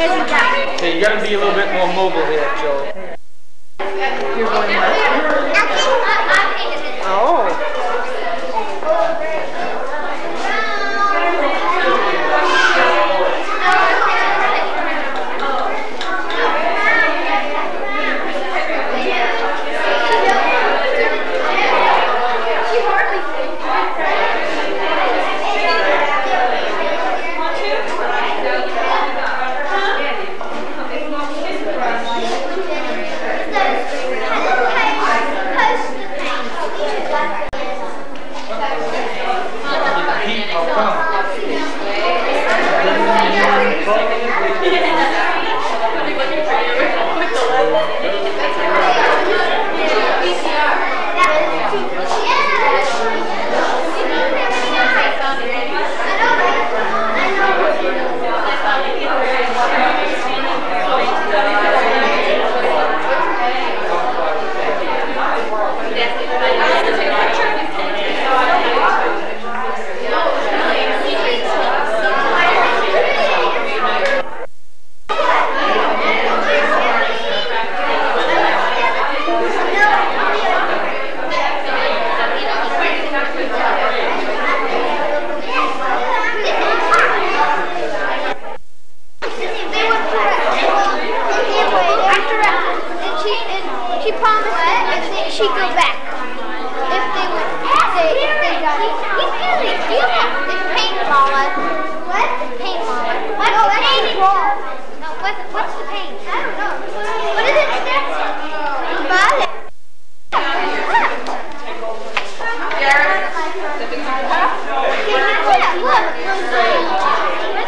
So you gotta be a little bit more mobile here, Joel. You're going left? Oh. She promised that she'd go back if they would if they got it. It's paint, Mama. What? Paint, Mama. No, that's paint. No, what's the paint? I don't know. What is it? Violet. Yeah, look.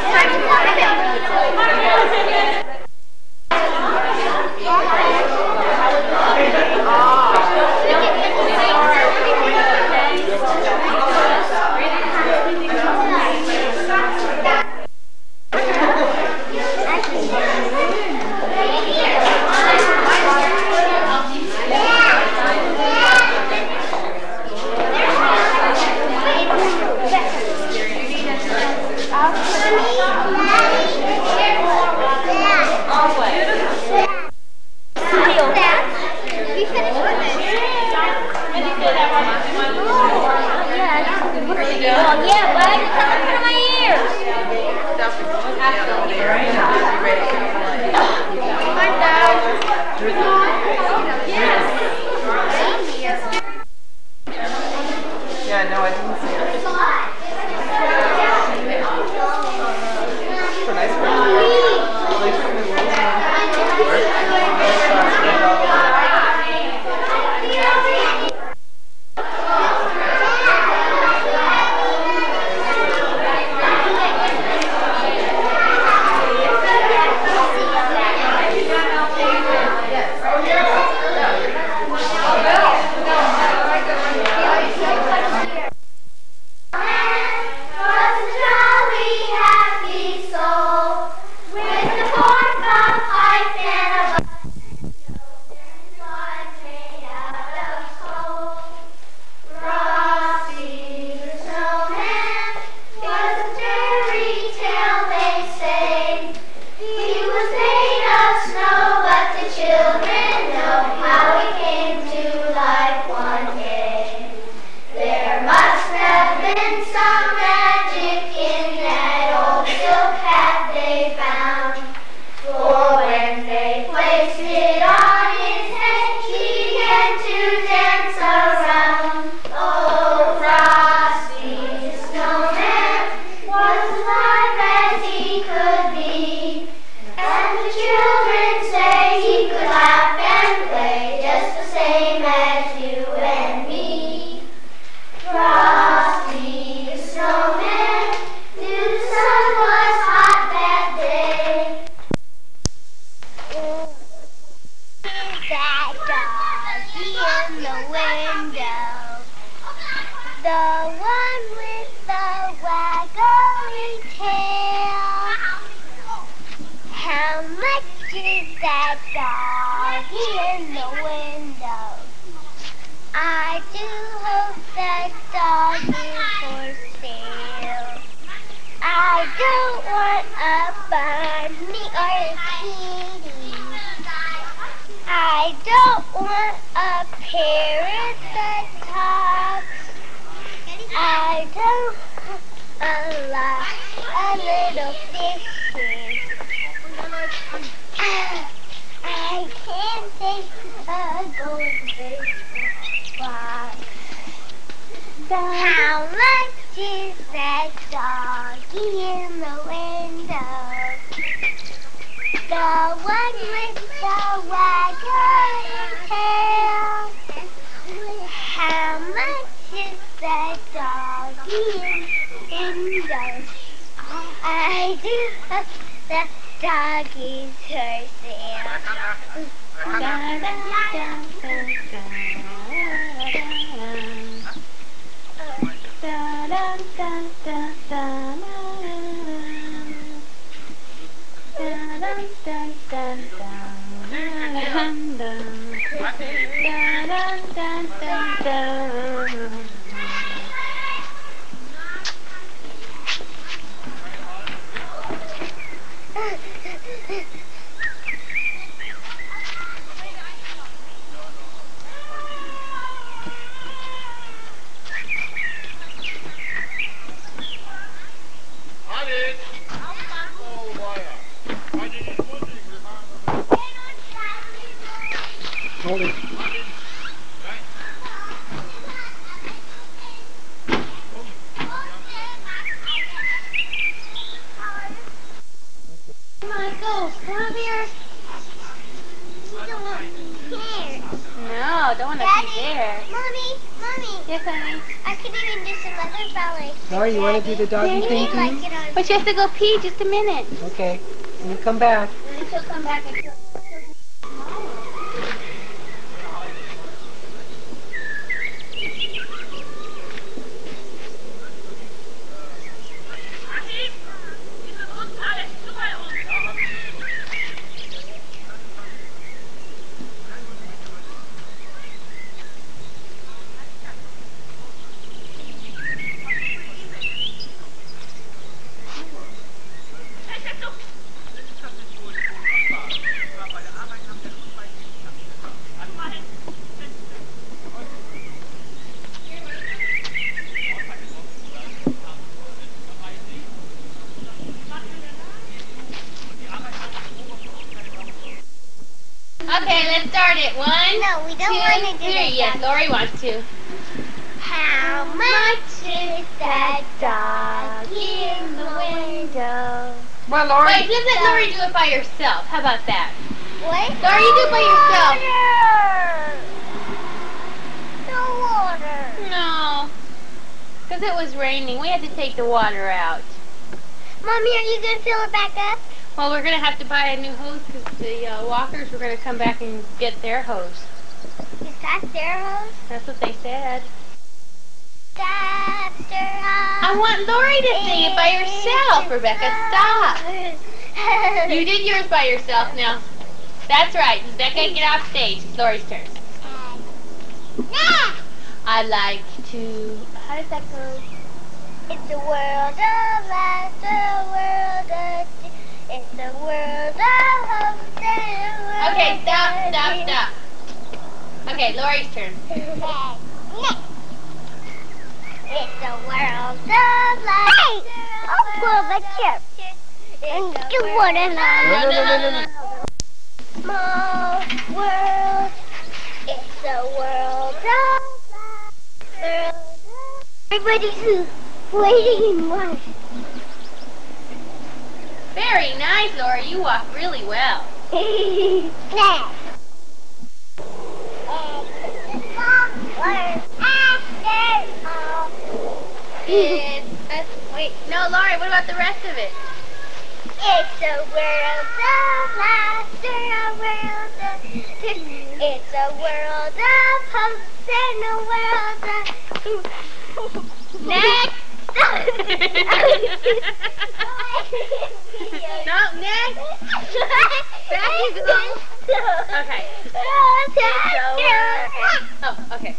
Yeah, but it's coming through my ears. Yeah, no, I didn't see it. It's a nice Frosty the snowman don't want a bunny or a kitty. I don't want a parrot that talks. I don't want a lot of little fishes. I can't take a goldfish box. How much is that doggy in the window? The one with the wagging tail. How much is that doggy in the window? I do hope the doggy's her sale. Hold it. Michael, come here. You don't want me here. No, don't want to Daddy, be there. Mommy. Yes, honey. I could even do some other ballet. Laura, you want to do the doggy thing too? Like it on. But she has to go pee just a minute. Okay. When you come back. And then she'll come back and she'll... Okay, let's start it. One, No, we don't want to do three. that. Yes, Lori wants to. How much is that doggy in the window? Come on, Laura. Wait, let's let Lori do it by herself. How about that? What? Lori, you do it by yourself. Water. No. Because it was raining. We had to take the water out. Mommy, are you going to fill it back up? Well, we're going to have to buy a new hose because the walkers were going to come back and get their hose. Is that their hose? That's what they said. That's their hose. I want Lori to sing it by herself, Rebecca. Stop. You did yours by yourself now. That's right. Rebecca, get off stage. It's Lori's turn. Nah. I like to... How does that go? It's the world of life, the world of... It's the world of hope, the world Okay, stop. of... Okay, Lori's turn. It's the world of life. Hey! I'll pull the chip. And do what I like. No. Small world. It's the world of life. Everybody's waiting in line. Very nice, Lori. You walk really well. Now. Wait, no, Lori, what about the rest of it? It's a world of laughter, a world of... It's a world of hopes and a world of... Next! No, next! Back you go. Okay. Oh, okay.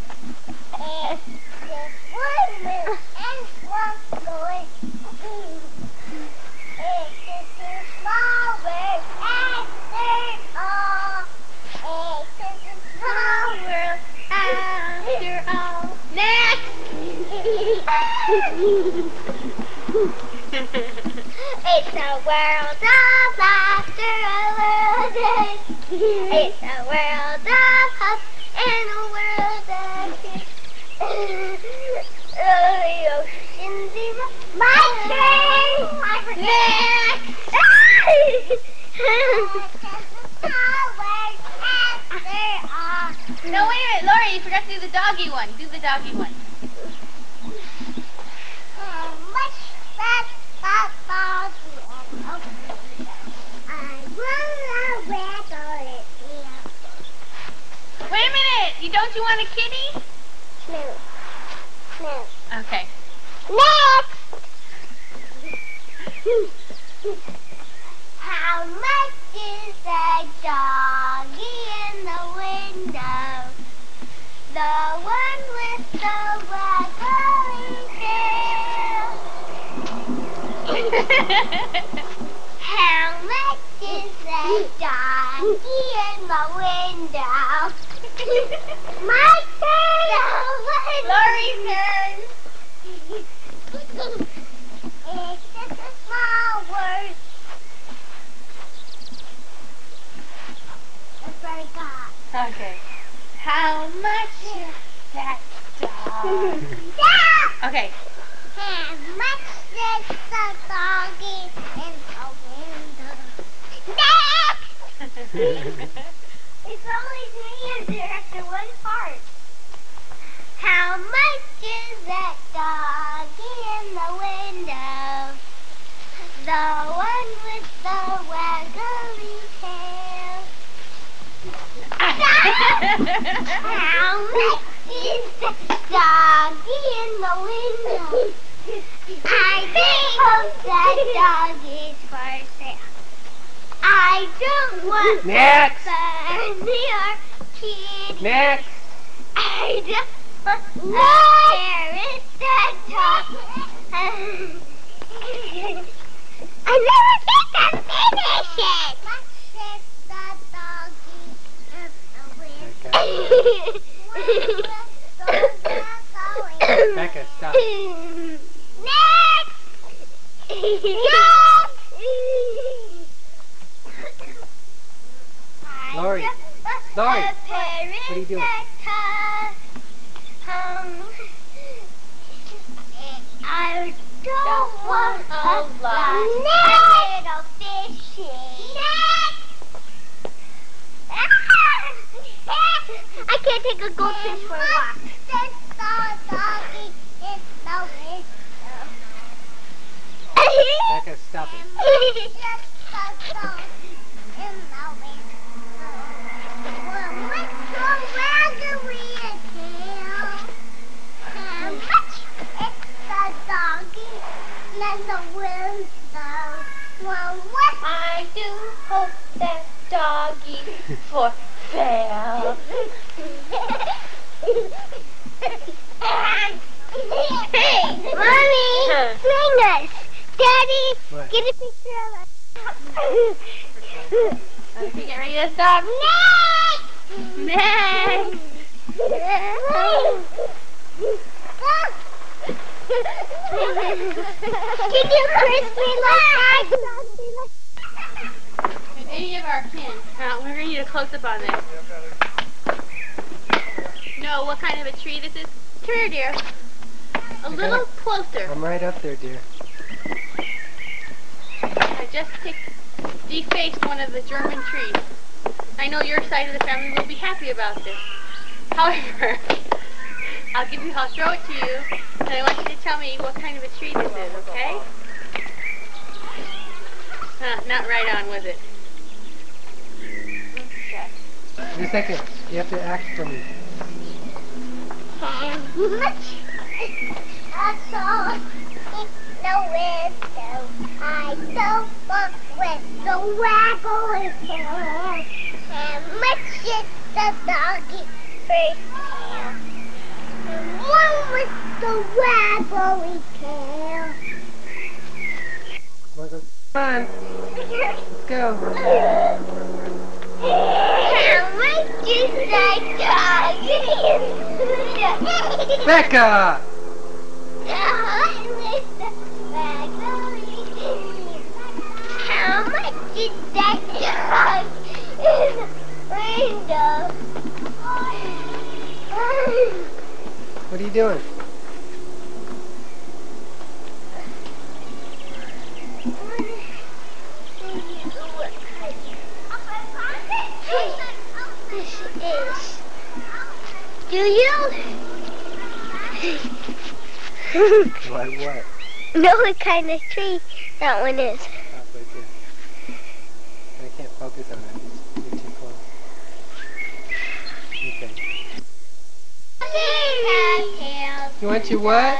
It's a world of laughter, a world of it's a world of hugs and a world of kiss. The ocean's in my turn. No, wait a minute, Lori, you forgot to do the doggy one. Do the doggy one. Wait a minute! Don't you want a kitty? No. No. Okay. Next! How much is that doggy in the window? The one with the waggly tail. How much is that doggy in the window? My turn! Lori's turn! It's just a small word. That's what I got. Okay. How much is that dog? Okay. How much is the doggy in the window? It's only three answers after one part. How much is that doggy in the window? The one with the waggly tail. How much is that doggy in the window? I hope that dog is for sale. I don't want Next. your kid. Next. I just where is that dog? I never get to finish it. Much is the doggy in the wind. Becca, stop. Next. Lori. Lori. What are you doing? I don't want a little fishy. I can't take a goldfish for a walk. Becca, stop it. I do hope that doggy for sale. Hey, Mommy, swing us. Daddy, What? get a picture of us. Okay, get ready to stop. Next! Can you kiss me like that? If any of our kin, we're going to need a close-up on this. Know what kind of a tree this is? Come here, dear. A little closer. I'm right up there, dear. I just defaced one of the German trees. I know your side of the family will be happy about this. However, I'll throw it to you, and I want you to tell me what kind of a tree this is, okay? Not right on, was it? Okay. Wait a second. You have to act for me. That's all in the window. I don't want with the waggly tail. And much is the doggy first tail. And one with the waggly tail. Come on. Let's go. How much is that doggy? Becca! How much is get that dog in the window. What are you doing? This is. Do you? What? Know what kind of tree that one is? I can't focus on it. You're too close. Okay. You want your what?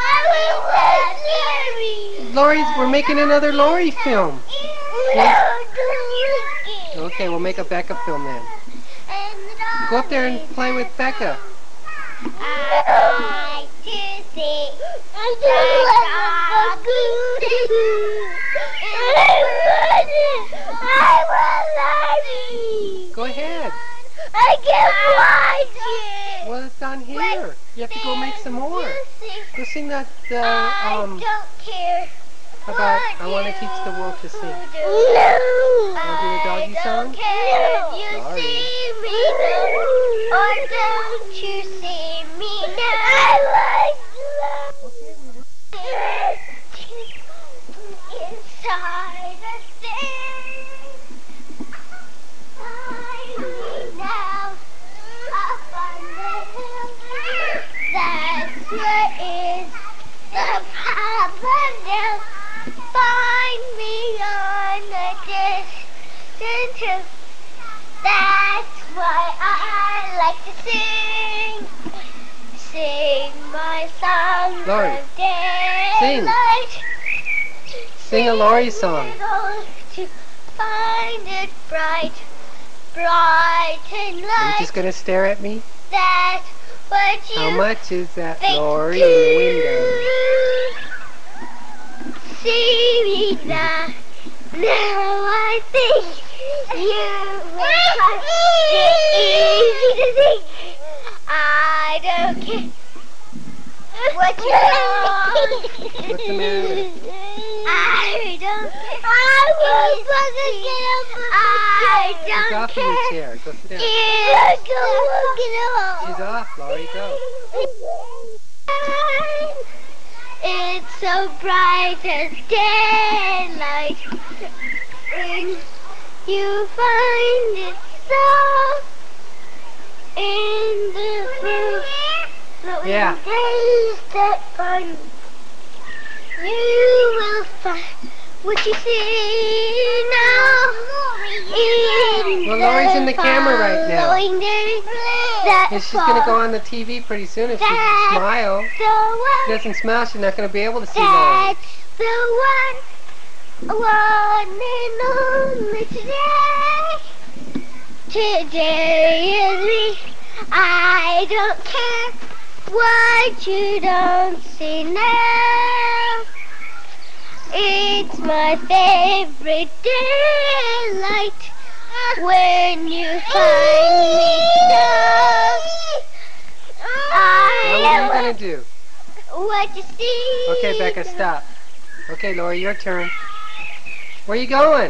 Lori's, we're making another Lori film. Okay, we'll make a Becca film then. Go up there and play with Becca. I like to see Go ahead. I can't watch it. Well, it's on here. You have to go make some more. Go sing that, I don't care. about I want to teach the world to sing. No. Want to do the doggy I song? don't care if you Sorry. see me now, or don't you see me now. I like love. Inside a thing. Find me now, up on the hill. That's what is the problem now. Find me on a distant hill. That's why I like to sing. Sing my song Lori, of daylight. Sing a Lori song. To find it bright, bright and Are you light. just going to stare at me? That's what you How much is that think Lori you window? see me now. Now I think you will find it easy to think. I don't care what you want. What's the matter? I don't care. I She's don't off of your care. chair. Go sit down. She's off, Lori. Go. It's so bright as daylight when you find it soft in the blue. Yeah. Days that burn, you will find what you see now. Well, Lori's in the camera right now. following days that And she's going to go on the TV pretty soon if she doesn't smile. If the she one. doesn't smile, she's not going to be able to see Lori. That's the one and only today. Today is me. I don't care what you don't see now. It's my favorite daylight when you find me now. Now what are you going to do? What you see. Okay, Becca, stop. Okay, Lori, your turn. Where are you going?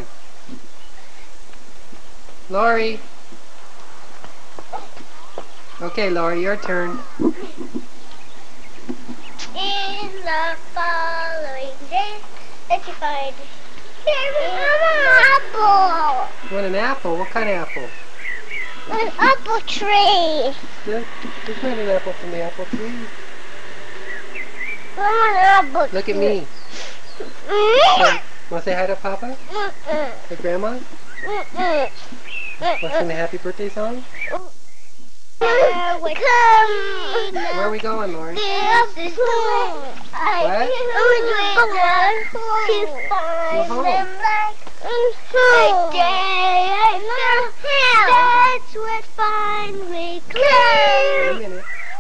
Lori. Okay, Lori, your turn. In the following day that you find an apple. You want an apple? What kind of apple? An apple tree. There's not an apple from the apple tree. I want an apple Look at tree. me. Want to say hi to Papa? To Grandma? Want to sing the happy birthday song? Where Where are we going, Lori? This is home. What? To find home. them like a day I know. That's what find me Wait a close. minute.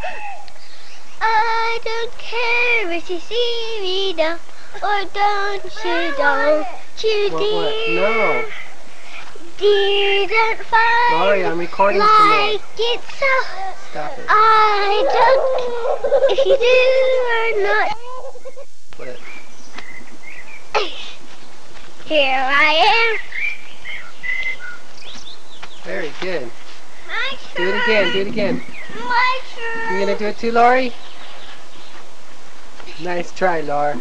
I don't care if you see me now, or don't you What? dear? No. Didn't find Lori, I'm recording some more. like it so. Stop it. I don't if you do or not. What? Here I am good. My Do it turn. again, do it again. My turn. You gonna do it too, Lori? Nice try, Laura.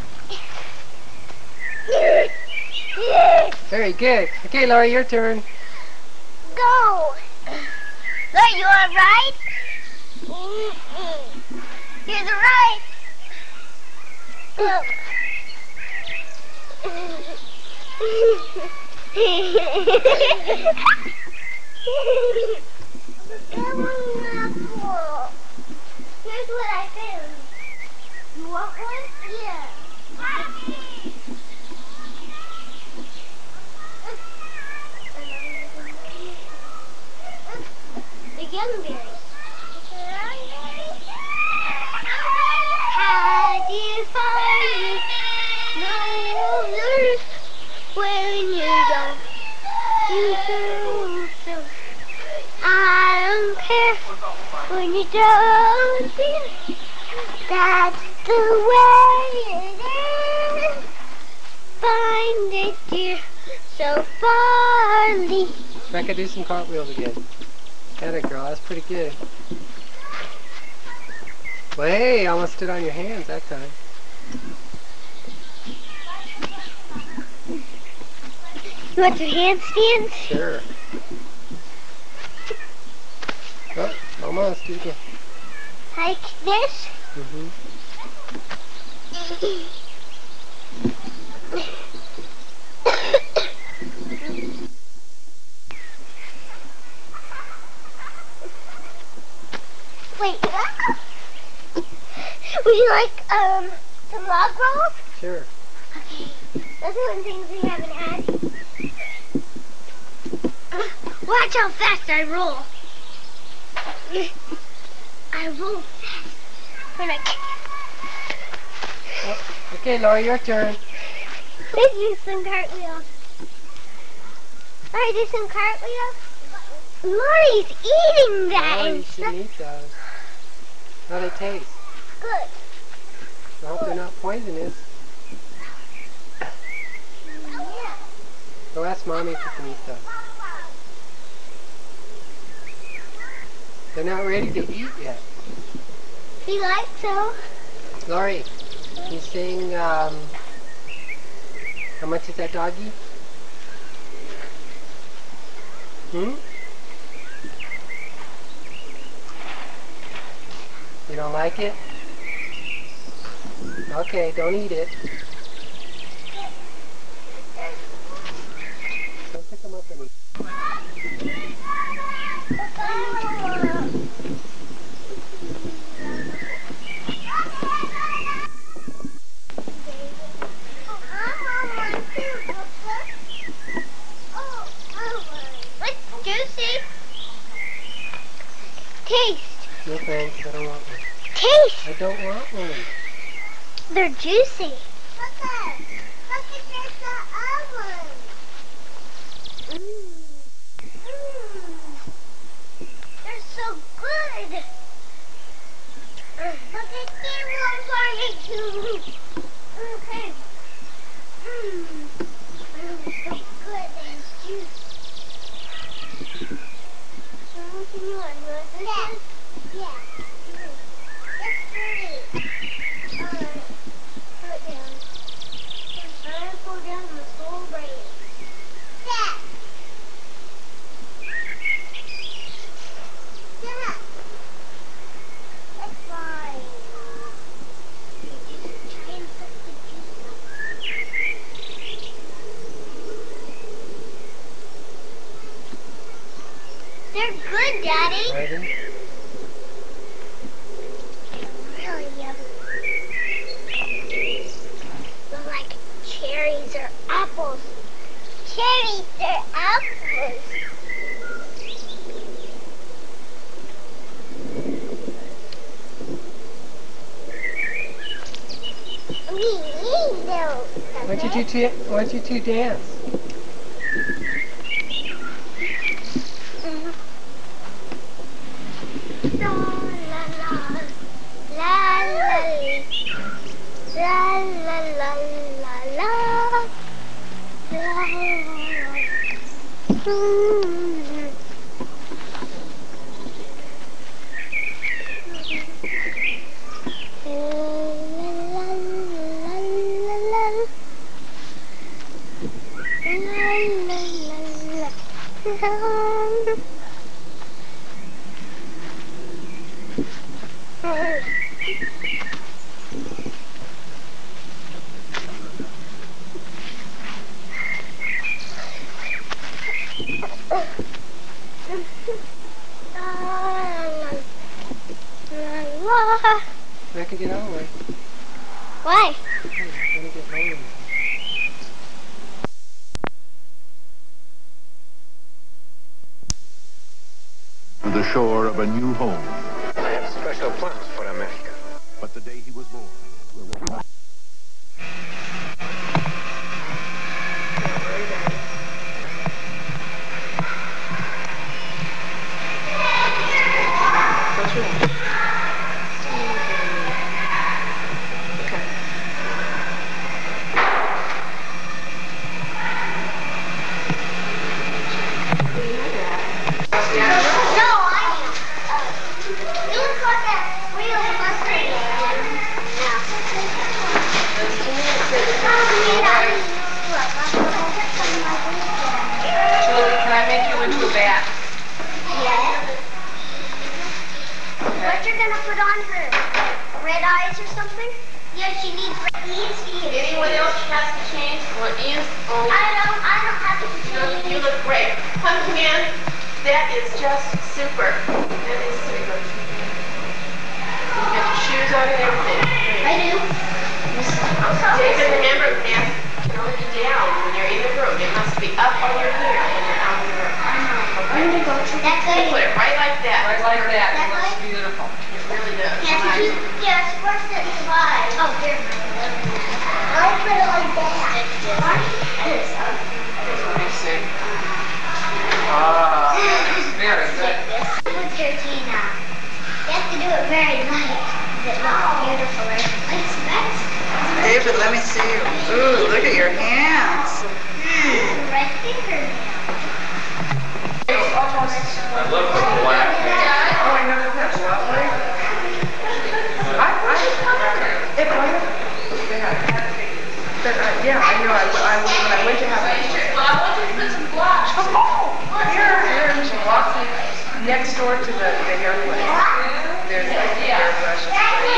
Very good. Okay, Laura, your turn. Go. Look, you are right. You're the right. Go. Here's what I found. You want one? Yeah. The young berries. How do you find no others when you don't? You don't. I don't care when you don't. That's the way it is. Find it, dear, so farly. Becca, do some cartwheels again. Atta girl, that's pretty good. Well, hey, almost stood on your hands that time. You want some handstands? Sure. Oh, almost. Do it again. Like this? Mm-hmm. Wait. Would you like some log rolls? Sure. Okay. Those are the things we haven't had. Watch how fast I roll. I roll fast. When I Oh, okay, Laura, your turn. let's do some cartwheels. Alright, do some cartwheels. Lori's eating that. Oh, you and should stuff. eat those. How they taste? Good. I hope they're not poisonous. Yeah. Go ask Mommy if you can eat those. They're not ready to eat yet. You like so? Lori, you sing, how much is that doggy? Hmm? You don't like it? Okay, don't eat it. Don't pick them up and eat. What's juicy? Taste. No thanks, I don't want one. Taste. I don't want one. They're juicy. Look at this oven. They're so good. Look at this one for me too. Okay. They're so good. There's juice. So what do you want? You want this one? Yeah. It's pretty. Alright. Put it down. I'm trying to pull down the whole brain. Yeah. Yeah. That's fine. Just try and put the juice up. They're good, Daddy. Ready? Really yummy. They're like cherries or apples. Cherries or apples. We need those. Why don't you two dance? La la la, la la la, la la la la, la. I can get all the way. Why? I'm gonna get lower. To the shore of a new home. I have special plans for America. But the day he was born will... Anyone else has to change? Well, Ian's only... I don't have to change. You look great. Pumpkin Man, that is just super. That is super. You got your shoes on and everything. I do. David, remember, man, you can only be down when you're in the room. It must be up on your hair when you're out in the room. Okay? That's good. Put it right like that. Right like that. It looks beautiful. It really does. Yeah, it's worse than five. Oh, here. I'll put it like that. Let me see. Ah, very good. With Georgina. You have to do it very light. It looks beautiful. David, let me see you. Ooh, look at your hands. Right finger. I love the black hair. Oh, I know that's lovely. Yeah, I know. When I went to have it. Well, I want you to put some blocks. Here, and she walks next door to the hair place. There's a hairbrush.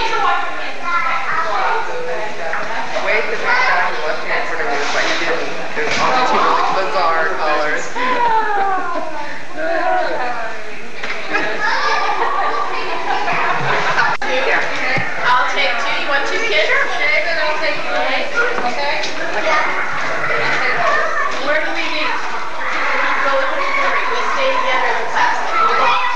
Wait the next time you look at it, it's like there's all the bizarre colors. I'll take two. You want two kids? Sure. David, I'll take you. Okay? Where do we meet? Go with me. We stay together in the class. You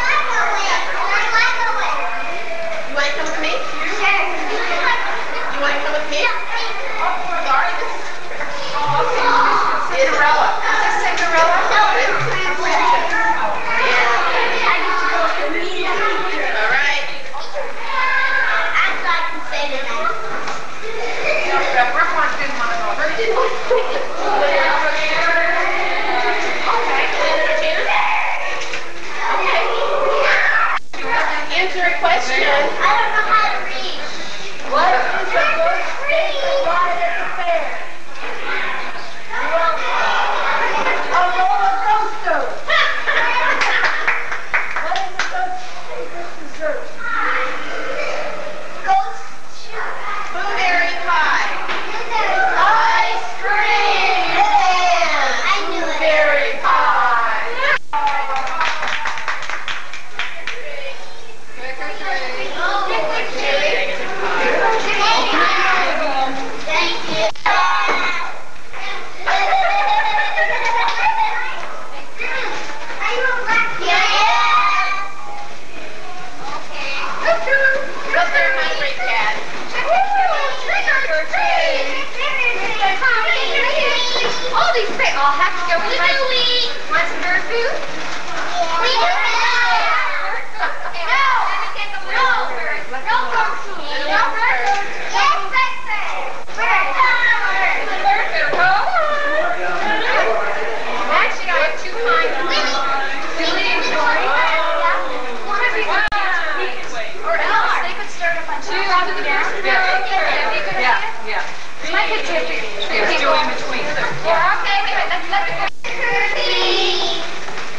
want to come with me? You want to come with me? Sorry, this is Cinderella. Is this Cinderella? No, it's all right. Answer a question. I don't know how to read. What is a good Read. Why is it fair? A roller coaster. What is a ghost dessert? Ghost Blueberry pie. ice cream. I knew it. Blueberry pie. Thank you. Are you a black kid? Because they're hungry cats. All these things all have to go with my want some bird food? We do. No bird food. No bird food. Yes, bird food. Actually, I have two kinds. Billy and Tori. Or else they could start up on two together. Yeah. My kids have to do in between. Yeah, okay, wait, let's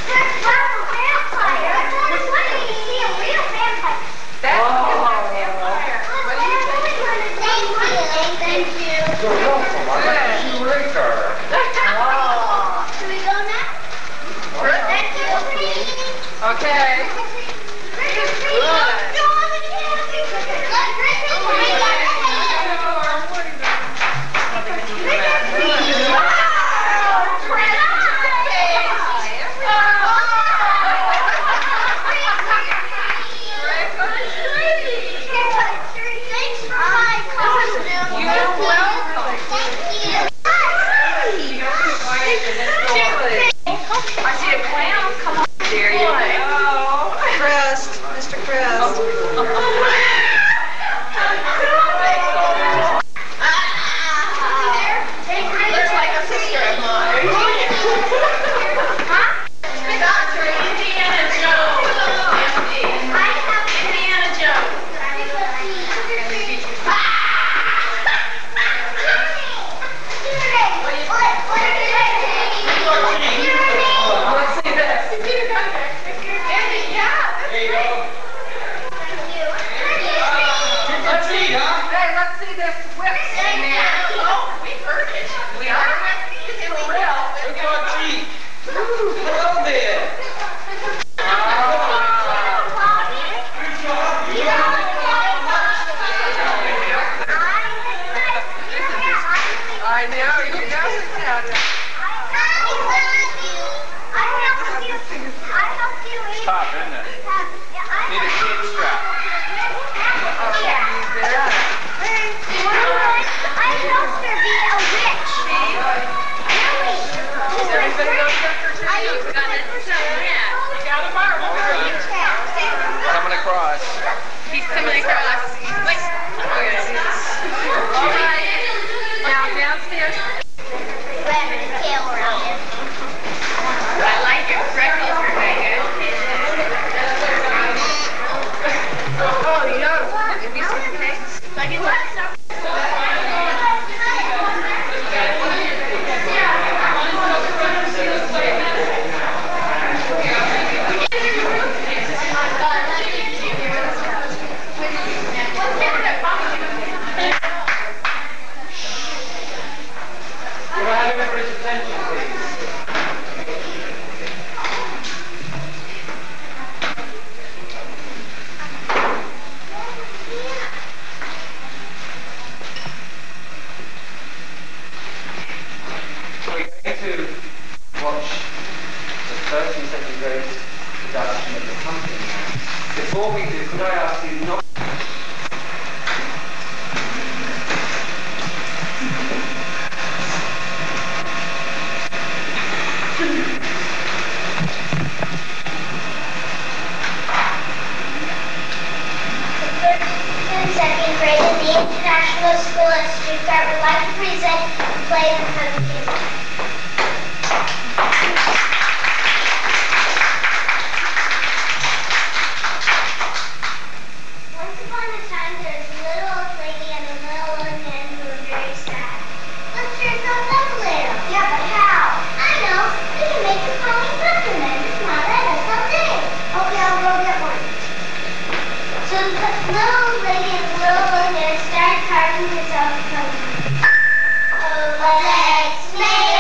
Let's see this. Let's see, huh? Hey, let's see this whip. Oh, we've heard it. We are for real. Look at our cheek. Hello there. I know, you know it. It's tough, isn't it? Need a chin strap. Coming across. He's coming across. Wait. Now downstairs. I like your freckles, Rebecca. Oh, you know. Have you seen the cakes? So I can let some. Can I have everybody's attention, please? So we're going to watch the first and second grade production of the pumpkin now. Before we do, could I ask you not Second grade in the International School at Stuttgart would like to present the play The Pumpkin. Once upon a time there was a little old lady and a little old man who were very sad. Let's dress up later. Yeah, but how? I know. We can make the pumpkin pumpkin man. Come on, let us someday. Okay, I'll go get one. So the little old lady and the little old man started carving themselves a pumpkin. Oh, let's make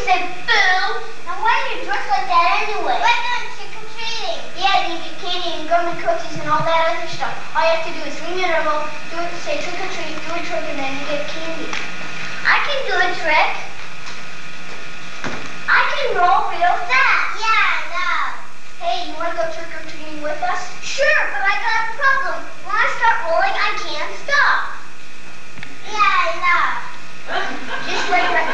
said boo. Now why do you dress like that anyway? We're going trick-or-treating. Yeah, you get candy and gum and cookies and all that other stuff. All you have to do is ring your doorbell, say trick-or-treat, do a trick, and then you get candy. I can do a trick. I can roll real fast. Yeah, I know. Hey, you want to go trick-or-treating with us? Sure, but I got a problem. When I start rolling, I can't stop. Yeah, I know. Just like that.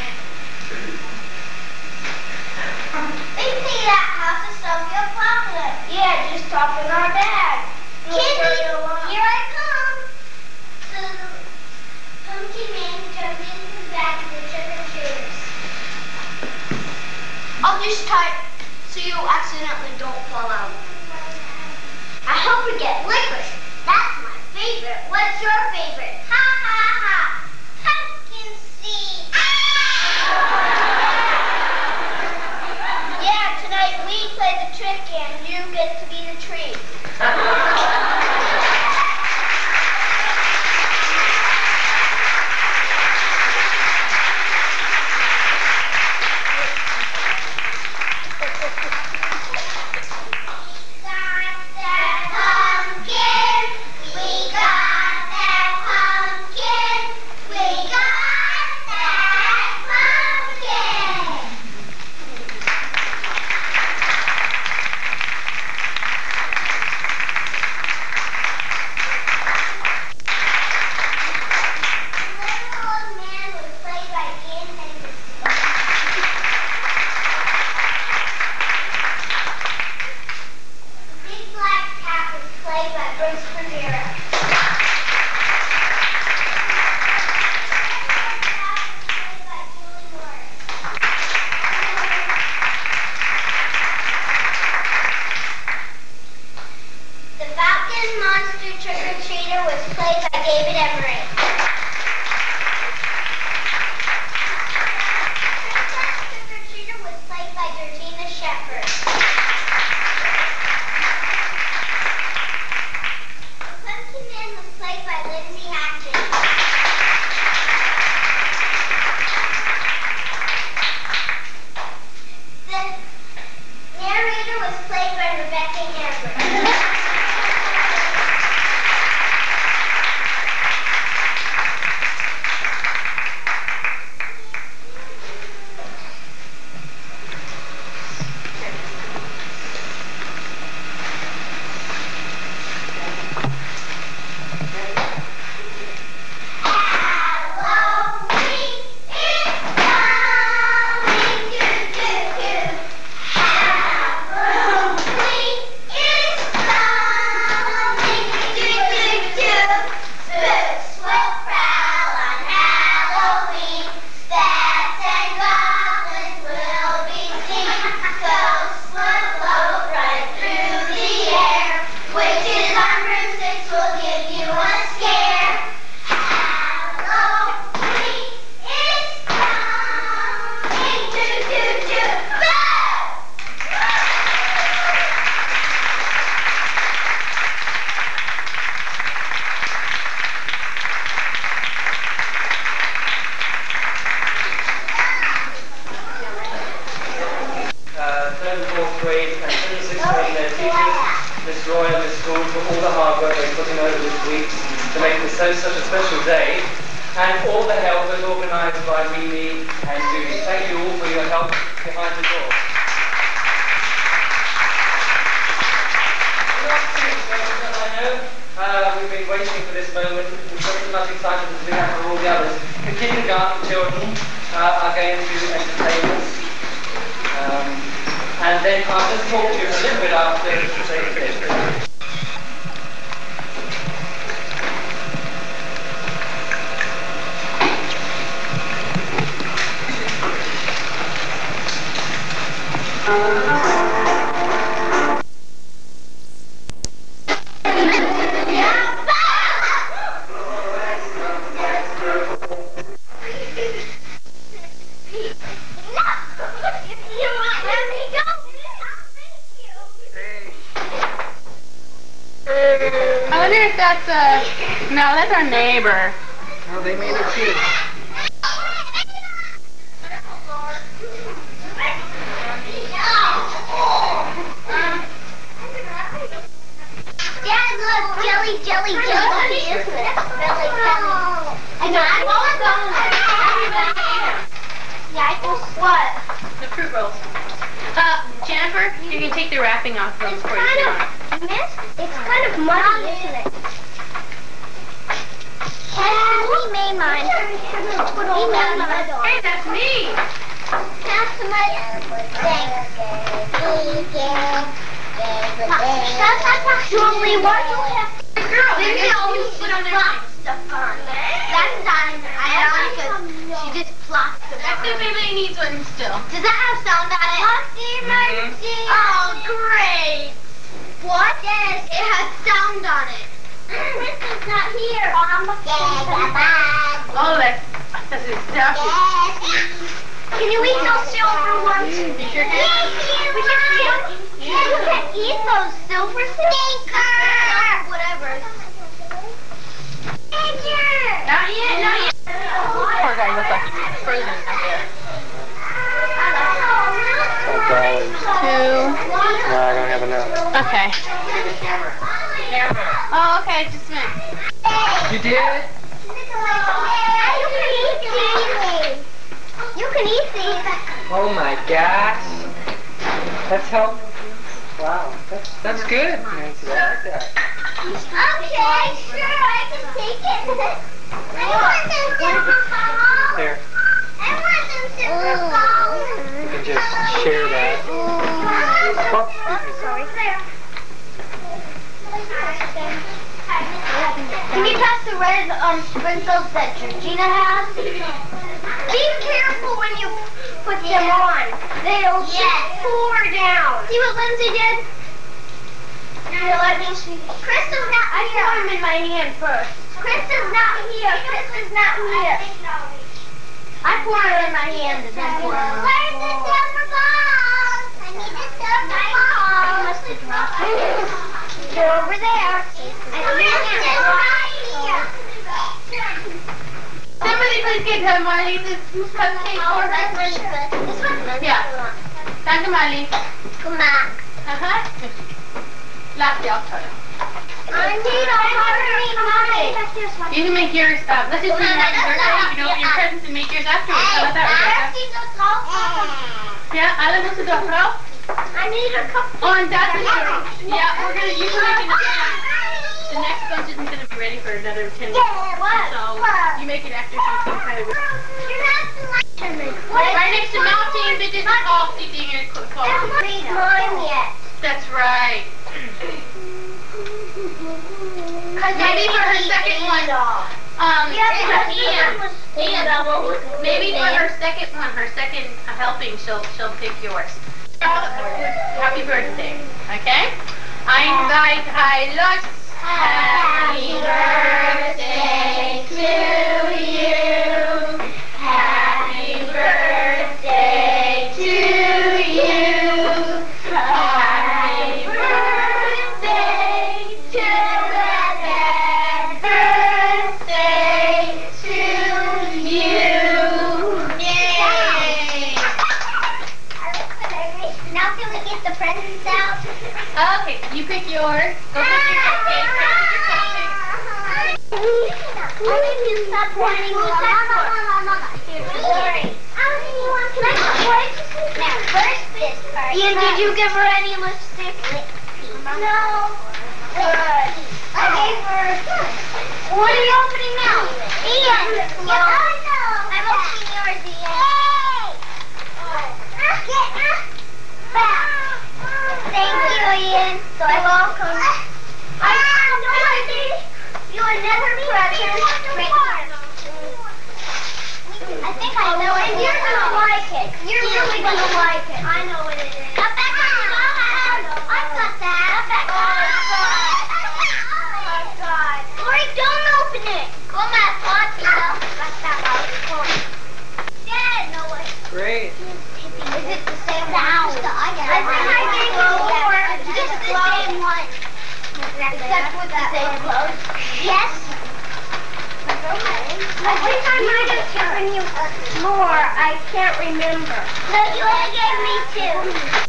They say that house to solve your problem. Yeah, just talk in our bag. Kitty, here I come. So, Pumpkin Man jumped into the bag of the trick-or-treaters. I'll just tie it so you accidentally don't fall out. I hope we get licorice. That's my favorite. What's your favorite? Ha ha ha. Pumpkin seed. Yeah, tonight we play the trick and you get to be the tree. I wonder if that's no, that's our neighbor. Oh, they made it too. jelly, isn't it? And I'm all done. Yeah, I just what? The fruit rolls. Jennifer, you can take the wrapping off those for you. It's kind of muddy, isn't it? He made mine. He made mine. Hey, that's me. That's my Julie, why do you have to... Girl, They they always put on their plop stuff on. That's done. I don't because she just plopped stuff That's on. if anybody needs one still. Does that have sound on it? Oh, great. What? Yes, it has sound on it. Kristen's not here. Oh, that's exactly. Can you eat those silver ones? You sure can? You can eat those silver things. Whatever. Not yet, not yet. Poor guy looks like he's frozen out there. Two. No, I don't have enough. Okay. Oh, okay, just a minute. You did? You can eat these. Oh my gosh. That's how. Wow. That's good, Nancy. I like that. Okay, sure, I can take it. I want them silver balls. There. I want them silver balls. You can just share that. Sorry. Can you pass the red sprinkles that Georgina has? Be careful when you put them on. They'll just pour down. See what Lindsay did? Kristen's not here. I pour them in my hand first. Kristen's not here. Kristen's not here. I pour them in my hand and then pour them on. Where's the silver balls? I need the silver balls. I must have dropped it. They're over there. Kristen's right here. Somebody please get her, Marley, this cupcake Oh, order. that's really good. This one's Yeah. Thank you, Marley. Come on. Latte, I'll tell you. I need a hard. You can make yours, let's just do happy birthday. You can open your presents and make yours afterwards. How about that, Rebecca? Yeah, alle musst du doch drauf. I need a cup. On that is, yeah, we're gonna usually make the next bunch isn't gonna be ready for another 10 minutes. So you make it after something kind of right next to Mountain, but this is all sitting in quality. Mine yet. That's right. Maybe for her second one. Maybe for her second one, her second helping, she'll pick yours. Happy birthday, okay? Ein, zwei, drei, los! Happy birthday to you. Happy birthday to you. Happy birthday to birthday to you. Yay! Now can we get the presents out? Okay, you pick yours. Go pick your cupcake. I need to stop pointing. Ian, did you give her any lipstick? No. Good. I gave her. What are you opening now? Ian. I'm opening yours, Ian. Thank you, Ian. So you're welcome. You another present. I think I know it. You're gonna like it. You're really gonna like it. I know what it is. Got back on. I got that. Oh God. Lori, don't open it. Come on, Dad, no way. Great. Is it the same one? I think I gave you more. Just the same one. Except with the same clothes. Yes. I think I might have given you more. I can't remember. No, you only gave me two.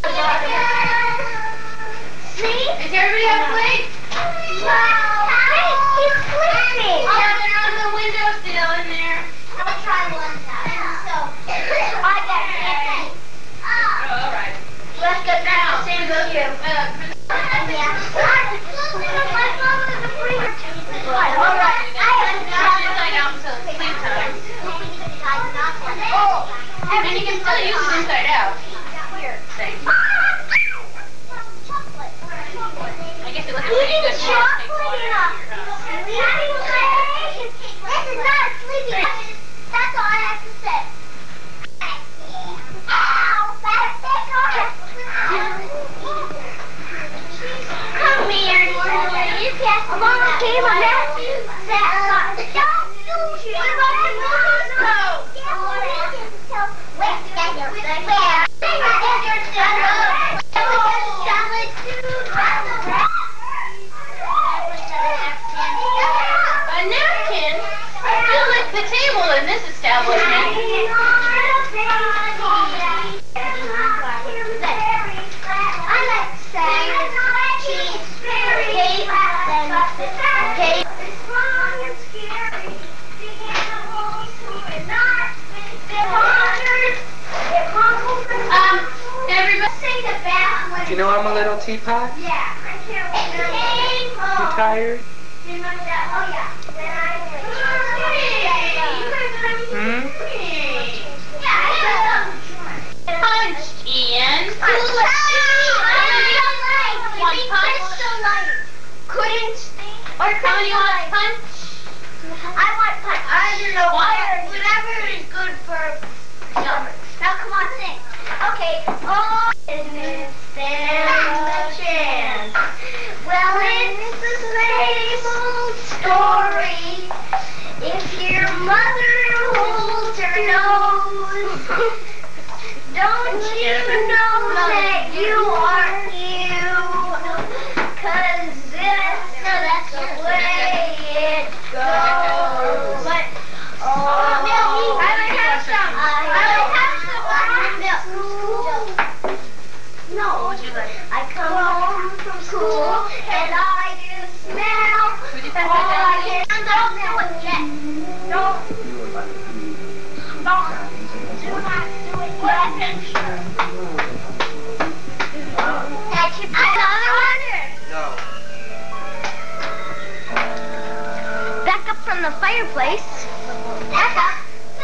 See? Does everybody have a plate? Wow. Hey, He's sleeping. Oh, they're on the windowsill in there. I'll try one time. So, I got it. Oh, all right. Let's go now. Same as you. All right. Inside out until sleep time. And you can still use it inside out. Thanks. I guess it looks pretty good. Chocolate in a sleeping bag. This is not a sleeping bag. That's all I have to say. Ow! That's come here, you can't. Mom came on that. Don't do it. What about the moose? No. Wait, where? A napkin? You lick the table in this establishment. I like saying cake. Do you know I'm a little teapot? Yeah, I can't wait. You tired? Hmm? Punch, Ian. Want punch? Couldn't. Or How many want punch? I want punch. I don't know why. Whatever is good for summer. Now come on, sing. Okay. Oh, business and a chance. Well, it's the same old story. If your mother holds her nose, don't you know that you are you? 'Cause that's the way it goes. But, oh, I would have some. Milk. No. What would you like? I come home from school and I just smell. Would you pass that down? Don't do it yet. Don't do not do it yet. Another one? No. Back up from the fireplace. Back up.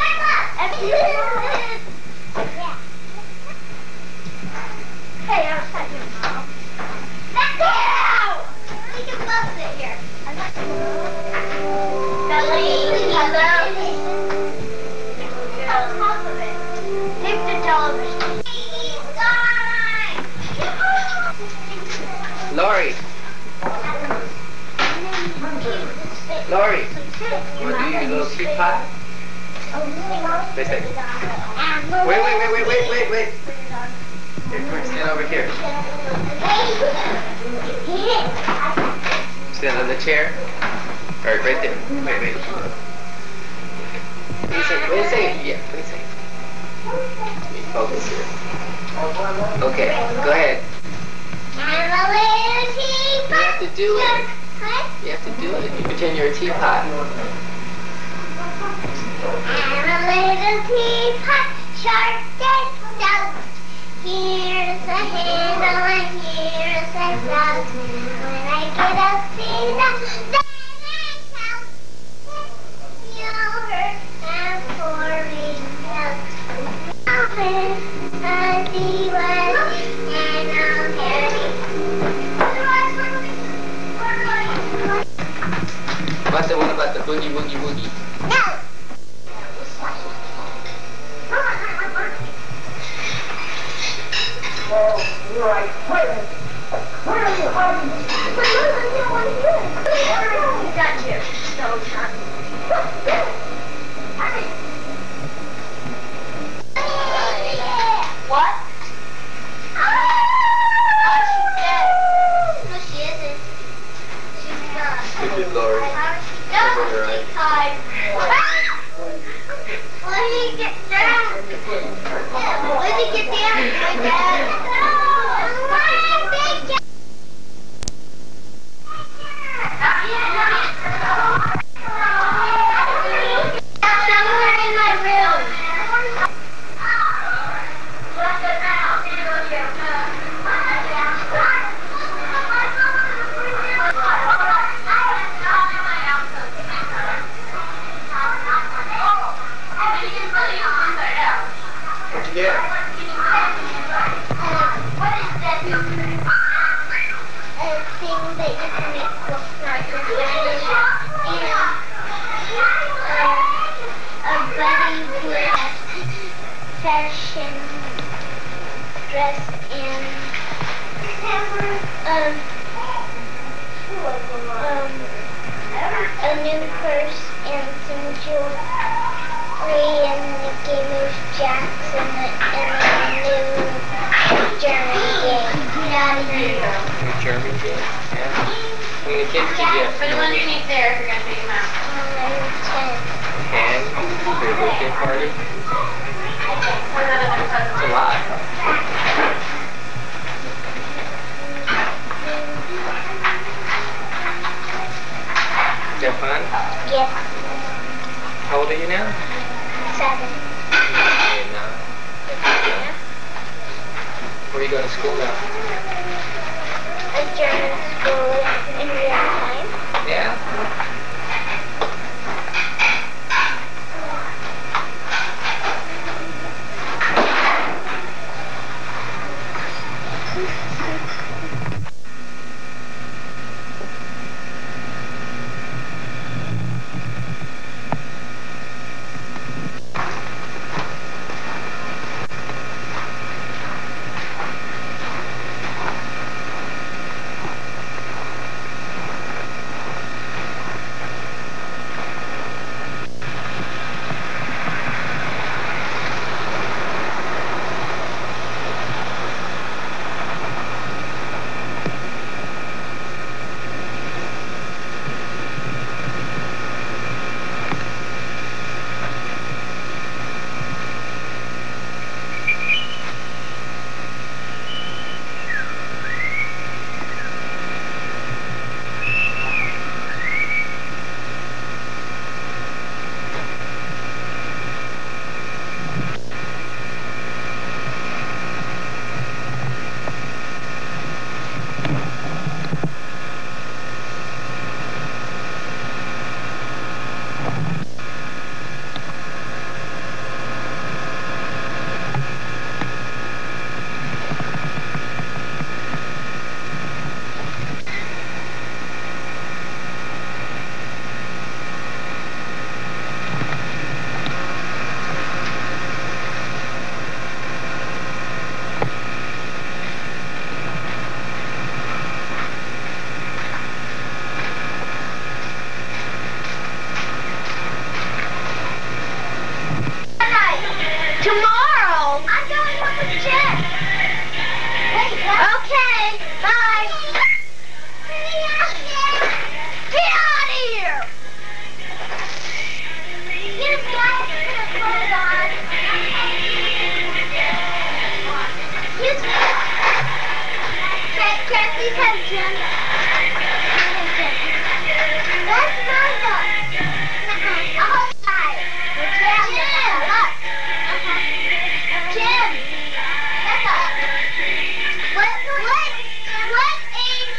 Hey, I was talking to Mom. Back down! We can both sit here. Belly, hello. Half of it. Take the television. Lori. Lori. Want to do your little teapot? Wait a second. Wait. Here, come here, stand over here. Stand on the chair. All right, right there. Wait. Wait a second. Yeah, wait a second. Let me focus here. Okay, go ahead. I'm a little teapot. You have to do it. What? You have to do it. You pretend you're a teapot. I'm a little teapot, sharp and stout. Here's a handle and here's a spout. When I get up in the then I count. Silver and pouring out. Open a D1 and I'll carry. What about the boogie? No! Got you. What? She's dead. No, she isn't. She's not. Stupid Lori. Over her eyes. Let me get down. Let me get down, my dad. Big dress and a new purse and some jewelry and Mickey Mouse jacks and a new German game. New German game? Yeah. How many kids did you have? Put them underneath there if you're going to take them out. 10. For your birthday party? That's a lot. Did you have fun? Yes. How old are you now? 7. You're 9. Yeah. Where are you going to school now? A German school in real time. Yeah? Tomorrow! I'm going up with Jen. Wait, what? Okay, bye. Get out of here! You guys put a clothes on. Excuse me. Can I please have Jen? That's not the... I'll try. Jen, look. Jim! That's up. What age,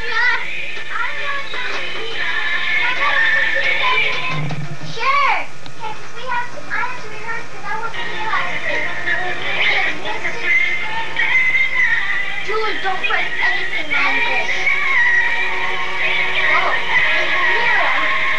Sure. Okay, I have to rehearse because I wasn't here last week. Julie, don't press anything like this. Oh, Mira.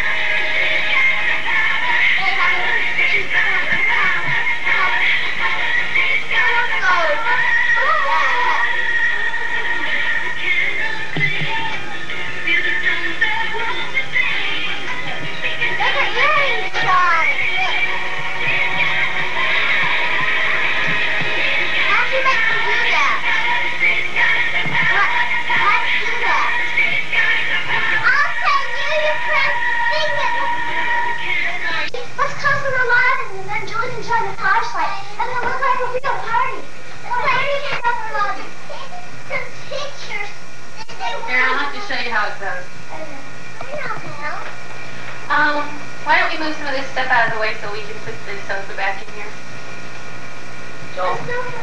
Why don't we move some of this stuff out of the way so we can put the sofa back in here? Joel?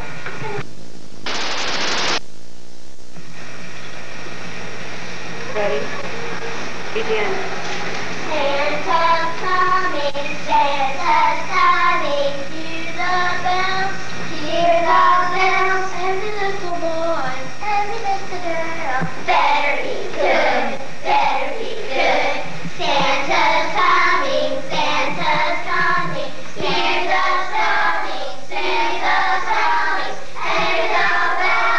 Ready? Begin. Santa's coming, Santa's coming, hear the bells, every little boy, every little girl, better be good, better be good. Santa's coming, Santa's coming, Santa's coming, Santa's coming, every little bell.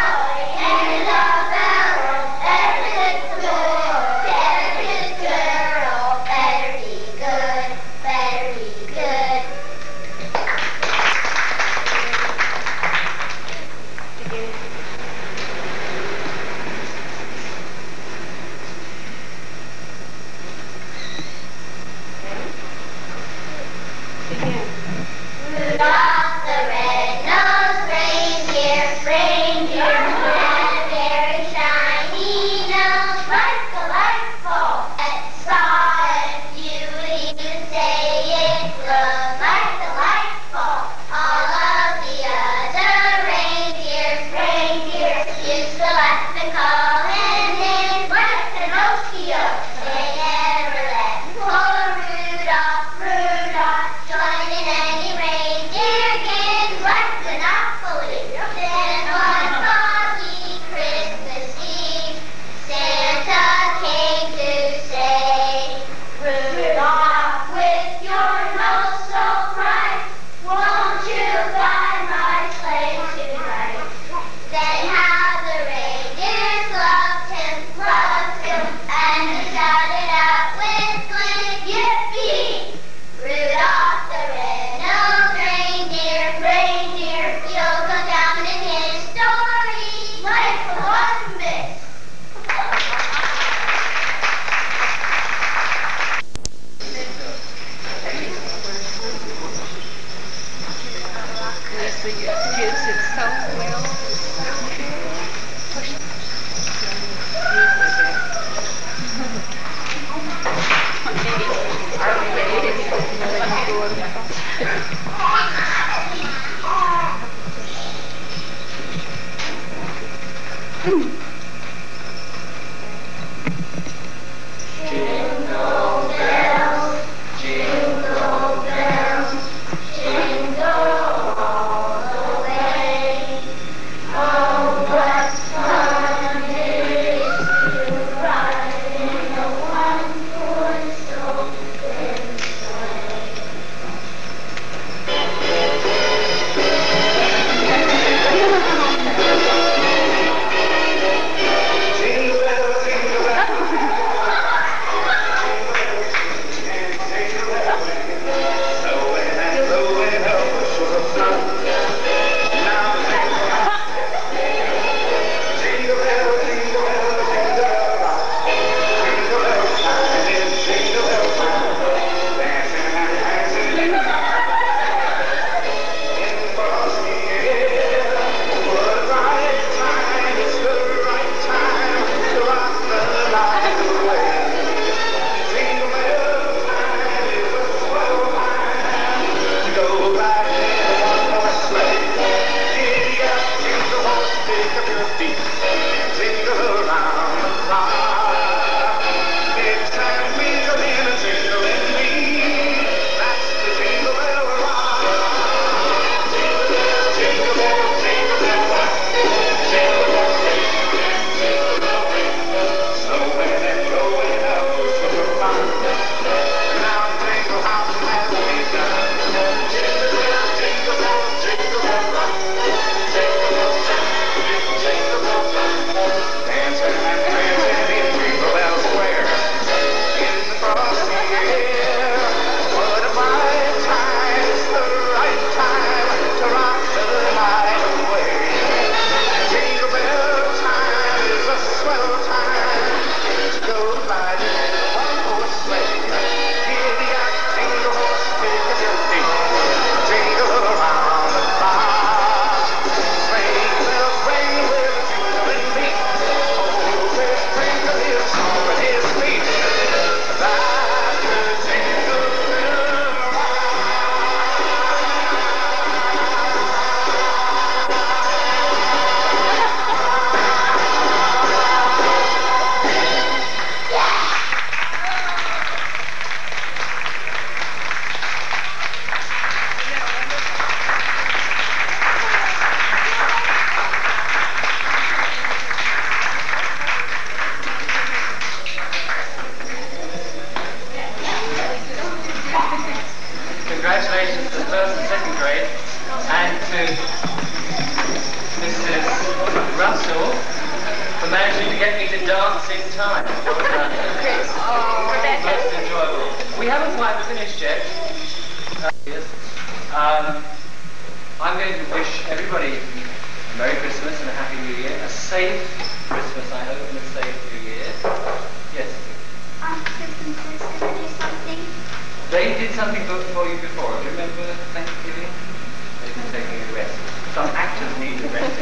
Jingle bells, jingle bells, jingle all the way. Oh, what fun it is to ride in a one-horse open sleigh. Congratulations to the first and second grade, and to Mrs. Russell for managing to get me to dance in time. Well done. Most enjoyable. We haven't quite finished yet. I'm going to wish everybody a Merry Christmas and a Happy New Year, a safe Christmas, I hope, and a safe New Year. Yes? Christmas is going to do something. They did something for you before. Do you remember Thanksgiving? They've been taking a rest. Some actors need a rest.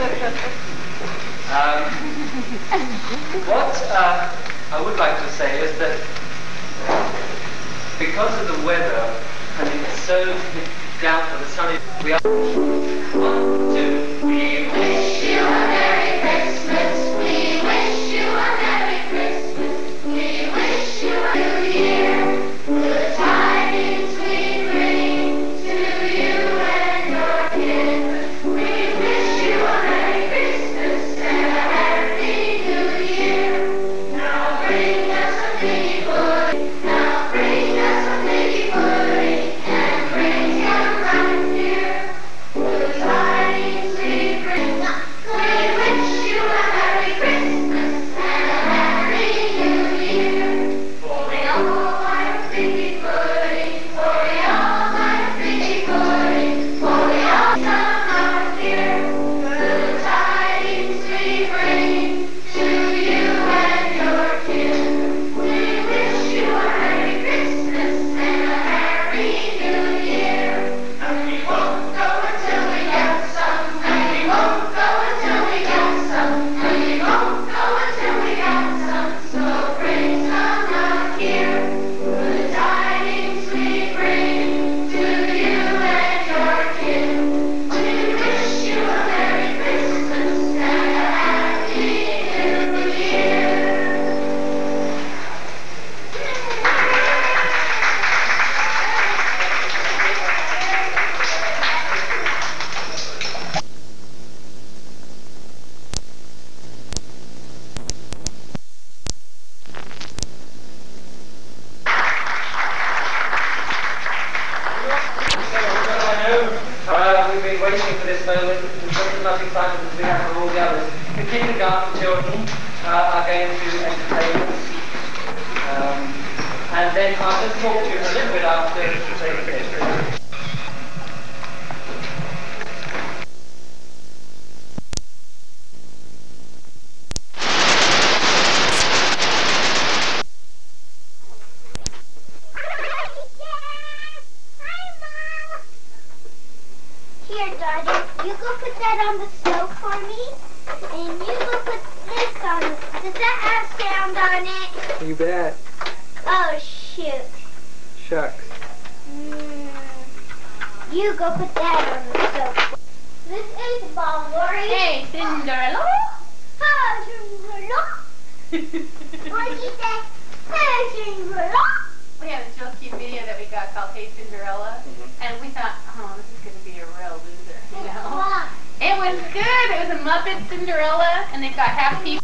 What I would like to say is that because of the weather, and it's so doubtful, the sun is... We are... 1, 2... We wish you a Merry Christmas. We wish you a Merry Christmas. We wish you a New Year. Good tidings we bring to you and your kin. We wish you a Merry Christmas and a Happy New Year. Now bring us a piggy pudding. Now bring us a piggy pudding and bring him right here. The kindergarten children are going to entertain us. And then I'll just talk to you a little bit after they finish. Here, Daddy, you go put that on the stove for me, and you go put this on. Does that have sound on it? You bet. Oh, shoot. Shucks. You go put that on the stove. This is the ball, Lori. Hey, Cinderella. Hi, Cinderella. What did you say? Hey, Cinderella. We have this real cute video that we got called Hey Cinderella, and we thought, oh, this is going to be a real loser, you know? It was good. It was a Muppet Cinderella, and they've got half people.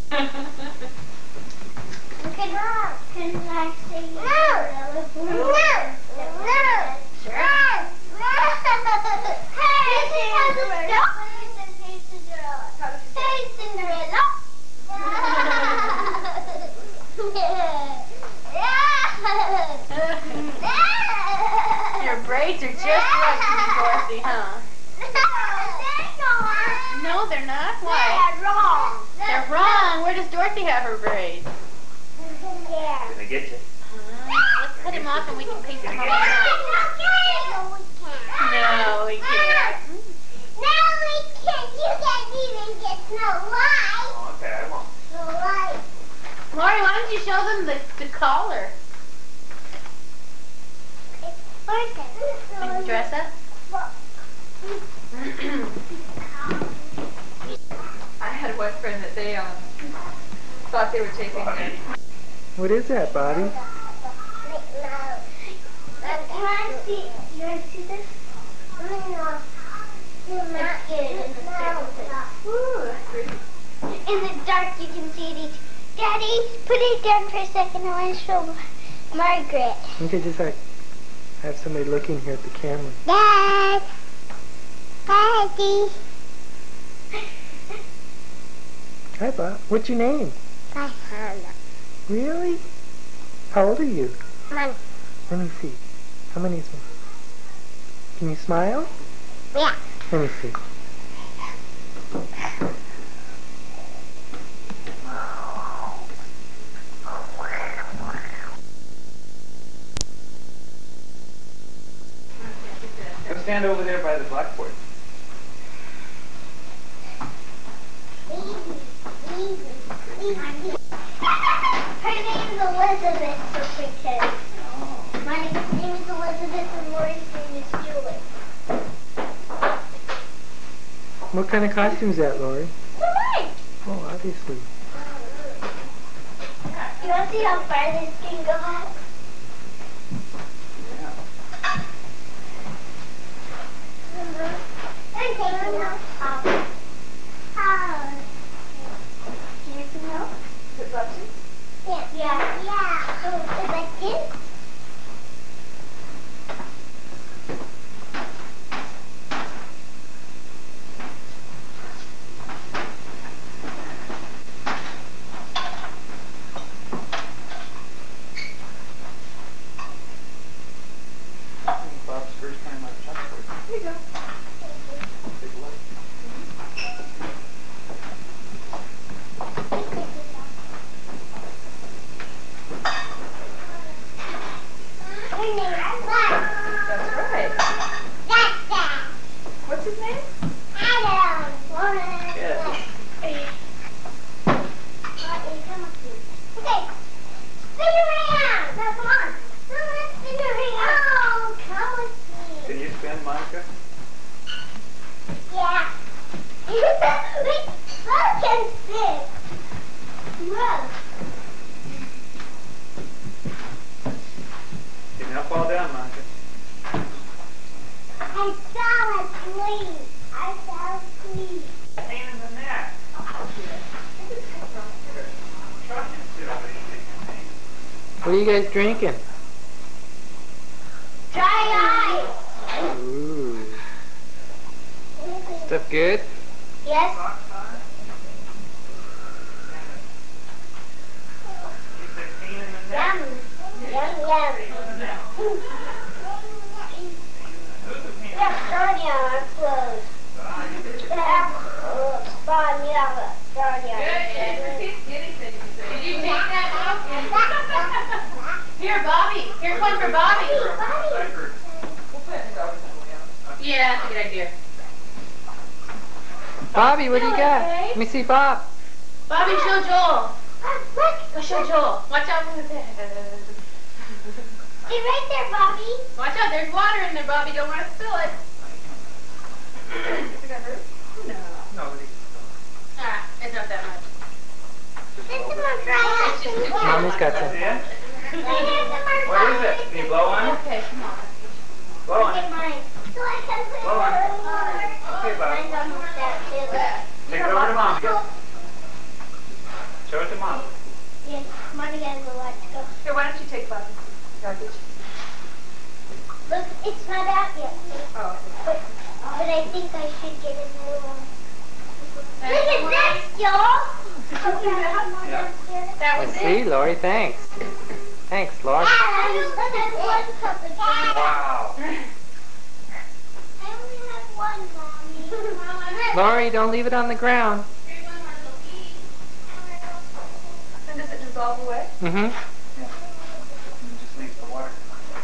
Can I say Cinderella? No. Sure. Hey, Cinderella. Hey, Cinderella. Your braids are just right for you, Dorothy, huh? No, they're not. Why? They're wrong. They're wrong. Where does Dorothy have her braids? Yeah. Gonna get you. Let's cut him off and we can paste them on. No, we can't. No, we can't. No, we can't. You can't even get no light. Oh, okay, I won't. No light. Lori, why don't you show them the collar? And dress up? I had one friend that they thought they were taking What is that, Bobby? Can I see? You want to see this? In the dark, you can see it each. Daddy, put it down for a second. I want to show Margaret. Okay, just like have somebody looking here at the camera. Dad. Daddy. Hi, Bob. What's your name? Bye, Hannah. Really? How old are you? Mom. Let me see. How many is one? Can you smile? Yeah. Let me see. Go stand over there by the blackboard. Her name is Elizabeth, for pretend. My name is Elizabeth and Lori's name is Julie. What kind of costume is that, Lori? Mine. Oh, obviously. You want to see how far this can go? I'm taking off. Do you some help? the buttons. Yeah. Oh, the button. Bob's first time on chalkboard. Here you go. Take a look. That's right. What's his name? Yes. Can you spin, Monica? Yeah. Look and sit. Look. Okay, now fall down, Monica. I fell asleep. Pain in the neck. Trust you still, but you take your pain. What are you guys drinking? Dry eyes. Ooh. Stuff good? Yes. Bobby, what do you got? Let me see Bob. Bobby, show Joel. Look. Go show Joel. Watch out for the bed. Stay right there, Bobby. Watch out, there's water in there, Bobby. Don't want to spill it. Is it gonna hurt? No. Nobody. Ah, it's not that much. There's some more dry It's just ice. too Mommy's got That's some. it? There's some more What is dry it? Can you blow on it? Okay, come on. Blow on Get it. mine. So I can put Blow on it. Okay, Bob. Mine's almost out too. Take it over to Mom. Show it to Mom. Yes, Mommy gotta go watch go. Here, why don't you take Bobby? Garbage. Look, it's not out yet. Oh. But I think I should get another one. Look at this, y'all. Yeah. That was Let's it. see, Lori, thanks. Thanks, Lori. Look at one cup of Wow. I only have one, Mommy. Lori, don't leave it on the ground. And does it dissolve away? Mm-hmm. Yeah. Just leave the water.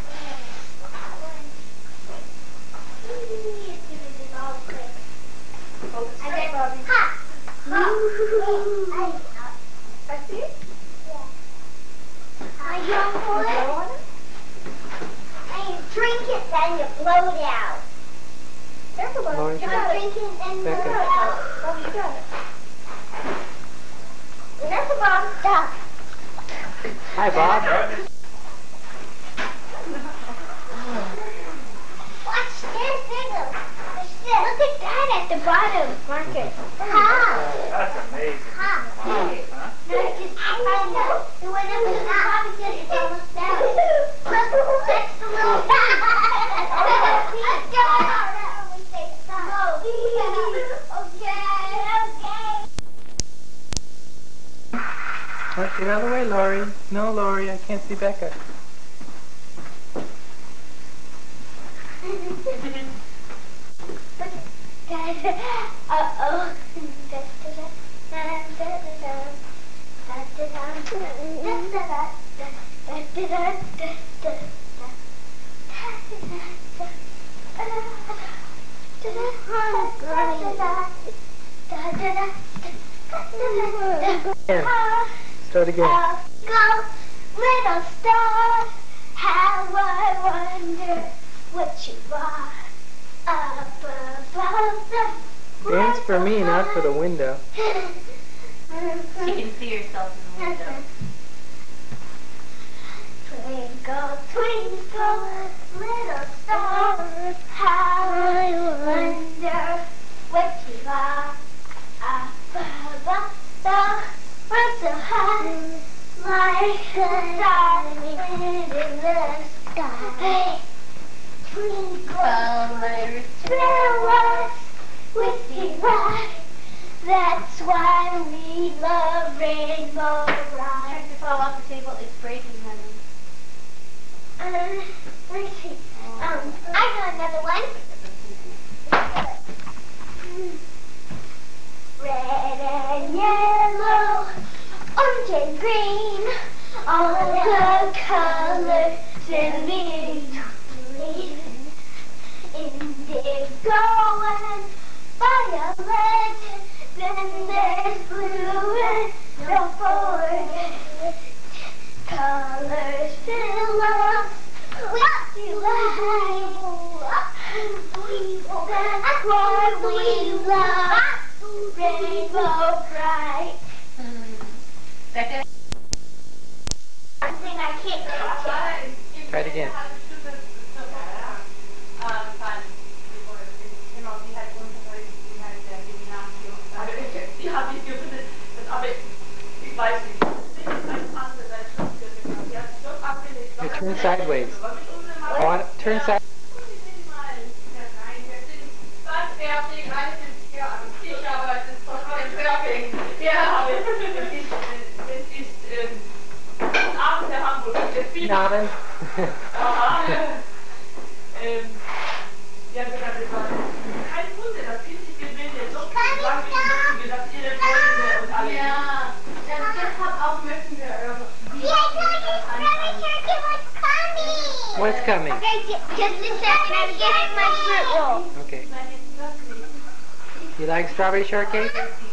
Hold it I straight, got Bobby. hot. I see it. Are you on Blow for it? on it. And you drink it, then you blow it out. Careful, Bobby. Lori, You You got it. drink it, then blow Becca. it out. Bobby, you got it. Remember, Bob? Stop. Hi, Bob. Watch this, Diggle. Look at that at the bottom. Mark it. Ha. That's amazing. Ha. Huh? No, it's just it went up to the Bobby said it's almost down. Look, that's the little Let's go. We say stop. Okay. Get out of the way, Lori. No, Lori, I can't see Becca. Uh-oh. Here, start again. Go, little star, how I wonder what you are up above the Dance for me, not for the window. She can see herself in the window. Twinkle, twinkle, little star, how I wonder what you are up above the world so high, like a diamond in the sky. Twinkle, thrill us with your eye. That's why we love Rainbow Ride. If it fall off the table, it's breaking, honey. Let me see. I know another one. Red and yellow, orange and green, all the colors in between. Indigo and violet, then there's blue and don't forget. Colors fill us with delight. That's why we love Rainbow Bright. Becca? Something I can't touch it. Try it again. You turn sideways. Turn sideways. Namen. Ja, deshalb auch möchten wir What's coming? Okay, just a second. I'm getting my fruit roll. Okay. You like strawberry shortcake?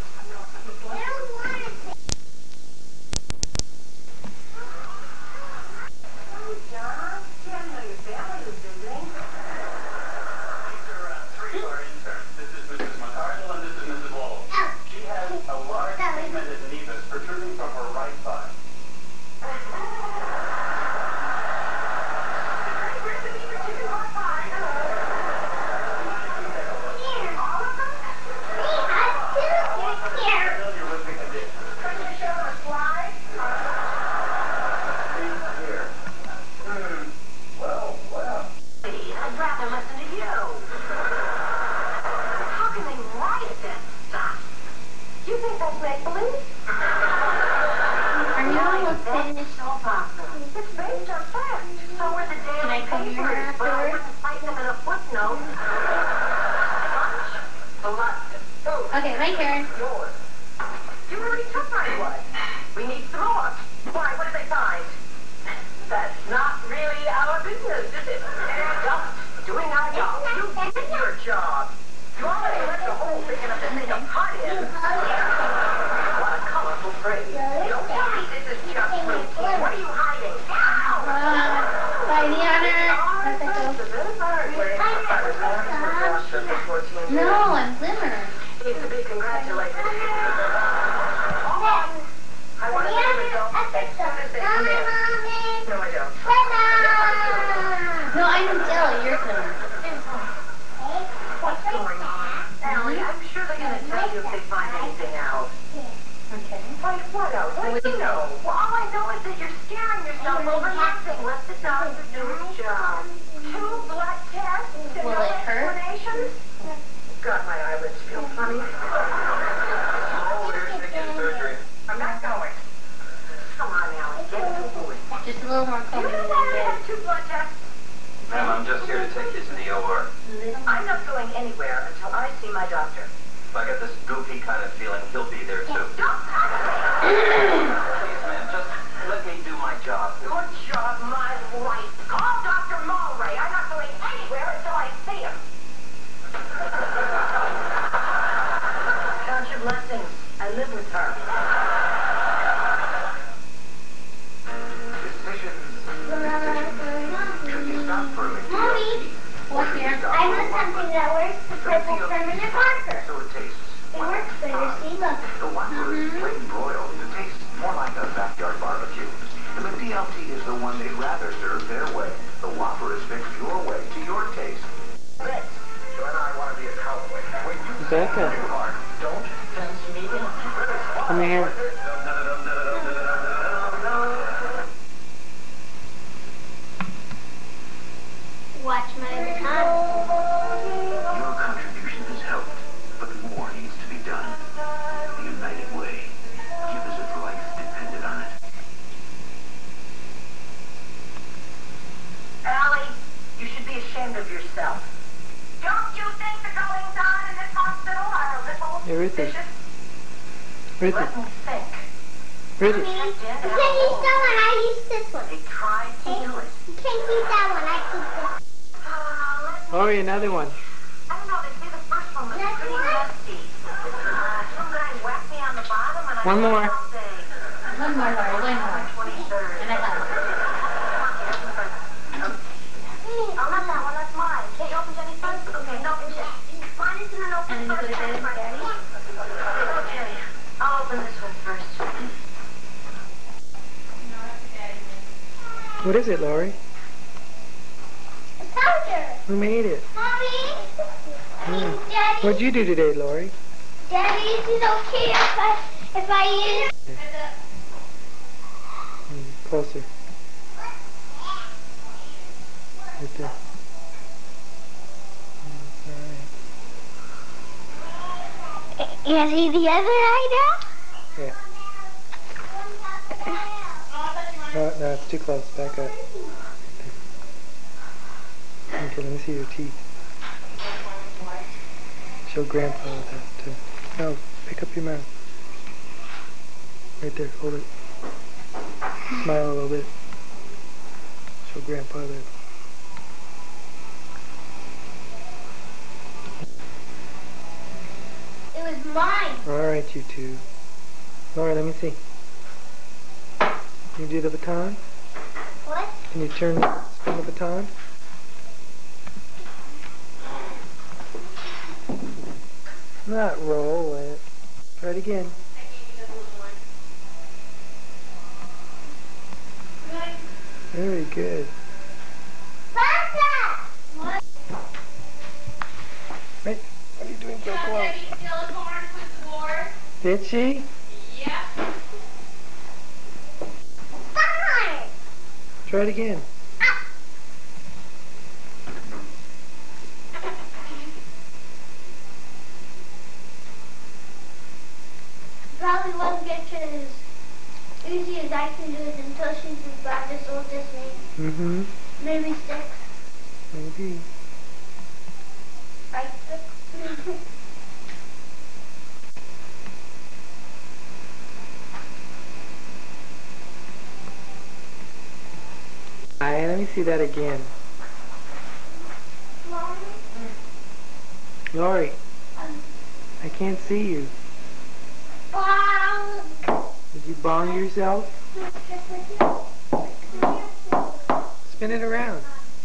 Okay, my turn. You already took my blood. We need some more. Why, what did they find? That's not really our business, is it? Just doing our job. You did your job. You already left the whole thing enough to take a part in. What a colorful phrase. Don't tell me this is just routine. What are you hiding? By the honor. No, I'm Glimmer. Needs to be congratulated. I want to see the results as soon as they come in. No, I don't. No, I'm Jill. You're Glimmer. What's going on? Allie, I'm sure they're going to tell you if they find anything out. Okay. Wait, what else? What do you know? Well, all I know is that you're scaring yourself over nothing. Let the doctor do his job. 2 blood tests and Will no it hurt? explanations? God, my eyelids feel funny. Surgery. I'm not going. Come on, Allie, get to it. Just a little more Do you combing know than why I this. have 2 blood tests? Ma'am, I'm just here to take you to the OR. I'm not going anywhere until I see my doctor. If I get this goofy kind of feeling, he'll be there too. Don't touch me! Please, ma'am, just let me do my job. Your job, my wife. Call Dr. Mulray. I'm not going anywhere until I see him. Count your blessings. I live with her. Should you stop for a McDonald's? Mommy, What's here? I know something that works. The purple permanent marker. So it tastes It works better. See, look. The Whopper is plain broiled. It tastes more like a backyard barbecue. And the DLT is the one they'd rather serve their way. The Whopper is fixed your way to your taste. Next, you and I want to be a cowboy. When you Becca, your heart, don't fence me in. come here. Watch my time. Your contribution has helped, but more needs to be done. The United Way. Give as if life depended on it. Allie, you should be ashamed of yourself. Don't you think the goings on in this hospital are a little Hey, Ruthie. suspicious? Ruthie. Let me think. Ruthie. You can't use that one. I use this one. They tried to do it. You can't use that one. I keep this. Lori, another one. I don't know, they say the first one was That's pretty what? nasty. Some guy whacked me on the bottom and I One more. all day. One more, Laura. One more. 23rd. And I got it. Oh, not that one, that's mine. Can't you open Jenny's first? Okay, no, mine is in an open And then you first. put it in, Daddy? Okay, I'll open this one first. What is it, Lori? A powder. Who made it? Mommy. Hmm. Daddy. What'd you do today, Lori? Daddy, is it okay if I use? Closer. Right there. Alright. You see the other eye now? Yeah. No, it's too close. Back up. Okay, let me see your teeth. Show Grandpa that too. No, pick up your mouth. Right there, hold it. Smile a little bit. Show Grandpa that. is mine. Alright, you two. Alright, let me see. Can you do the baton? What? Can you spin the baton? Not roll it. Try it again. Very good. Santa! What? Right? What are you doing so close? Debbie still born with war. Did she? Yep. Fine! Try it again. Probably won't get to as easy as I can do it until she's about this old as me. Mm-hmm. Maybe 6. Maybe. Right? Alright, let me see that again. Lori, I can't see you. Did you bong yourself? Spin it around.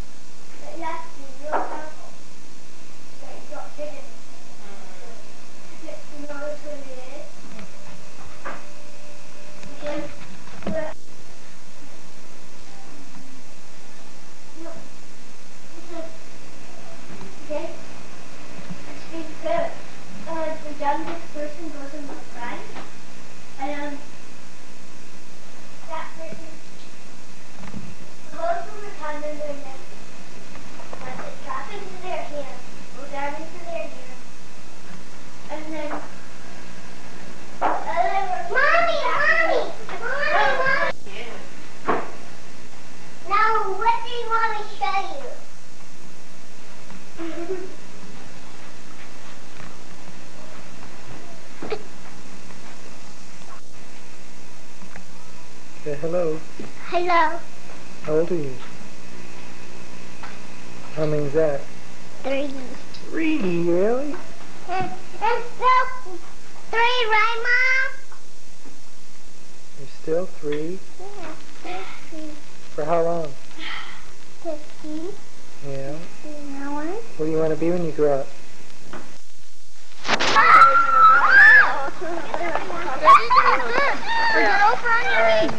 Okay. It's good. The youngest person goes in the front, and that person goes from the time in their neck. Let it drop into their hand, go down into their hand, and then Mommy! Now, what do you want me to show you? Say hello. Hello. How old are you? How many is that? 3. 3, really? That's 3, right, Mom? You're still 3? Yeah. For how long? 15. Yeah. 15 hours. What do you want to be when you grow up? Get over on your knees.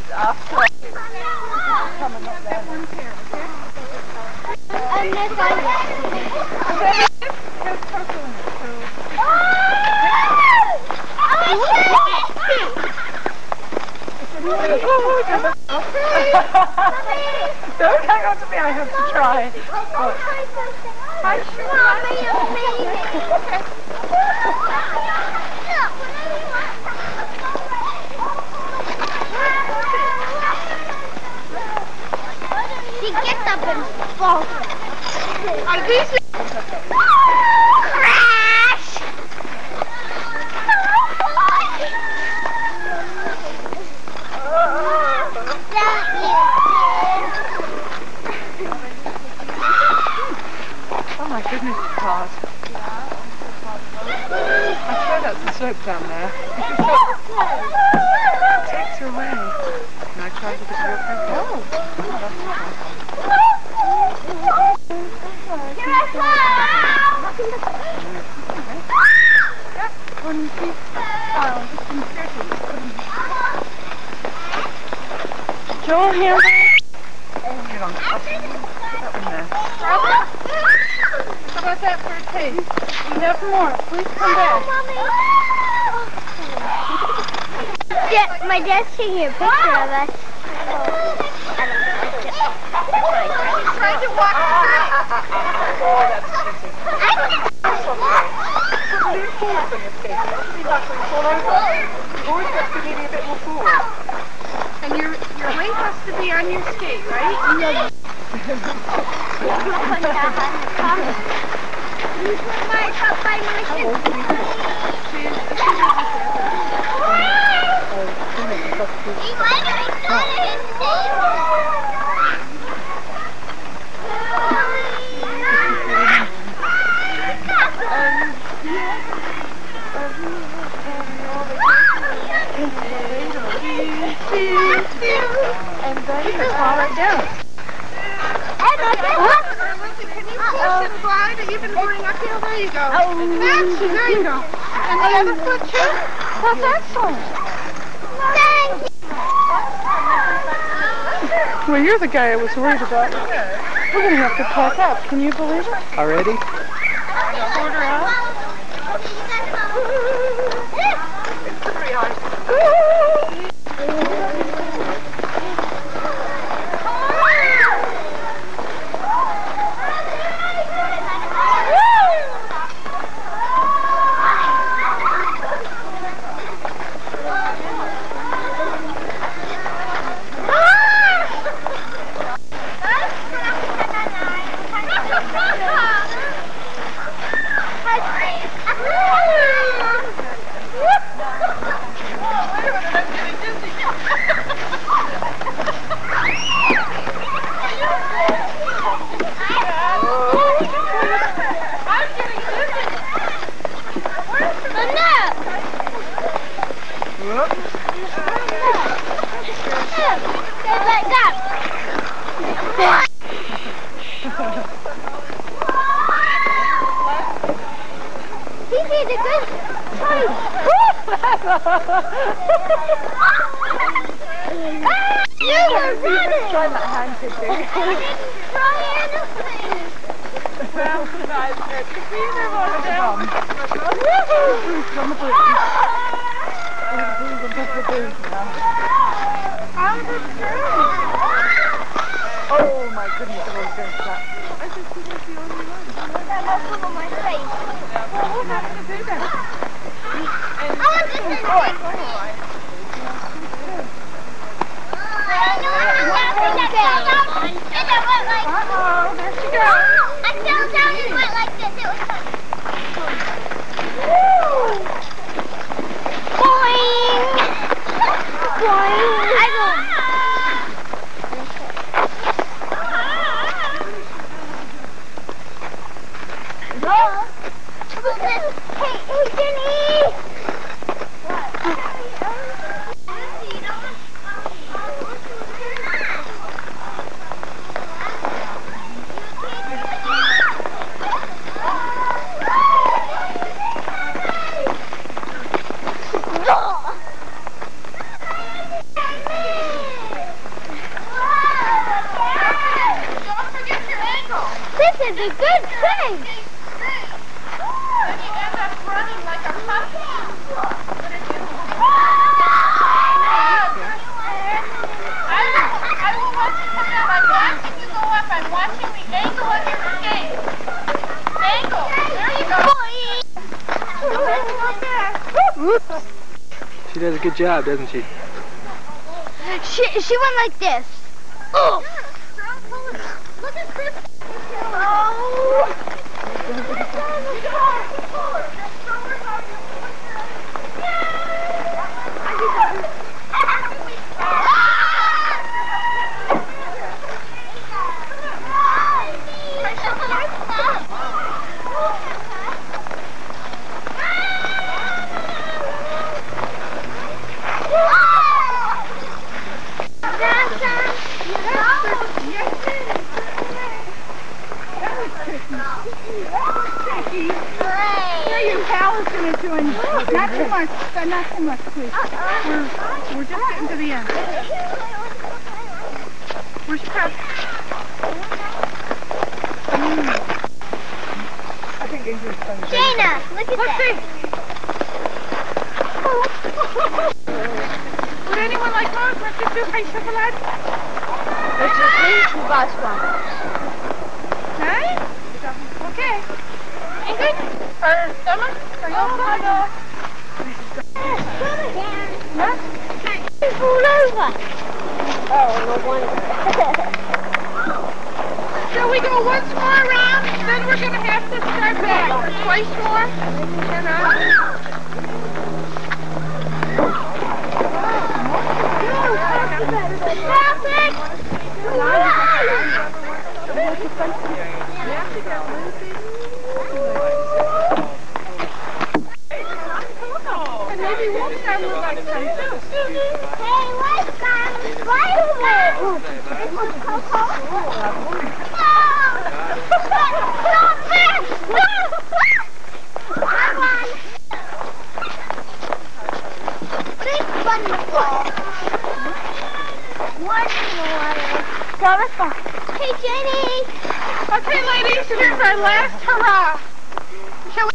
Don't hang on to me, I have to try. I She gets up and falls. Crash! Oh my goodness, it's hard. I swear that's the slope down there. It takes her away. Can I try to get your paper? Oh, that's nice. One piece. Joel, here. Get on. Put that in there. How about that for a taste? You have more. Please come back. Yeah, my dad's taking a picture of us. He's trying to walk straight. Oh, that's cheating. Always has to be a bit more forward. And your weight has to be on your skate, right? No. And then you fall right down. Lindsay, can you push and slide even going uphill? There you go. That's, there you go. And the other foot too? That's excellent. Thank you. Well, you're the guy I was worried about. We're going to have to pack up. Can you believe it? Already? Quarter out. Try my hand to do. I didn't try anything. Well, guys, you see them on the down. Oh my goodness, I was going to stop. I think she was the only one. That must have on my face. Well, we'll have to do that. I want to do it. Uh-oh, there she goes. I fell down and went like this. It was fun. Boing! Boing! I go. Hey, Jenny! This is a good thing. And you end up running like a puppy. I will watch you come down. I'm watching you go up. I'm watching the angle of your skate. Angle. There you go. She does a good job, doesn't she? She went like this. Oh. Look at Chris. Not too much, please. We're just getting to the end. Where's your cup? I think Ingrid's fun. Jana, look at that. Would anyone like more? Want to do high chocolate? Let's just leave the bus one. Huh? Okay. Ingrid? Or Emma? Are you all fine? What? It's all over. Oh, no wonder. Shall we go once more around? Then we're going to have to start back. Twice more? And maybe we'll start with like some where's Spider-Man? Coco? Come on. Big wonderful. Wonderful. Hey, Jenny. Okay, ladies, here's our last hurrah. Shall we?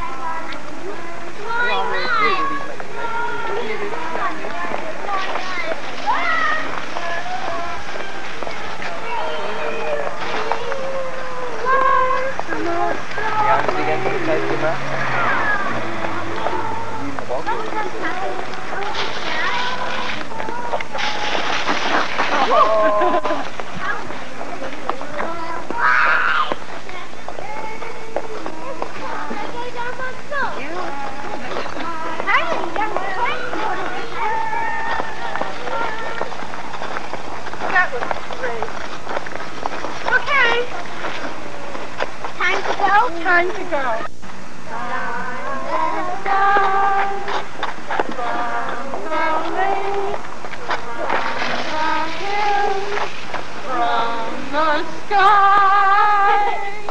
That was great. Okay. Time to go? Time to go. From the sky.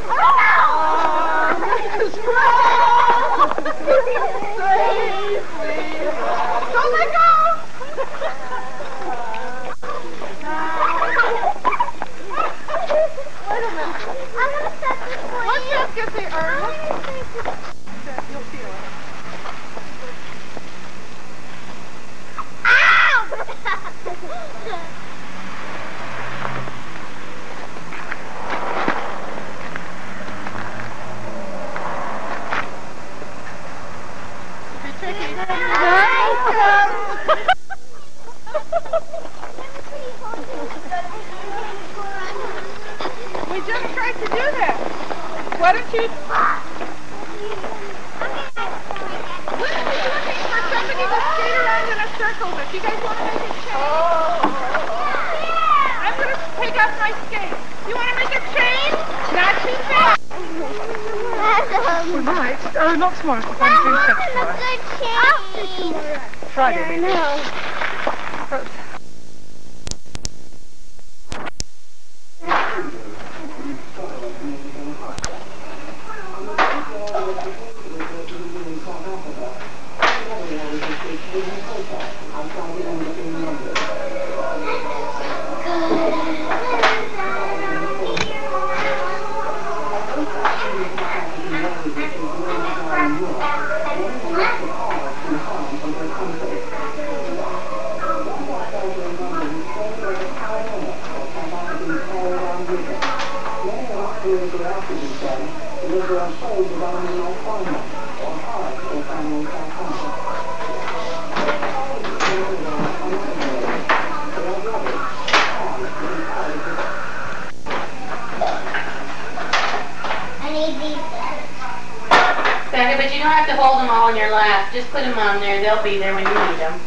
Don't let go. Wait a minute. I'm going to set this for Let's you. just get the urn. You'll feel it. Ow! Be tricky. We just tried to do that. Why don't you... We're looking for somebody to skate around in a circle with. You guys want to make a chain? I'm going to take off my skate. You want to make a chain? Not too fast. We might. Oh, not tomorrow. That wasn't a good chain. Friday, maybe. Becca, but you don't have to hold them all in your lap. Just put them on there. They'll be there when you need them.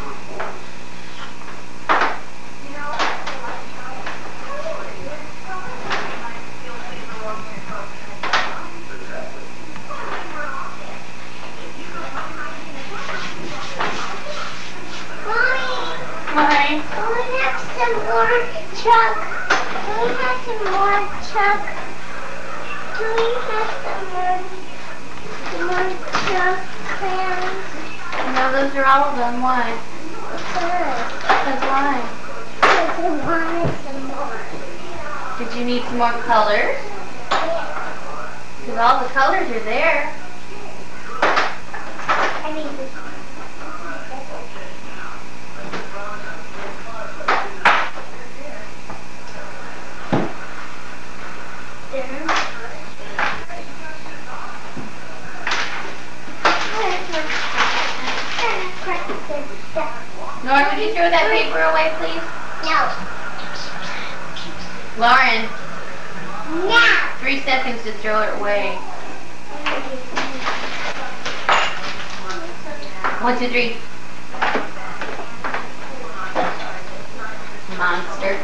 Hi. We have some more Chuck. We have some more Chuck. Do we have some more Chuck crayons? No, those are all of them. Why? Because why? Because we wanted some more. Did you need some more colors? Because all the colors are there. I need this. Lauren, would you throw that paper away, please? No. Lauren, Now. 3 seconds to throw it away. 1, 2, 3. Monster.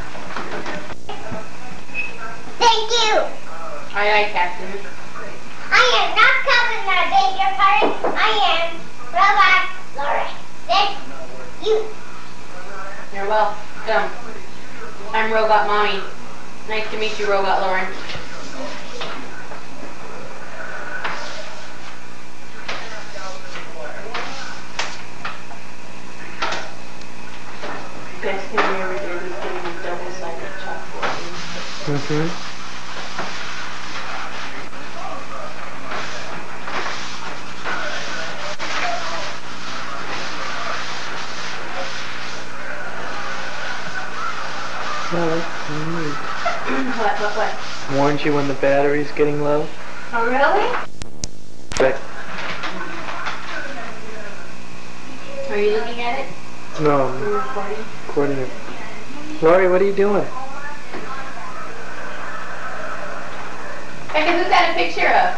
Thank you. Aye, aye, Captain. I am not coming, my danger party. I am Robot Lauren. This You're welcome. I'm Robot Mommy. Nice to meet you, Robot Lauren. Best thing we ever did was getting a double-sided chalkboard. Mm-hmm. What? Warns you when the battery's getting low. Oh, really? But Are you looking at it? no, Are you recording? I'm recording it. Lori, what are you doing? Becca, who's that a picture of?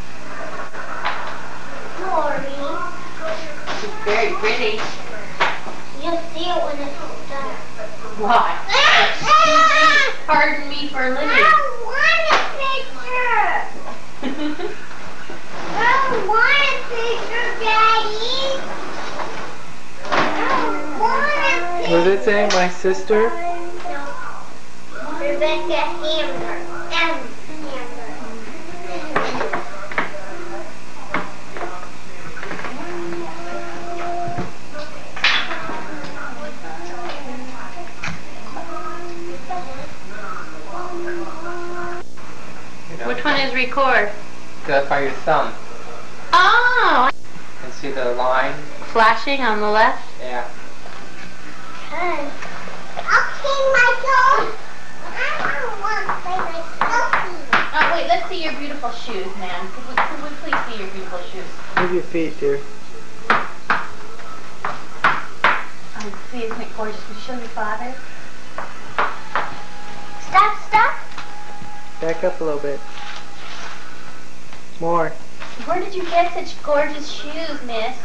Lori. She's very pretty. You'll see it when it's done. Why? Pardon me for living. I want a picture. I want a picture, Daddy. I want a picture. Was it saying my sister? No. Rebecca Hammer. Hammer. Which one is record? Go by your thumb Oh! and see the line. Flashing on the left? Yeah. I'll clean my toes. I don't want to play my selfie. Oh, wait, let's see your beautiful shoes, ma'am. Could we please see your beautiful shoes? Move your feet, dear. Oh, see, isn't it gorgeous? Will you show your father? Stop. Back up a little bit. More. Where did you get such gorgeous shoes, miss?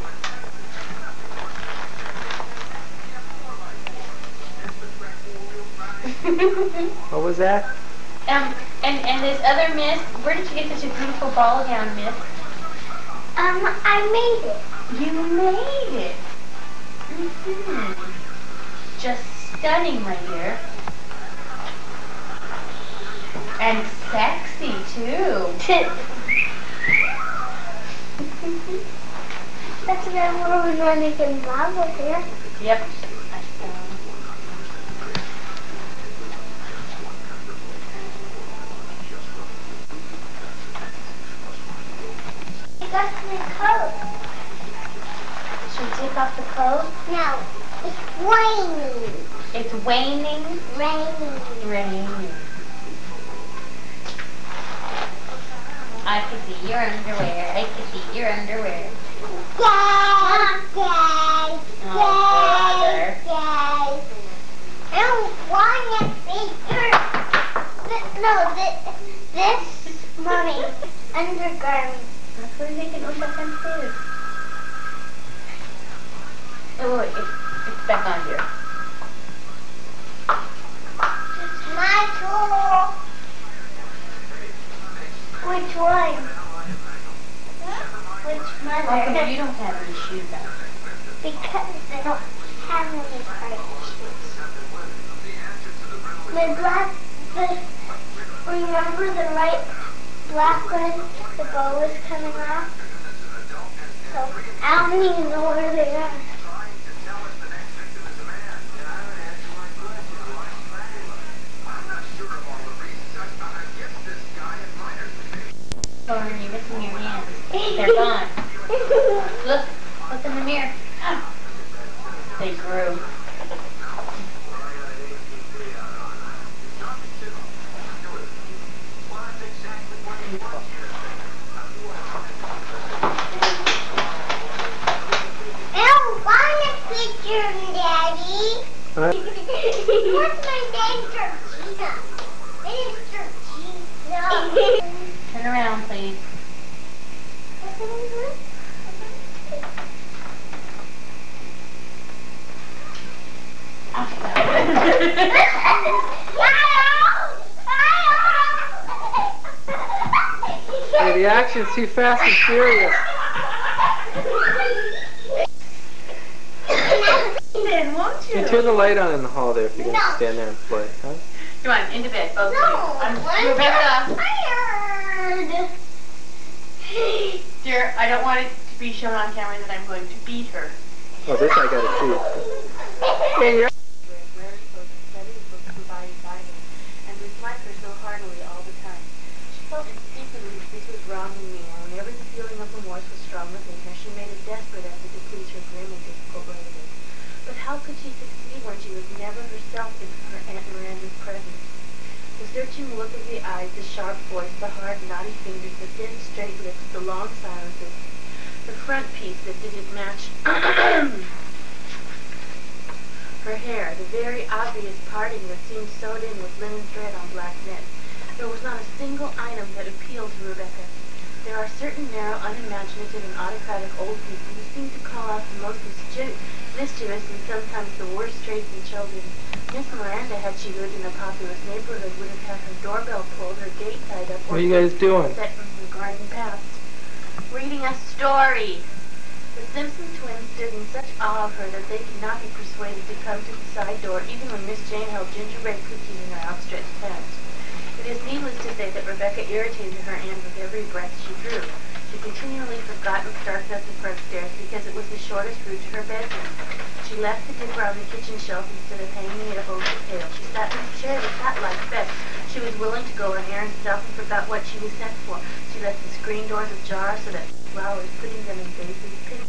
What was that? And this other miss, where did you get such a beautiful ball gown, miss? I made it. You made it. Just stunning, my dear. And sexy, too. That's what everyone running in love with here. Yep. That's my coat. Should we take off the coat? No, it's raining. It's waning. Raining. I can see your underwear. I can see your underwear. Yay! Oh, brother. I don't want a picture. This, Mommy, undergarment. That's what they can understand. Oh, wait, it's back on here. It's my tool. Which one? Which mother? How come you don't have any shoes on? Because I don't have any private shoes. My remember the right black one? The bow was coming off. So I don't even know where they are. Oh, you're missing your hands. They're gone. Look in the mirror. They grew. I don't want a picture, Daddy. What? What's my name, Georgina? My name's Georgina. Turn around, please. Hey, the action's too fast and furious. then, won't you? And turn the light on in the hall there if you're going to stand there and play, huh? Come on, into bed, both of you. Rebecca. Rebecca. Dear, I don't want it to be shown on camera that I'm going to beat her. Oh, this I got to see. Rarely spoke and studied the books provided by him, and disliked her so heartily all the time. She felt instinctively that this was wrong in me, and whenever the feeling of remorse was strong within her, she made a desperate effort to please her grim and difficult relative. But how could she succeed when she was never herself in her Aunt Miranda's presence? The searching look of the eyes, the sharp voice, the hard, knotty fingers, the thin, straight lips, the long silences, the front piece that didn't match her hair, the very obvious parting that seemed sewed in with linen thread on black net. There was not a single item that appealed to Rebecca. There are certain narrow, unimaginative, and autocratic old people who seem to call out the most mischievous and sometimes the worst traits in children. Miss Miranda, had she lived in a populous neighborhood, would have had her doorbell pulled, her gate tied up, What are you guys doing? set in her garden paths. Reading a story. The Simpson twins stood in such awe of her that they could not be persuaded to come to the side door even when Miss Jane held gingerbread cookies in her outstretched hands. It is needless to say that Rebecca irritated her aunt with every breath she drew. She continually forgot and started up the front stairs because it was the shortest route to her bedroom. She left the dipper on the kitchen shelf instead of hanging it over the pail. She sat in a chair that sat like best. She was willing to go on errands and often forgot what she was sent for. She left the screen doors ajar so that flowers, putting them in vases, picked.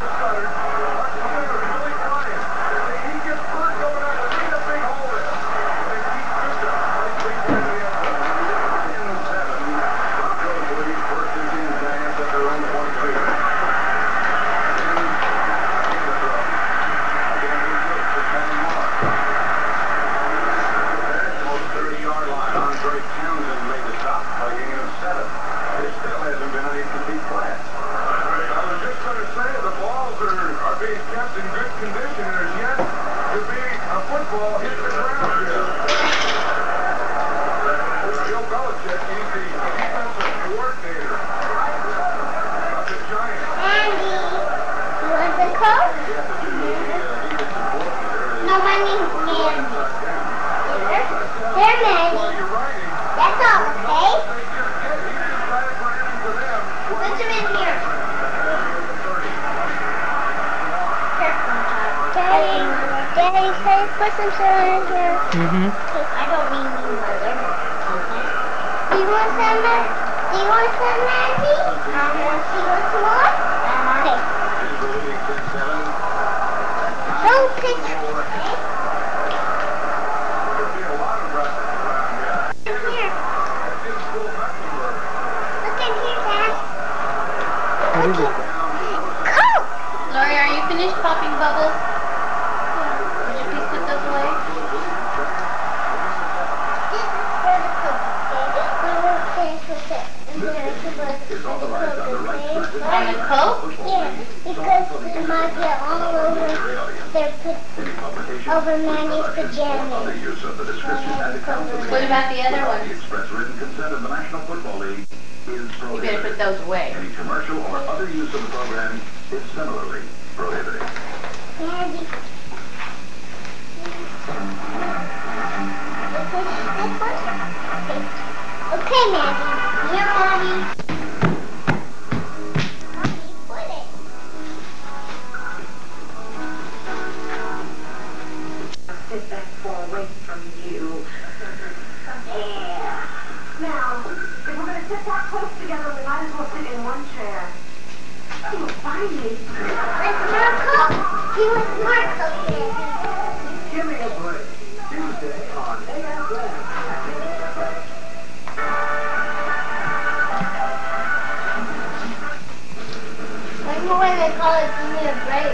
Put some soda in here. I don't mean you, Mother. Do you want some, Do you want some, Maggie? Do you want some more? Okay. Don't pitch. Here. Look in here, Dad. What is it? Coke! Lori, are you finished popping bubbles? On the Coke? Yeah, because it might get all over over Manny's pajamas. What about the other ones? You better put those away. Any commercial or other use of the program is similarly prohibited. Maggie. Okay, Maggie. Here, Mommy. Sit back far away from you. Yeah. Now, if we're going to sit that close together, we might as well sit in one chair. Oh, finally. Let's smart cook. He was smart cook, Daddy. Give me a break. Tuesday on AFM. Remember when they call it give me a break?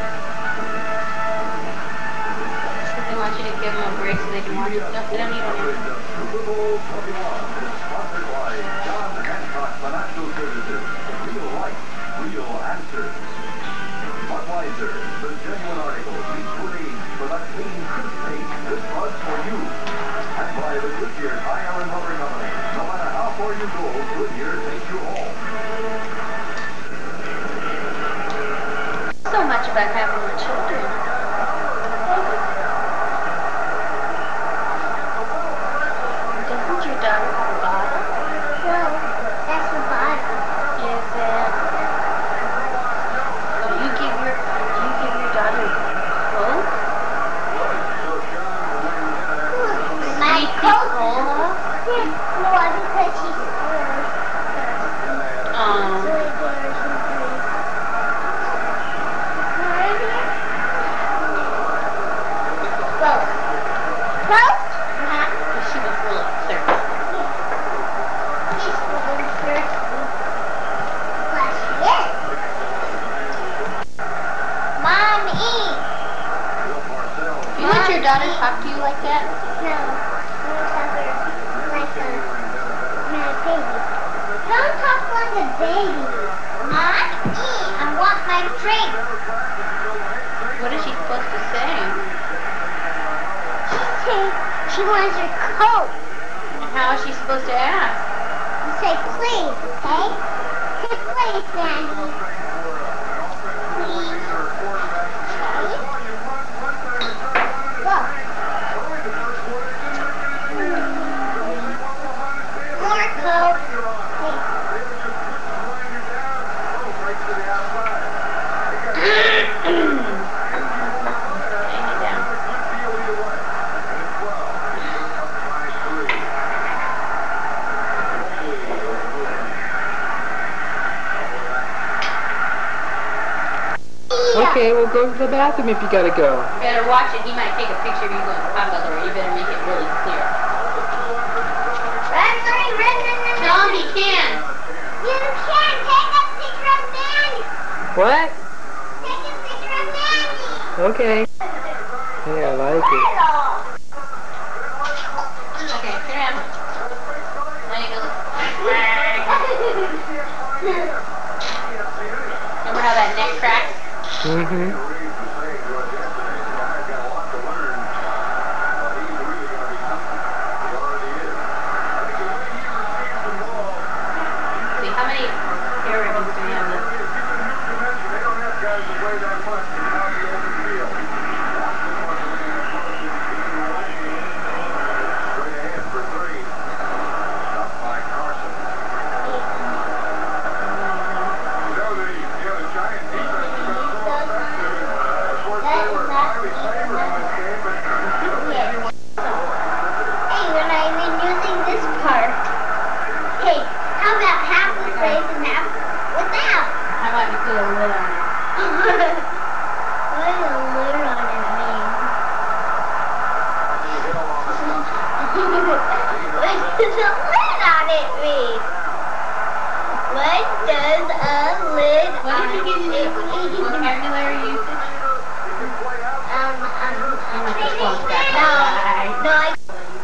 They want you to give them a break so they can watch stuff they don't even know. Super Bowl 21 is sponsored by John Hancock Financial Services. Real life, real answers. Budweiser, the genuine article, meets with age for that clean, crisp taste. This was for you. And by the Goodyear Tire and Rubber Company. No matter how far you go, Goodyear takes you home. So much about having children. You want your daughter to talk to you like that? No. Like a baby. Don't talk like a baby. I want my drink. What is she supposed to say? She wants her coat. And how is she supposed to ask? You say please, okay? Say please, Daddy. Please. Okay? Look. More coat. Okay, we'll go to the bathroom if you gotta go. You better watch it. He might take a picture of you going to Papa, or you better make it really clear. Run. Tell him he can. You can take a picture of Manny. What? Take a picture of Manny. Okay. Yeah, I like it. Okay, sit down. Now you go. Remember how that neck cracks? Mm-hmm. See, how many hair ribbons do we have left? Hey, we're not even using this part. Hey, how about half with brace and half without? How about you put a lid on it? What does a lid on it mean? What does a lid on it mean? What does a lid What on did you give it me? mean? Vocabulary usage? No, I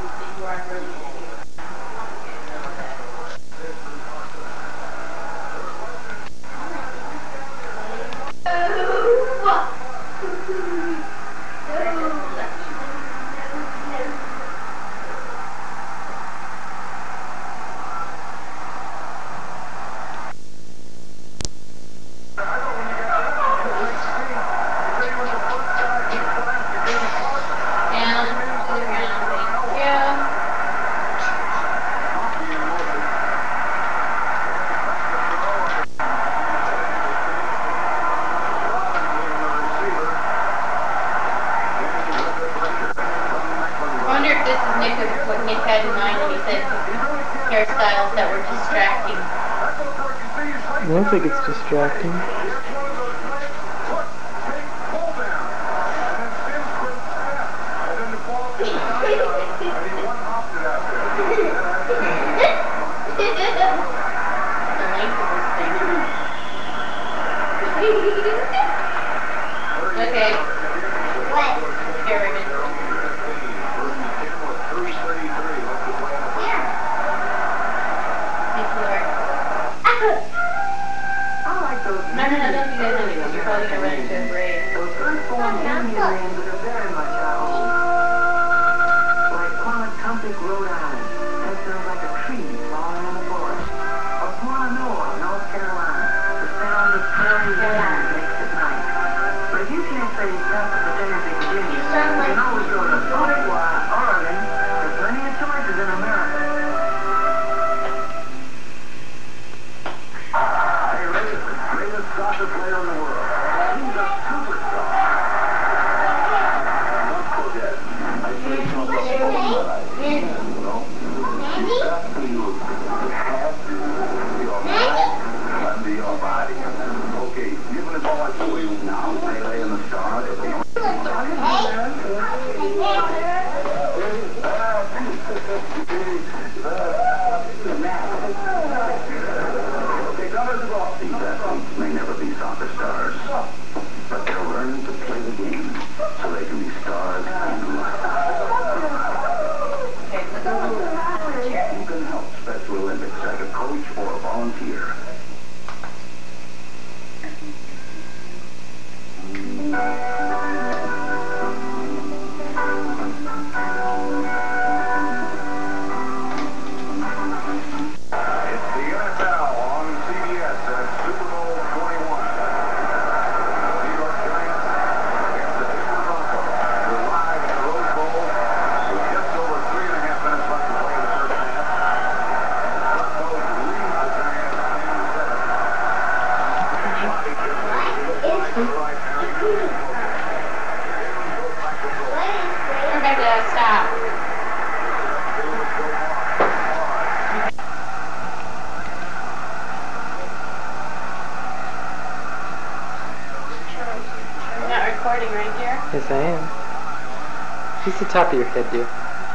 what Nick had in mind when he said hairstyles that were distracting. I don't think it's distracting. Okay. What? Hair ribbon. Here. No. stars and lights. You can help Special Olympics as a coach or a volunteer. It's the NFL on CBS at Super Bowl 21. New York Giants against the Denver Broncos. We're live in the Rose Bowl with just over 3.5 minutes left to play the first half. Broncos lead the Giants 10-7. Rebecca, stop. You're not recording right here? Yes, I am. Use the top of your head, dear.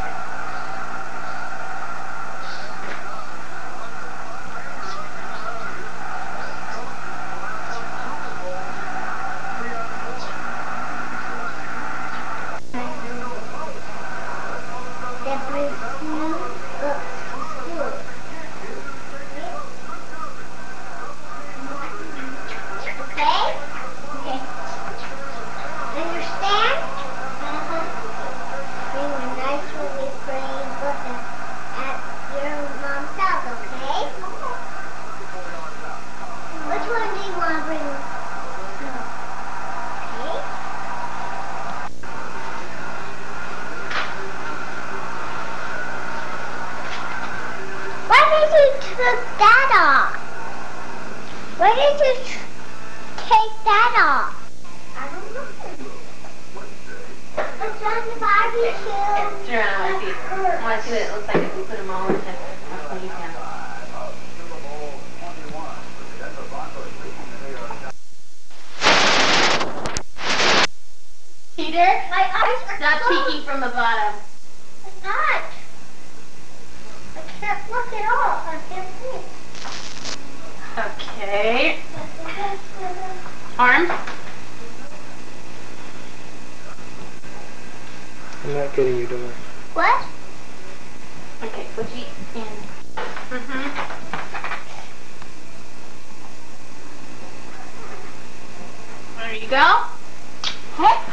Why did you take that off? I don't know. It's on the barbecue. Turn around, I want to see. I want to see what it looks like if we put them all into a sleeve now. Peter, My eyes are stop closed. peeking from the bottom. I'm not. I can't look at all. I can't see. Okay. Arms. I'm not getting you, don't worry. What? Okay, put your in. There you go. Ready.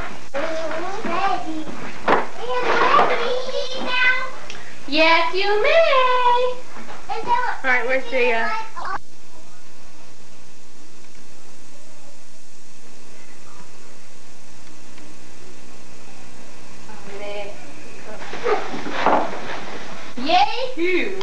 Are you ready now? Yes, you may. All right, where's the, Yay-hoo!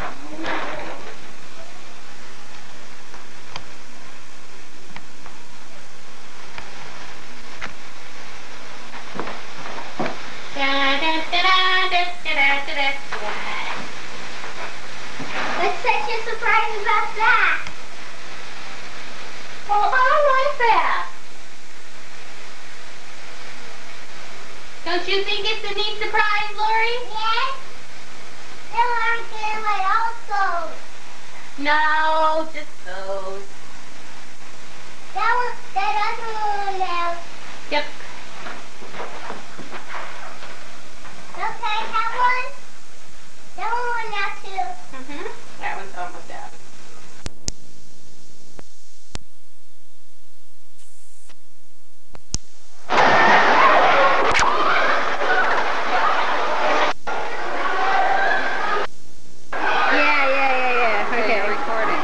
What's such a surprise about that? Oh, I like that. Don't you think it's a neat surprise, Lori? Yes. No, I'm getting my also. No, just those. That other one now. Yep. Okay, that one. That one now too. That one's almost out. Yeah. Okay, recording.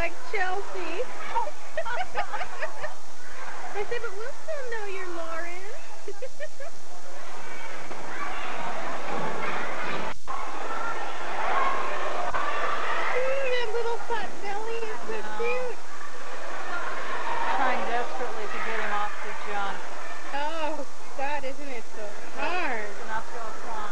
like Chelsea. I said, but we'll still know you're Lauren. That little pot belly is so cute. Trying desperately to get him off the junk. Oh, God, isn't it so hard? Not so fun.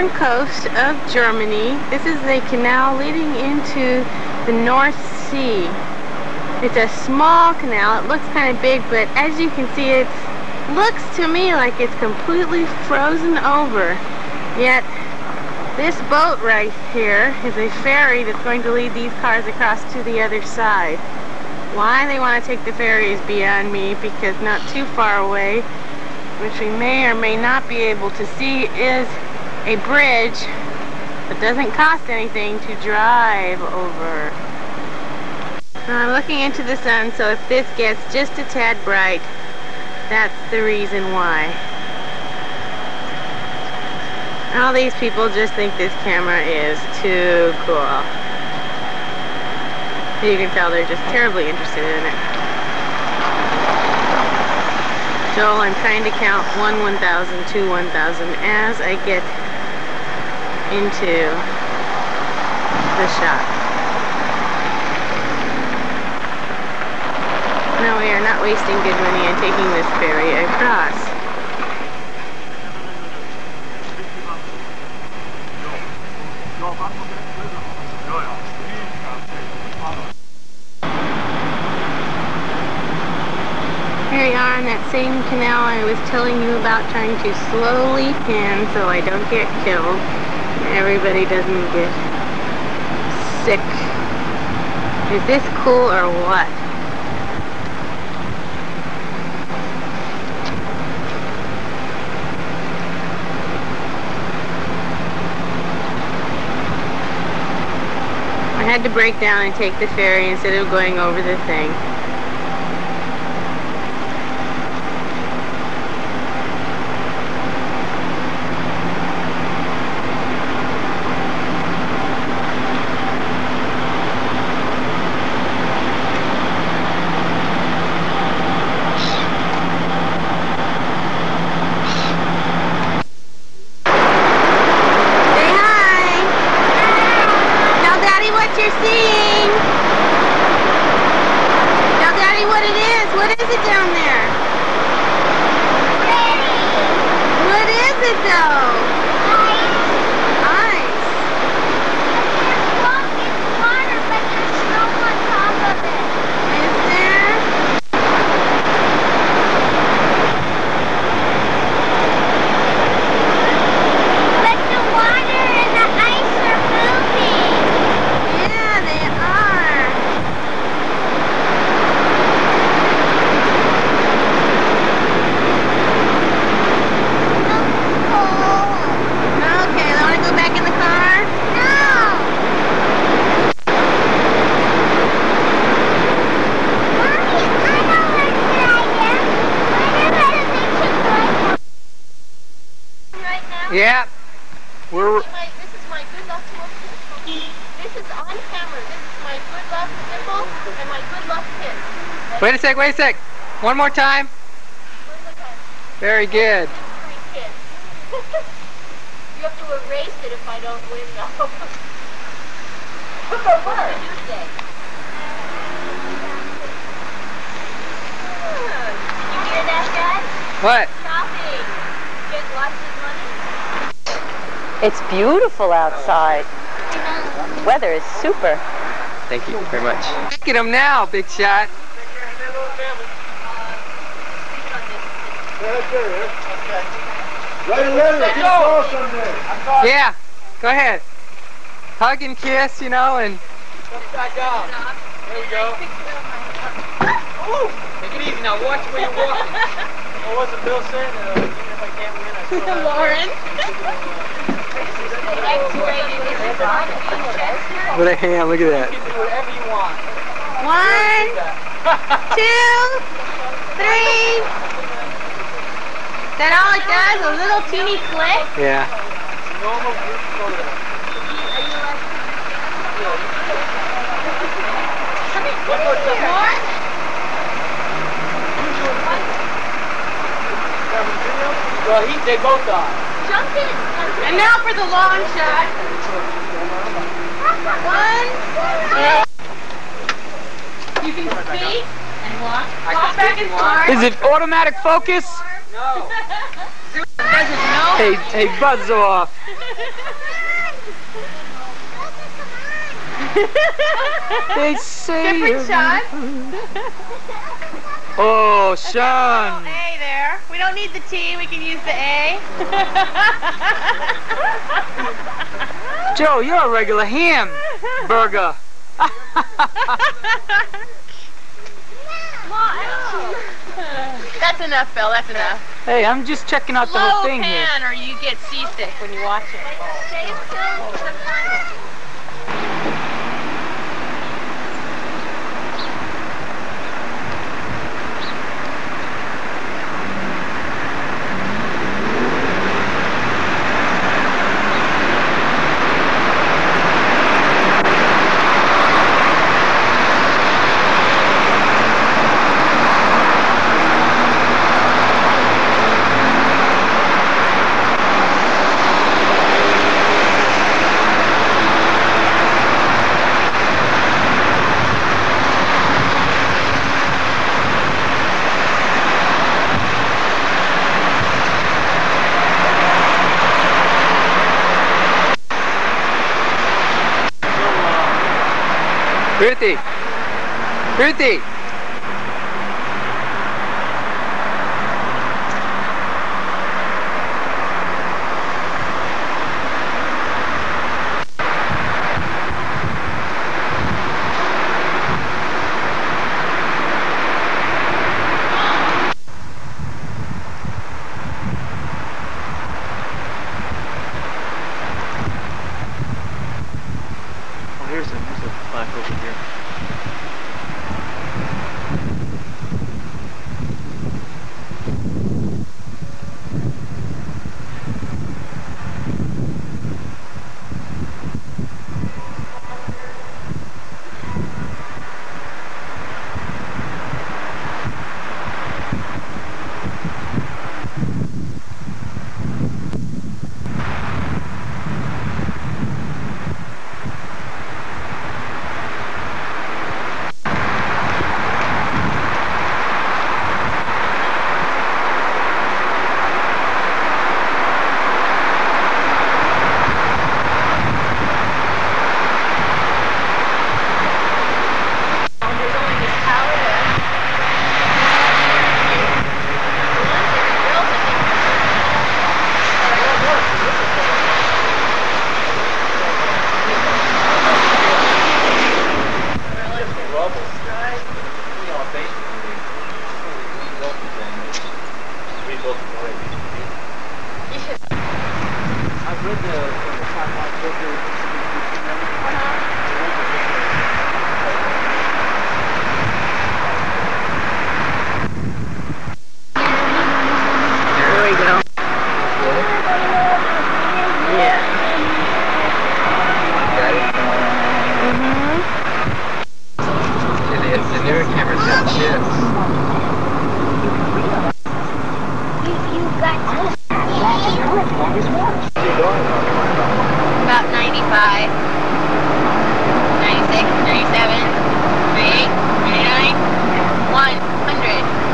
eastern coast of Germany. This is a canal leading into the North Sea. It's a small canal. It looks kind of big, but as you can see, it looks to me like it's completely frozen over. Yet, this boat right here is a ferry that's going to lead these cars across to the other side. Why they want to take the ferry is beyond me, because not too far away, which we may or may not be able to see, is a bridge that doesn't cost anything to drive over. Now I'm looking into the sun, so if this gets just a tad bright, that's the reason why. All these people just think this camera is too cool. You can tell they're just terribly interested in it. Joel, I'm trying to count 1 1,000, 2 1,000 as I get into the shot. No, we are not wasting good money on taking this ferry across. Here we are on that same canal I was telling you about, trying to slowly pan so I don't get killed and everybody doesn't get sick. Is this cool or what? I had to break down and take the ferry instead of going over the thing. You're seeing. Tell Daddy what it is. What is it down there? What is it though? Ice. It's water, but there's snow on top of it. Is there? But the water and the ice are moving. Yeah, they are. Okay, I want to go back in the car? No. Mommy, I know where the idea. Whenever the picture goes right now. Yeah. We're This is my good luck symbol. This is on camera. This is my good luck symbol and my good luck pin. wait a sec, wait a sec. One more time. Very good. You have to erase it if I don't win though. What did you say? You hear that, Dad? What? Shopping. Get lots of money. It's beautiful outside. Weather is super. Thank you very much. Look at him now, big shot. Write a letter, get a call someday. Yeah, go ahead. Hug and kiss, you know, and Upside down. There we go. Ooh, take it easy now. Watch where you're walking. What wasn't Bill saying? Even if I can't win, I still have Lauren. what a hand, look at that. You can do whatever you want. 1, 2, 3. Is that all it does? A little teeny click? Yeah. Normal group photo. One more time. Well, they both are. Jump in. And now for the long shot. 1. You can speak and walk. Walk back and forth. Is it automatic focus? No. Doesn't know. Hey, buzz off. They say. Different Sean. Oh, Sean. A there. We don't need the T. We can use the A. Joe, you're a regular hamburger. That's enough, Phil. That's enough. Hey, I'm just checking out the whole Slow thing here. pan or you get seasick when you watch it. Ruthie! Ruthie! Oh, here's a plaque over here. About 95, 96, 97, 98, 99, 100.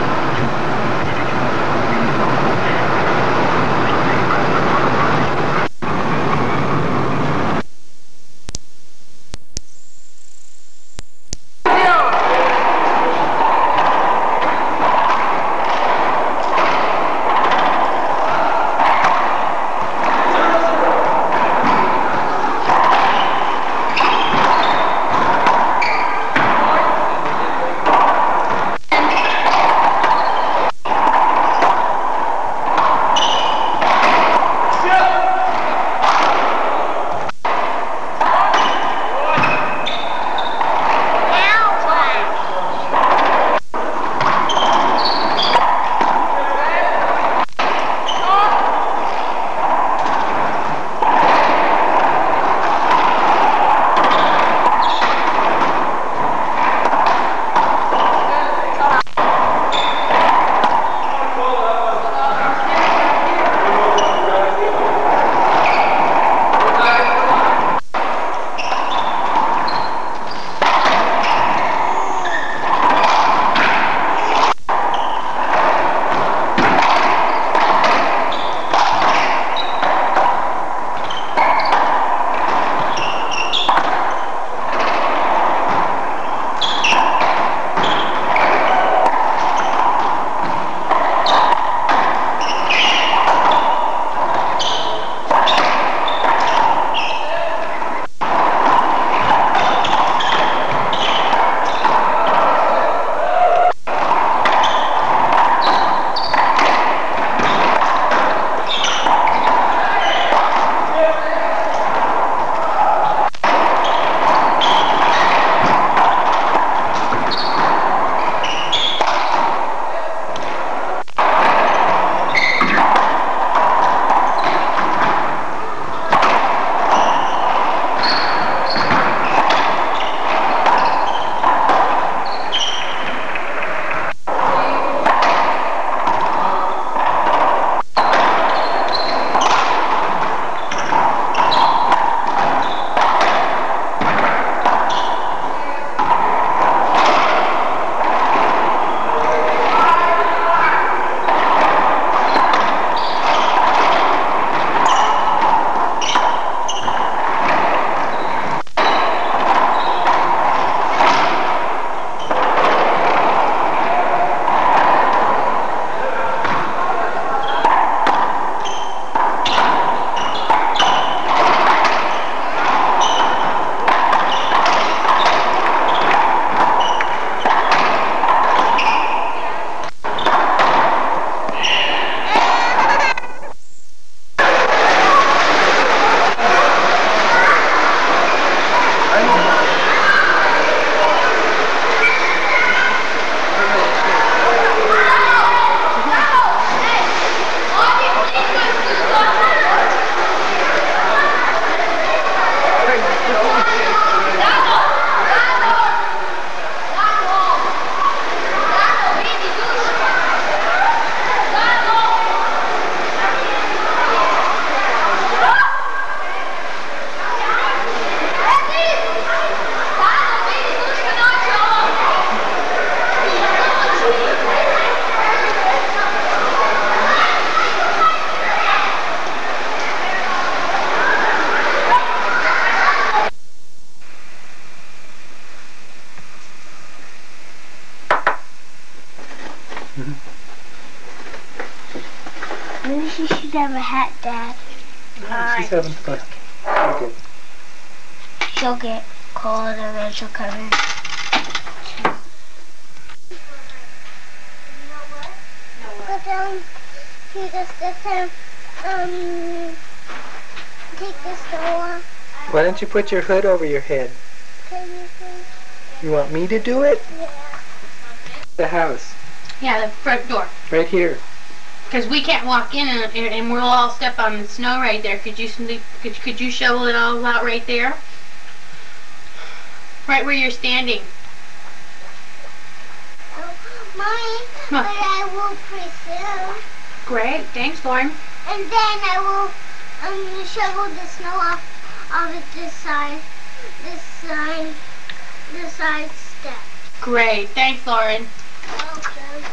have a hat, Dad. She's having fun. Okay. She'll get cold and then she'll come in. But you just take the snow off. Why don't you put your hood over your head? Can you please? You want me to do it? Yeah. The house. Yeah, the front door. Right here. Because we can't walk in and we'll all step on the snow right there. Could you shovel it all out right there? Right where you're standing. Mommy, but I will presume. Great, thanks, Lauren. And then I will shovel the snow off of this side step. Great, thanks, Lauren. Okay.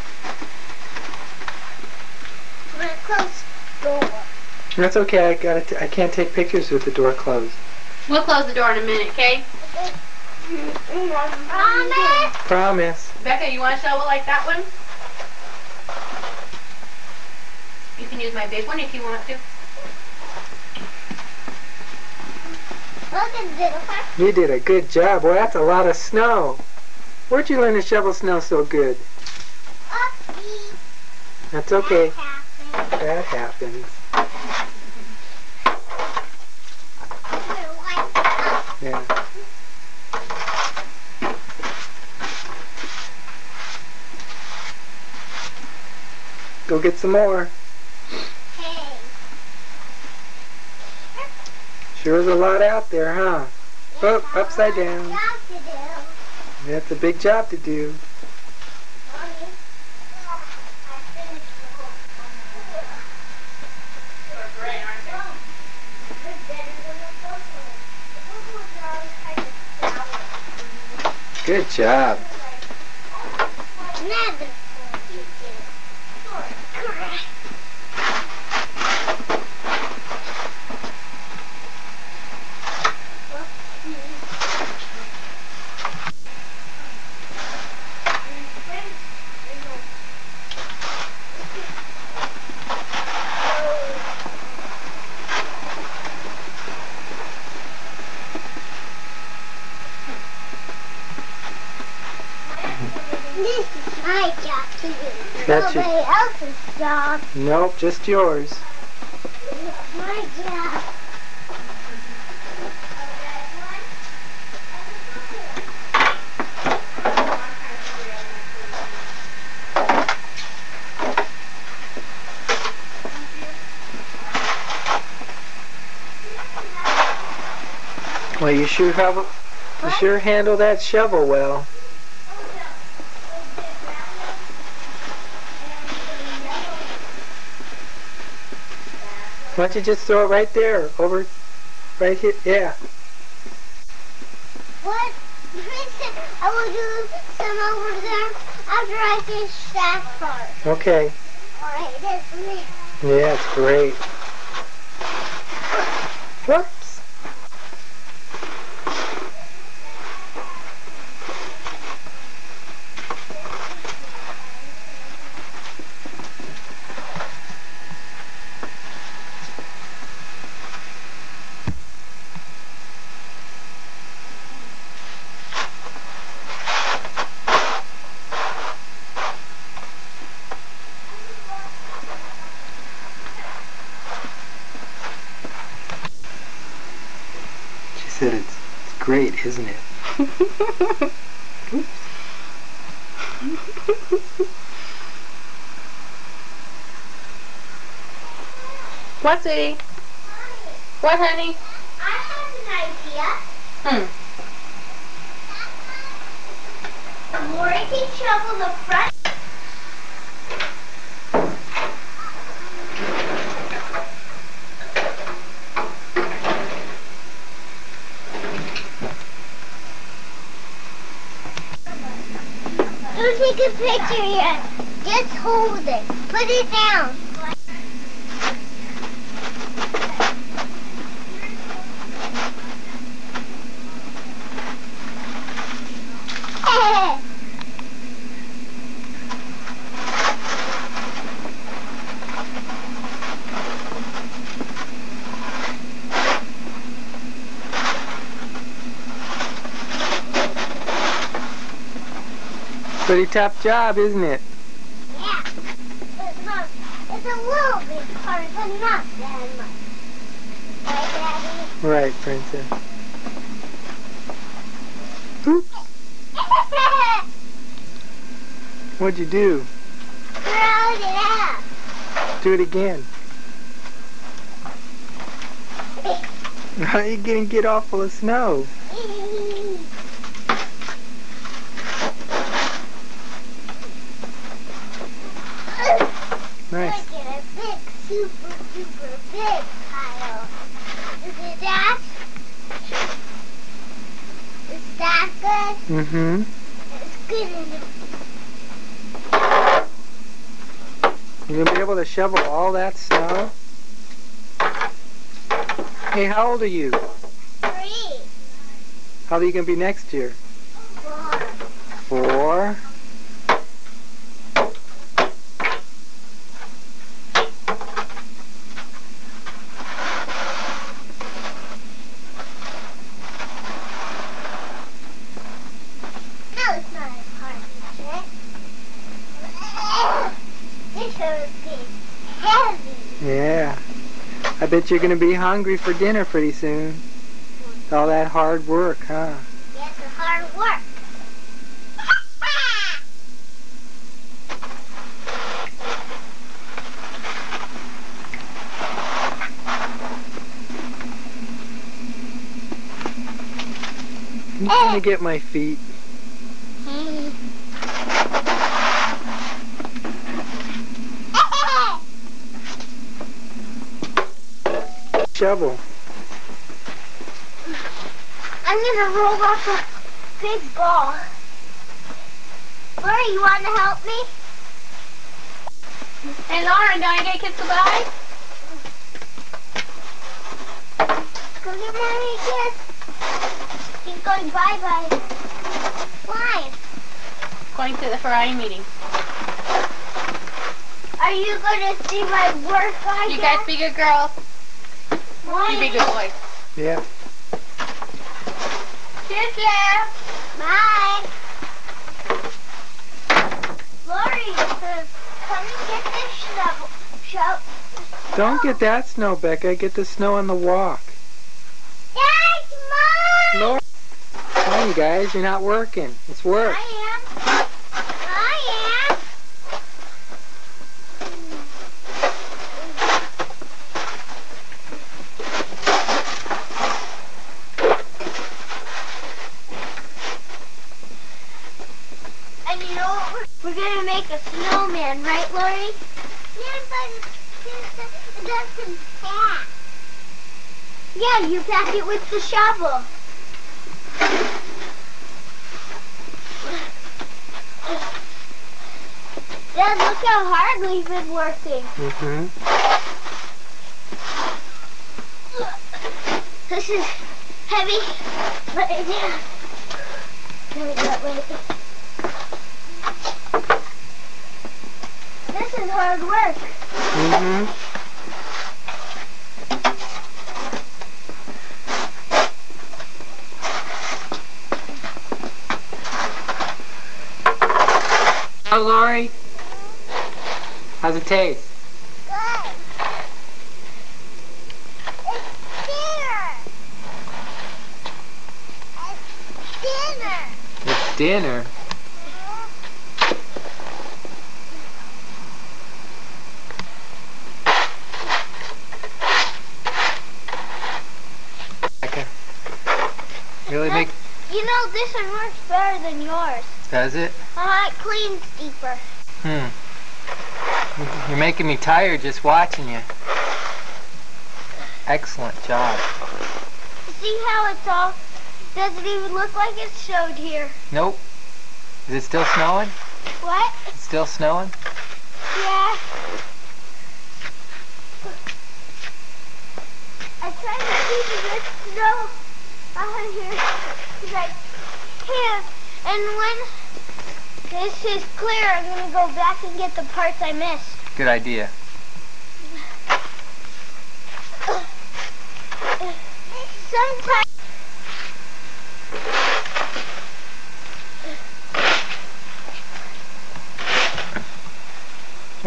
I'm gonna close the door. That's okay. I can't take pictures with the door closed. We'll close the door in a minute, okay? Promise? Promise. Becca, you want a shovel like that one? You can use my big one if you want to. Look at this. You did a good job. Boy, that's a lot of snow. Where'd you learn to shovel snow so good? Oopsie. That's okay. That happened. That happens. Yeah. Go get some more. Hey. Sure is a lot out there, huh? Oh, upside down. That's a big job to do. Good job. This is my job to do. That's your- Nobody else's job. Nope, just yours. It's my job. Well, you sure handle that shovel well. Why don't you just throw it right there, over, right here, yeah. What? I will do some over there after I finish that part. Okay. Alright, that's me. Yeah, it's great. Whoops. She said it's great, isn't it? What, sweetie? What, honey? I have an idea. Laura can shovel the front. Don't take a picture yet. Just hold it. Put it down. Pretty tough job, isn't it? Yeah. It's a little bit hard, but not that much. Right, Daddy? Right, Princess. Oops. What'd you do? Rolled it up. Do it again. Now you're gonna get all full of snow. Nice. Look at a big, super, super big pile. Is that? Is that good? Mm-hmm. It's good enough. You're gonna be able to shovel all that snow? Hey, how old are you? 3. How old are you gonna be next year? 4. 4. No, it's not as hard as it. This is getting heavy. Yeah. I bet you're gonna be hungry for dinner pretty soon. With all that hard work, huh? Yes, it's hard work. I'm trying to get my feet. Shovel. I'm gonna roll off a big ball. Laura, you want to help me? Hey, Lauren, don't I get a kiss goodbye? Go get Mommy a kiss. She's going bye-bye. Why? Going to the Ferrari meeting. Are you going to see my work, I You guess? guys be good girls. Why? You be good boys. Yeah. Kiss you. Bye. Lori, come and get this shovel. Don't get that snow, Becca. Get the snow on the walk. That's mine. Lord. Come on, you guys. You're not working. It's work. I am. And you know what? We're going to make a snowman, right, Lori? Yeah, but it doesn't pack. Yeah, you pack it with the shovel. Dad, look how hard we've been working. Mm-hmm. This is heavy, but yeah. There we go, wait. This is hard work. Mm-hmm. How, Lori? How's it taste? Good. It's dinner. It's dinner. It's dinner. Becca, really make... You know, this one works better than yours. Does it? It cleans deeper. You're making me tired just watching you. Excellent job. See how it's all... Doesn't even look like it snowed here. Nope. Is it still snowing? What? It's still snowing? Yeah. I tried to keep the snow out here because I can't. And when this is clear, I'm going to go back and get the parts I missed. Good idea. Sometimes...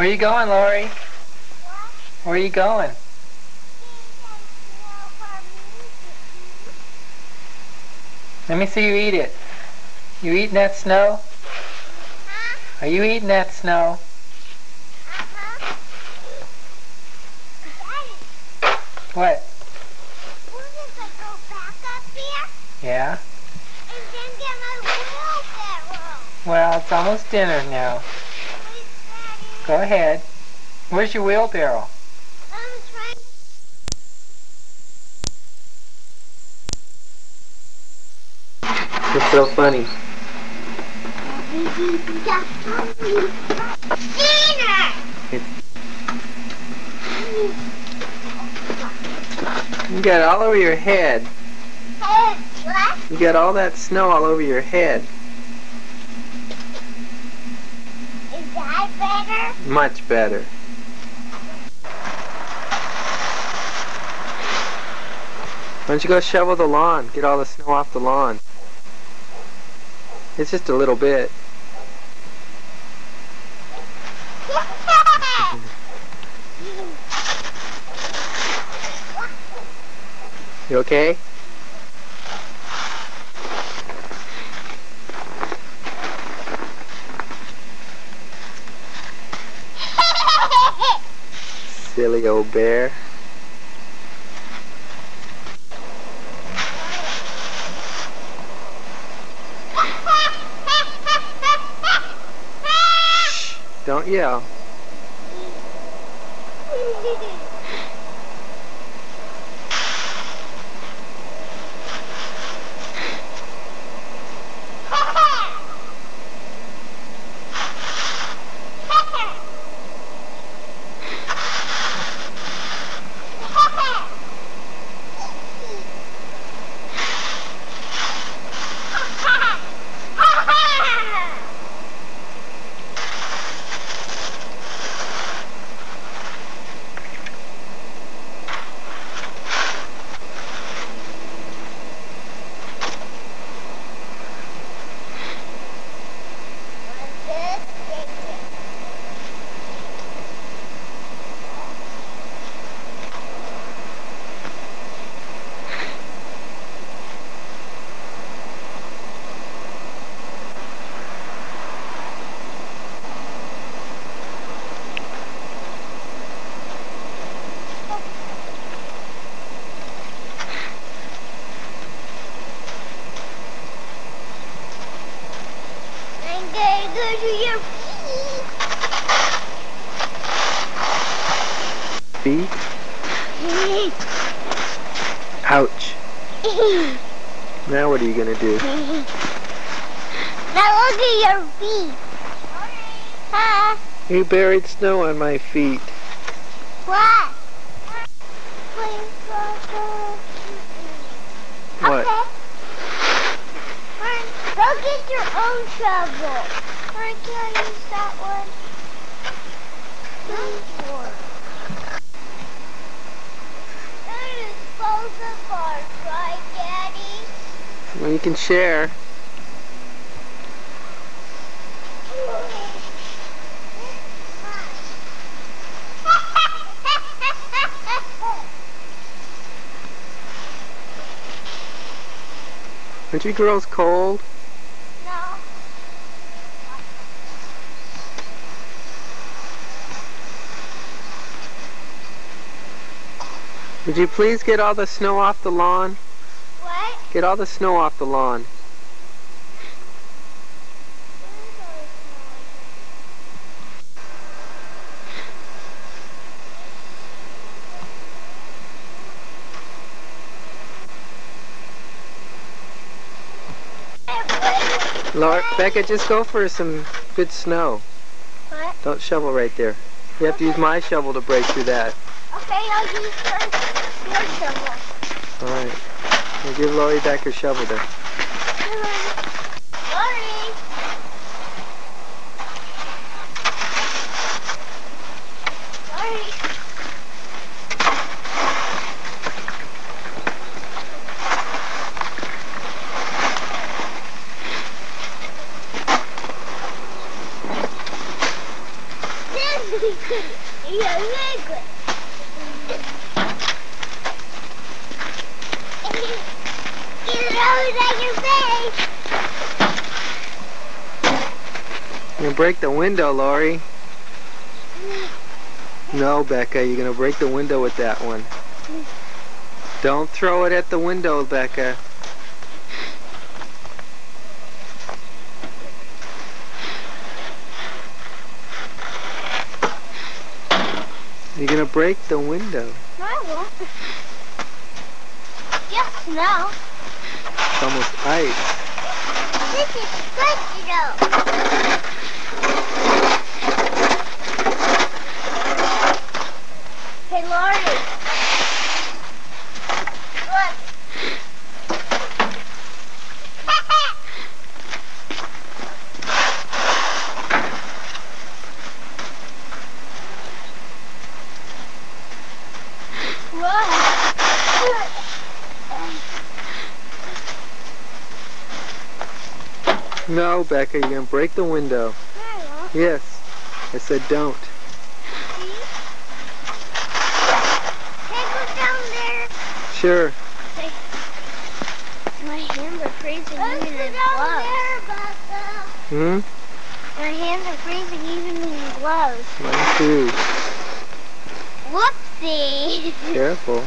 Where are you going, Lori? Where are you going? Let me see you eat it. You eating that snow? Are you eating that snow? What? Yeah? And then get my wheelbarrow. Well, it's almost dinner now. Go ahead. Where's your wheelbarrow? I'm trying. It's so funny. You got it all over your head. What? You got all that snow all over your head. Is that better? Much better. Why don't you go shovel the lawn? Get all the snow off the lawn. It's just a little bit. You okay? Silly old bear. Shh, don't yell. Feet? Ouch. Now what are you gonna do? Now look at your feet. Huh? You buried snow on my feet. What? What? Okay. Go get your own shovel. Or can I use that one? That is both of ours, right, Daddy? Well, you can share. Aren't you girls cold? No. Would you please get all the snow off the lawn? What? Get all the snow off the lawn. Laura, Becca, just go for some good snow. What? Don't shovel right there. You have to use my shovel to break through that. Okay, I'll use your shovel. Alright. We'll give Lori back her shovel then. Lori! Lori! your face. You're gonna break the window, Lori. No, Becca, you're gonna break the window with that one. Don't throw it at the window, Becca. You're gonna break the window. No, I won't. Just snow. It's almost ice. This is good, you know. Hey, Lori. Look. No, Becca, you're gonna break the window. Yes, I said don't. Hey, go down there. Sure. My hands are freezing even in gloves. Hmm? My hands are freezing even in gloves. Mine too. Whoopsie. Careful.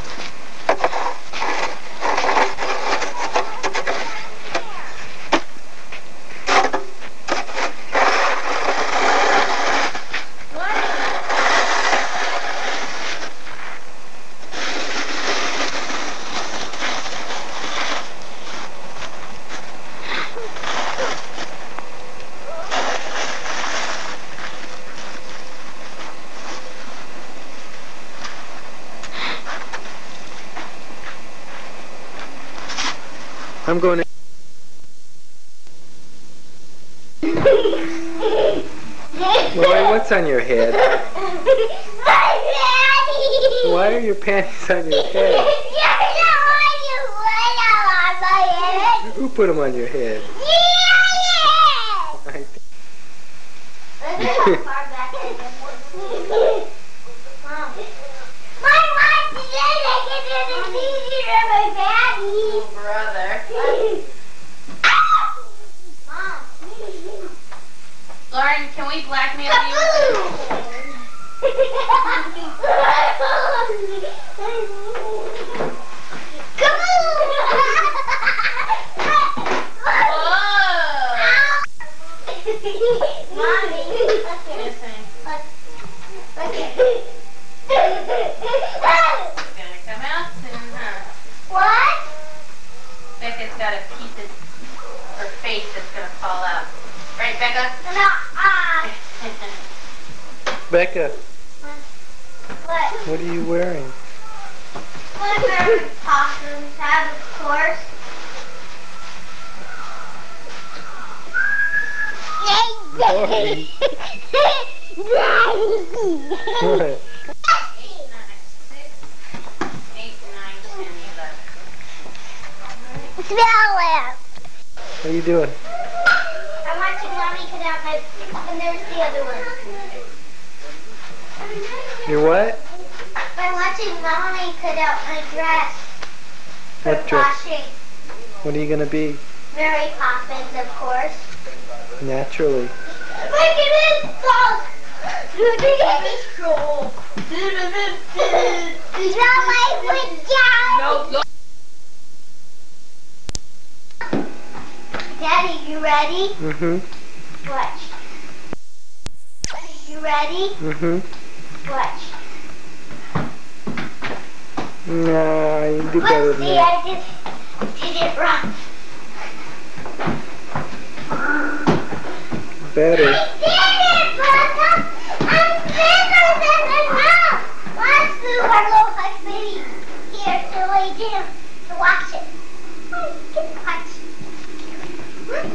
I'm going to... Lori, what's on your head? Why are your panties on your head? Who put them on your head? Brother. Lauren, can we blackmail you? Mommy. Listen. It's gonna come out soon, huh? What? Becca's got a piece of her face that's gonna fall out. Right, Becca? Becca, What? what are you wearing? Whatever costumes have, of course. Lori. What? 8, 9, 6, 8, 9, 10, 11. Smell it. What are you doing? I'm watching Mommy cut out my, and there's the other one. You're what? I'm watching Mommy cut out my dress. For What dress? washing. What are you gonna be? Mary Poppins, of course. Naturally. Look at this dog. Look at this troll. Not my pajamas. No, Daddy, you ready? Mm-hmm. Watch. You ready? Mm-hmm. Watch. No, you can do better than Whoopsie, that. I did it wrong. Better. I did it, Papa! I'm bigger than enough! Let's do our little hush baby here to lay down to watch it. Get watch. 1,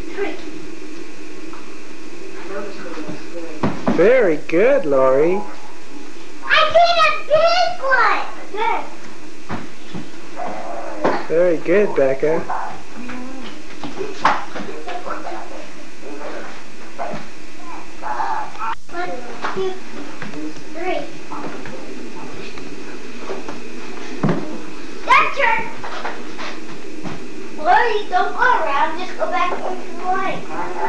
2, 3. Very good, Lori. I did a big one! Good. Very good, Becca. 1, 2, 3. That's your... Lori, Charlie, don't go around. Just go back into the line.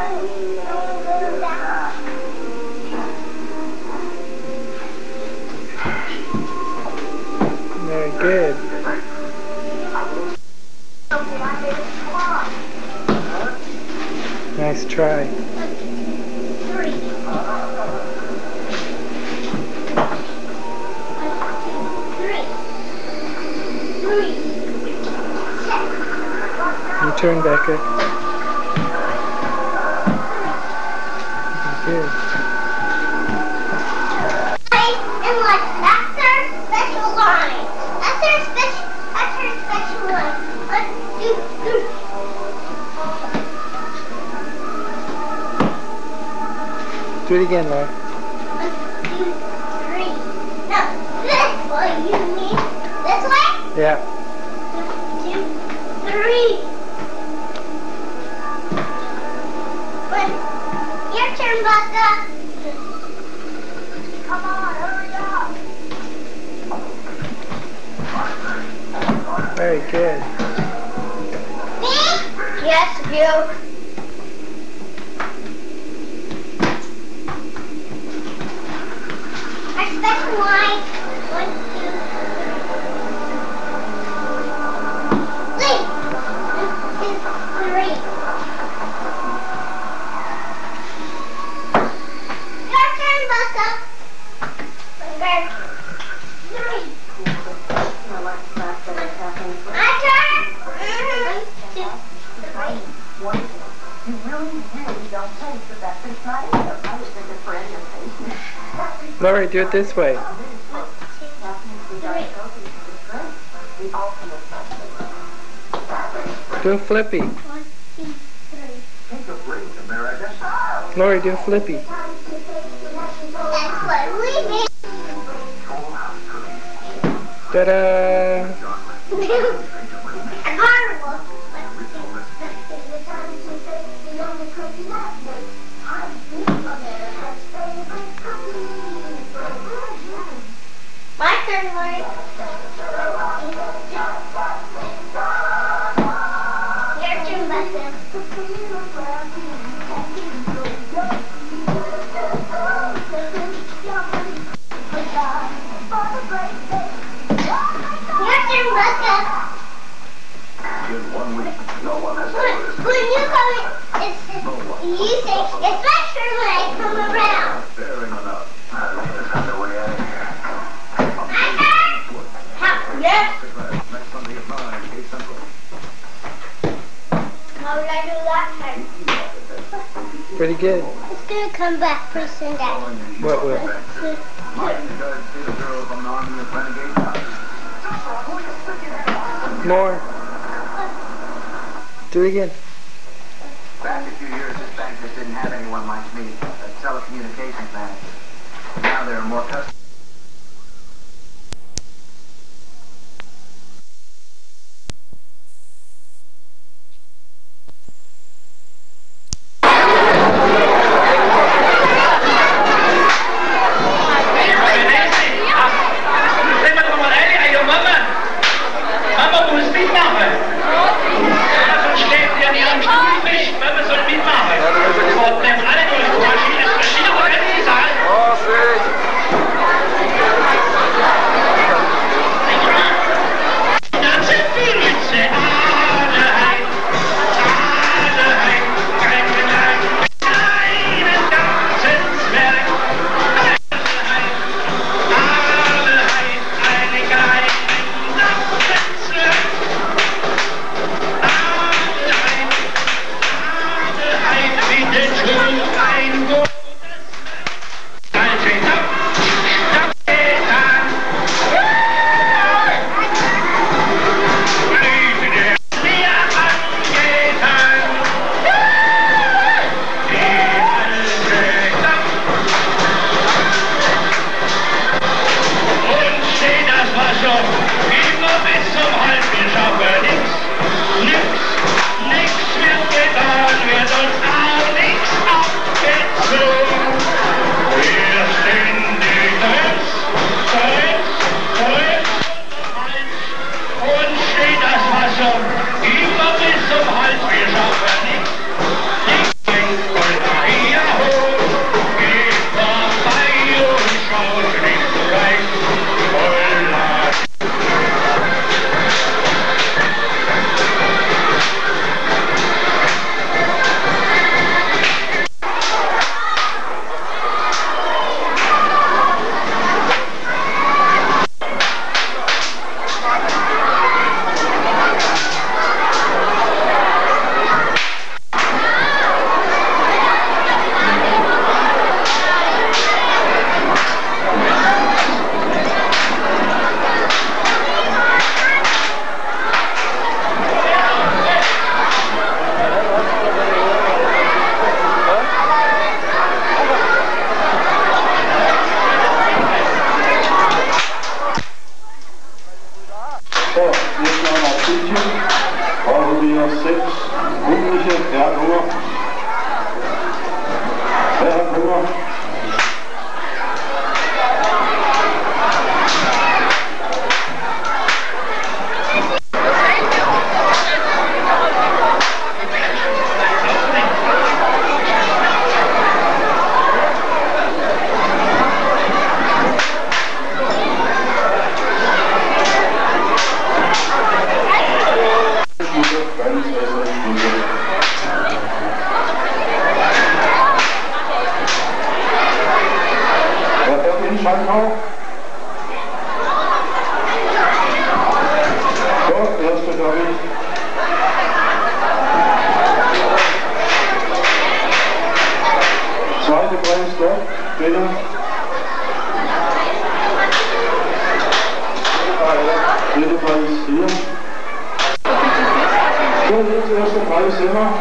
Very good. Nice try. 3. 3. Your turn, Becca. Good. And like, that's our special line. That's our special line. 1, 2, 3. Do it again, Laura. 1, 2, 3. No, this way you mean. This way? Yeah. 1, 2, 3. One. Your turn, Becca. Come on, hurry up. Very good. Me? Yes, you. Our special line. 1, 2, 3. 1, 2, 3. Your turn, Becca. 1, 3. My turn. 1, 2, 3. You really don't think that fish might end up. I was thinking for any of Laura, do it this way. 1, 2, 3. Do a flippy. 1, 2, 3. Take a break, America. Laura, do a flippy. That's what we mean. Ta-da! Carnival. My turn, Lauren. Your turn, Becca. Your turn, Becca. In 1 week, no one has ever When you come in, you say, it's my turn when I come around. Fair enough. I think that's not the way out of here. My turn? Yes. Next Sunday at 9, 8 Central. How would I do that time? Pretty good. It's going to come back pretty soon, Dad. What will? Mike, you guys see the girl from the Army of Renegade House? More. Do it again. Back a few years, this bank just didn't have anyone like me, a telecommunications manager. Now there are more customers. Immer bis zum Mädchen brauchen wir 6 Jugendliche. Wer hat Hunger? Wer hat Hunger? Schallkau. So, erste glaube ich. Zweite Preis dort, bitte. Dritte Preis hier. So, jetzt erster Preis immer.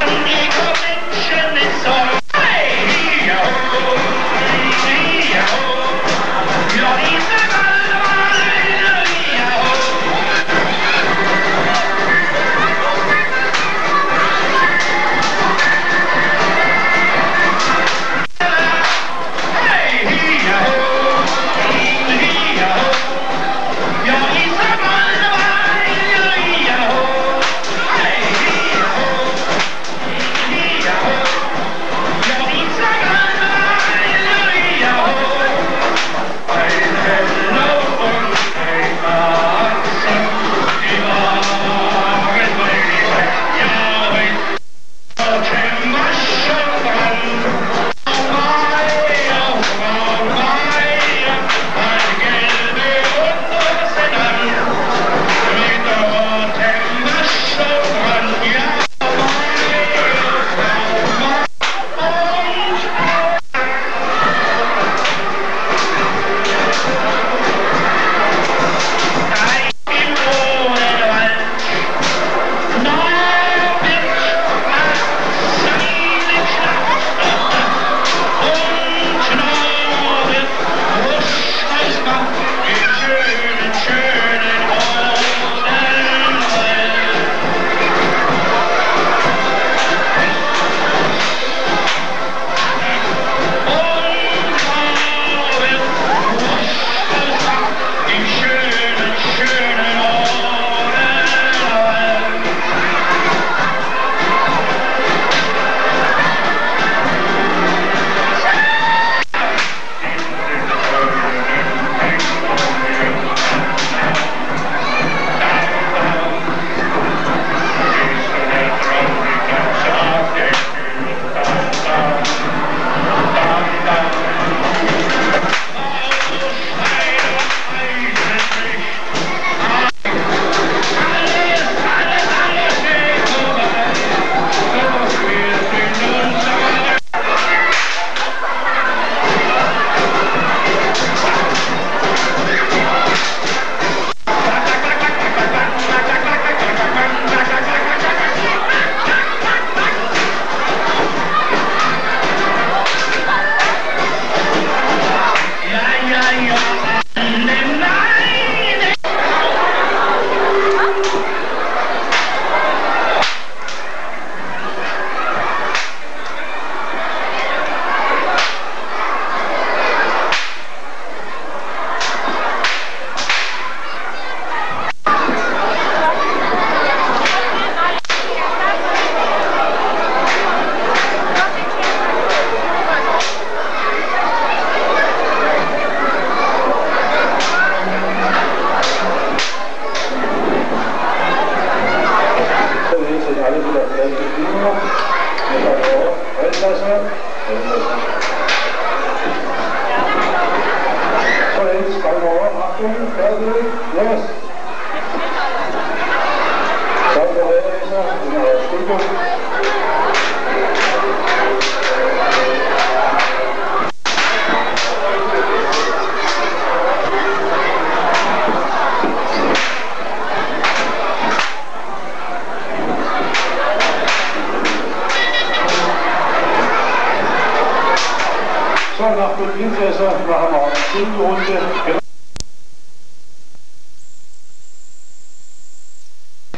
Nach der Prinzessin machen wir eine Stundenrunde.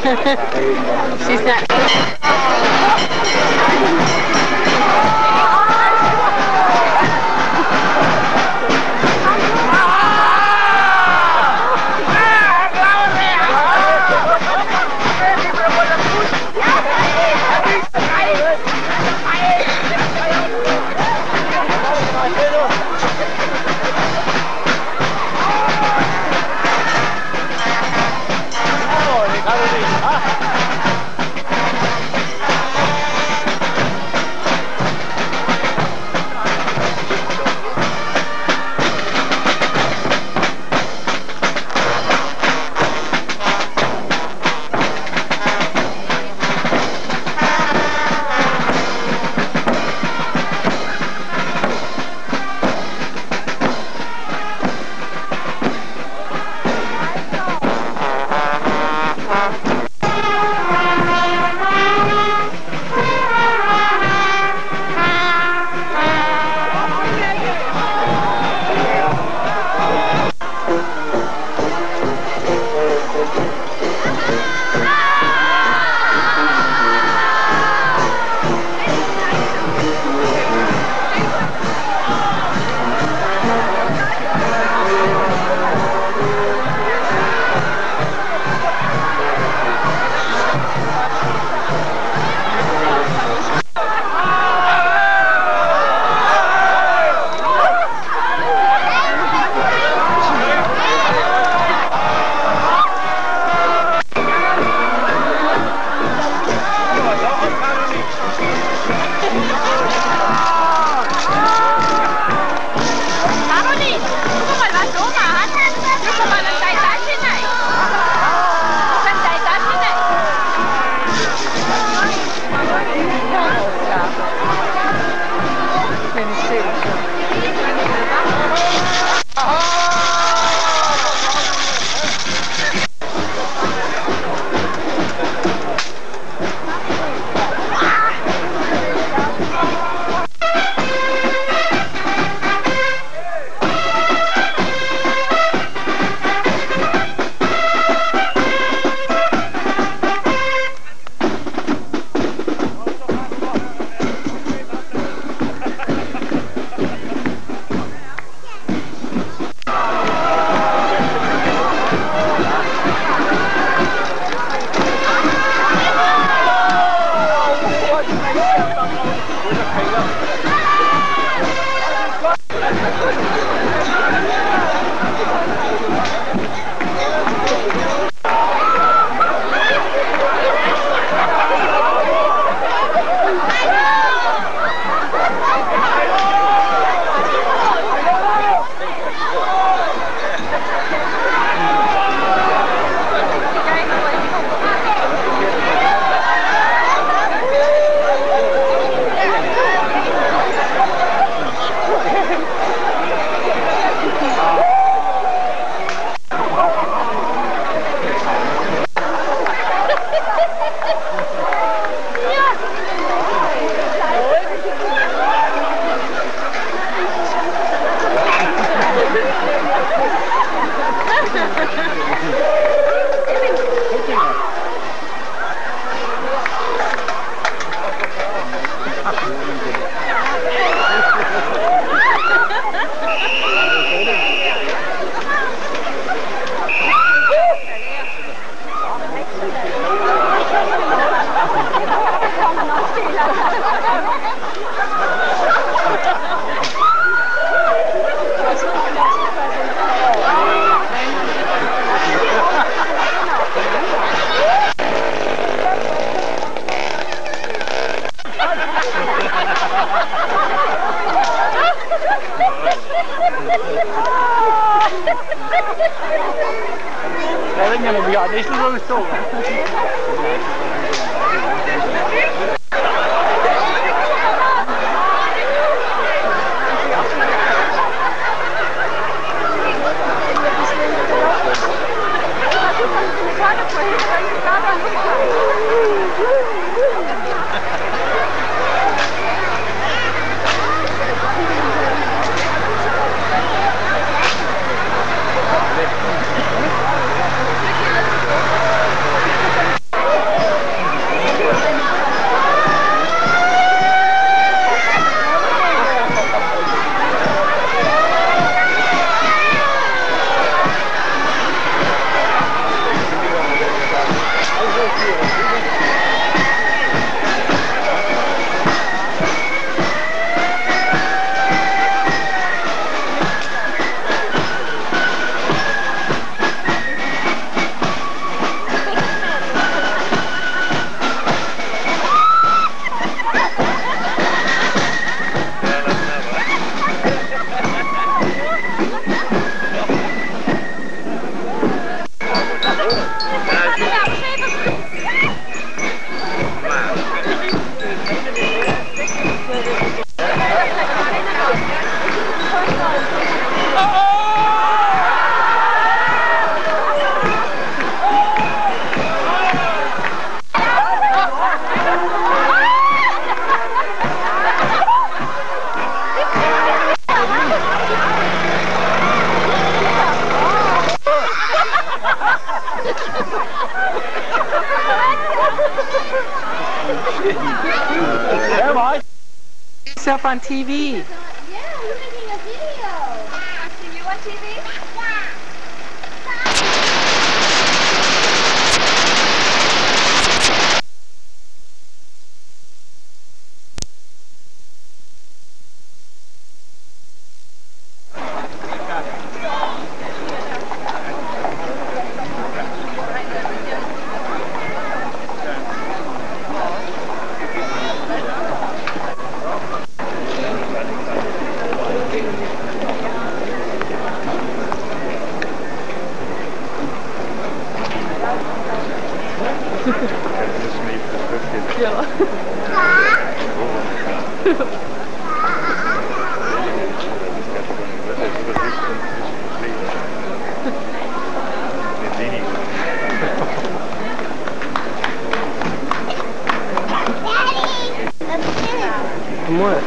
She's not. Vengono via, adesso dove sono? yourself on TV. Yeah, we're making a video. See you on TV? Yeah. From what?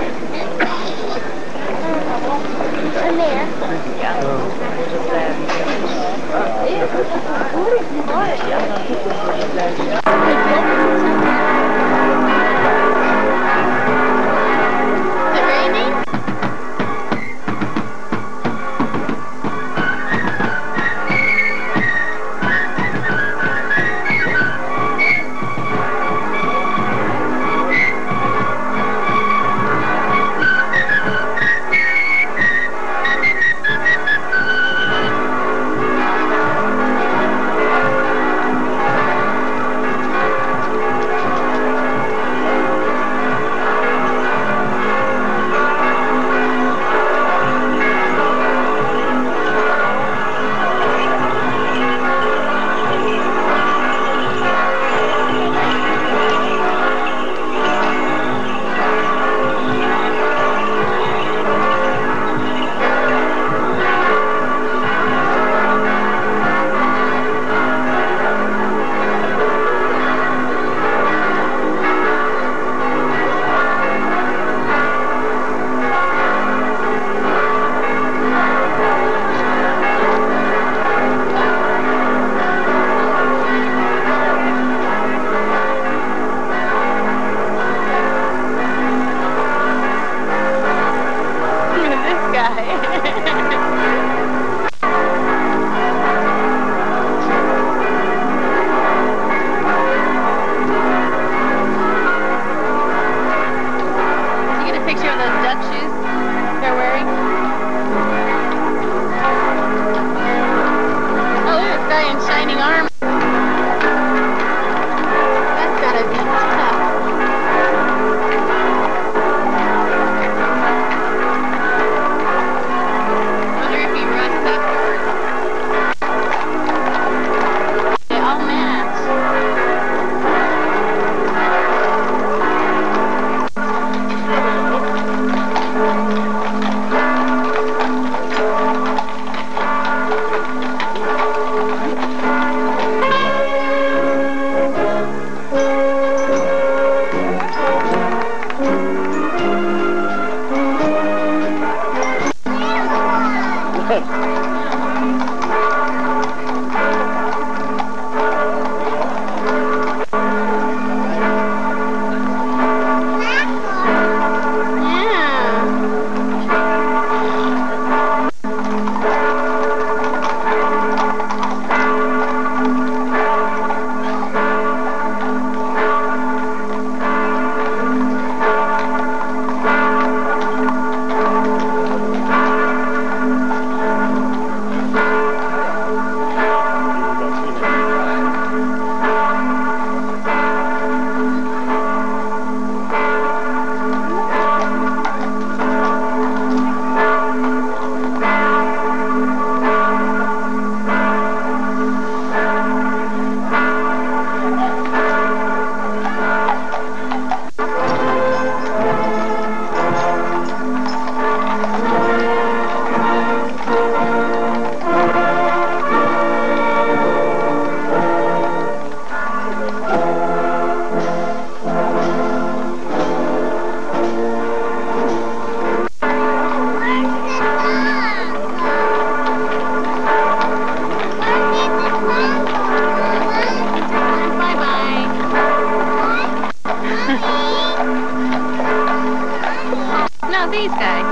about these guys?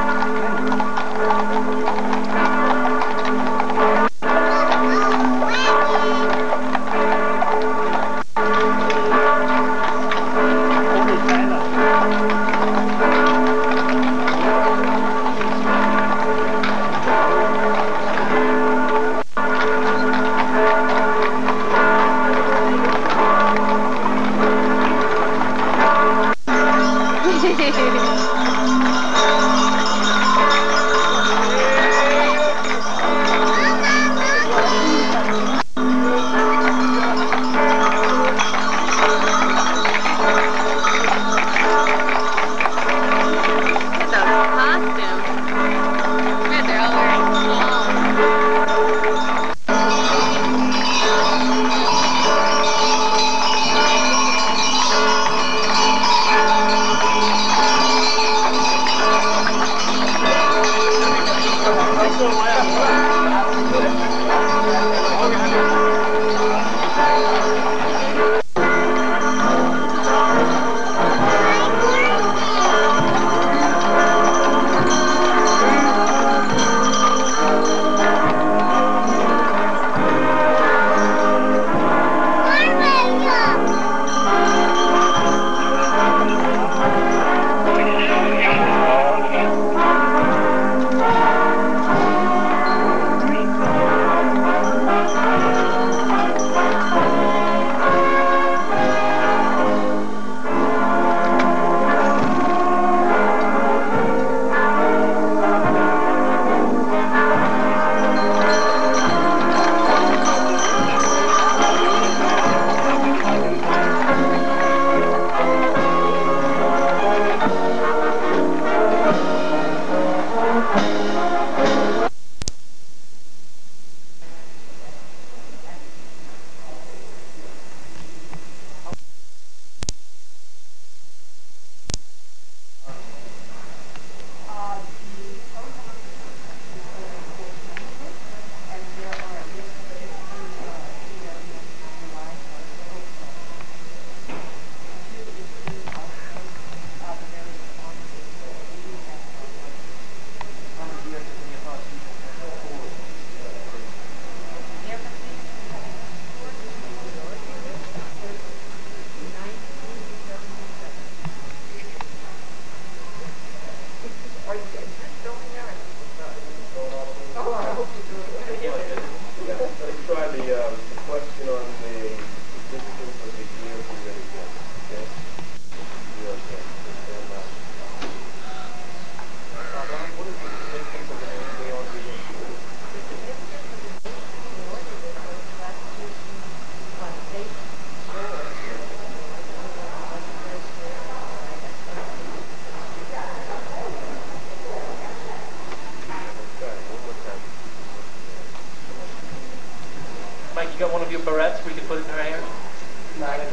Mike, you got one of your barrettes we could put in her hair? No, I don't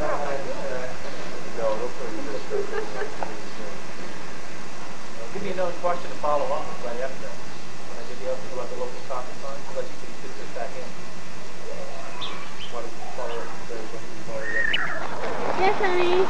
put it in Give me another question to follow up right after that. When I give you everything about the local soccer sign, so that you can fit this back in. Want to follow up? Yes, honey.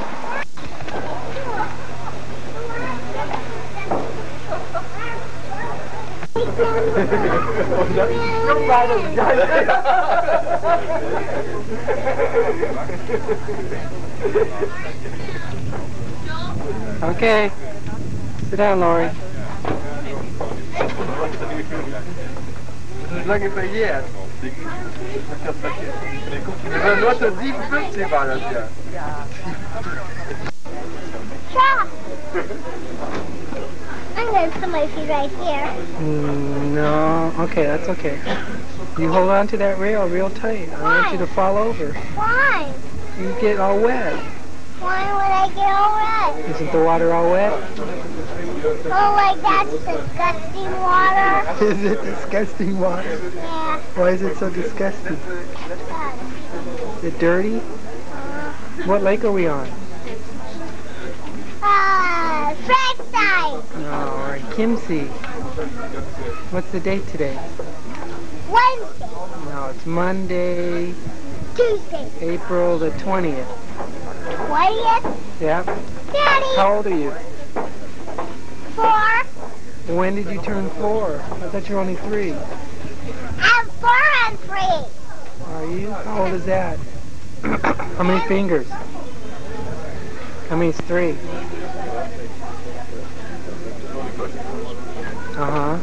Okay. Sit down, Lori. Lange verjährt. Das war 1957 war das ja. Stop! I'm going to put my feet right here. No. Okay, that's okay. You hold on to that rail real tight. I want you to fall over. Why? You get all wet. Why would I get all wet? Isn't the water all wet? Oh, like that's disgusting water. Is it disgusting water? Yeah. Why is it so disgusting? Is it dirty? What lake are we on? Frankside. No, we're in Kimsey. What's the date today? Wednesday. No, it's Monday, Tuesday. April the 20th. 20th? Yeah. Daddy. How old are you? 4. When did you turn 4? I thought you were only 3. I'm 4 and 3. Are you? How old is that? How many fingers? How many is 3? Uh-huh.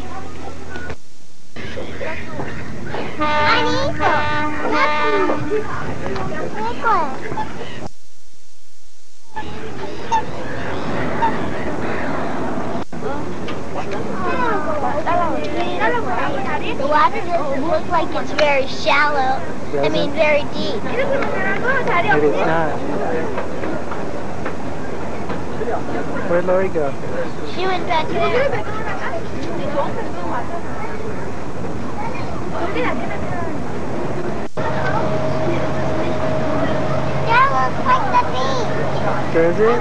The water doesn't look like it's very shallow. I mean, very deep. It is not. Where'd Lori go? She went back there. That looks like the beach. Does it?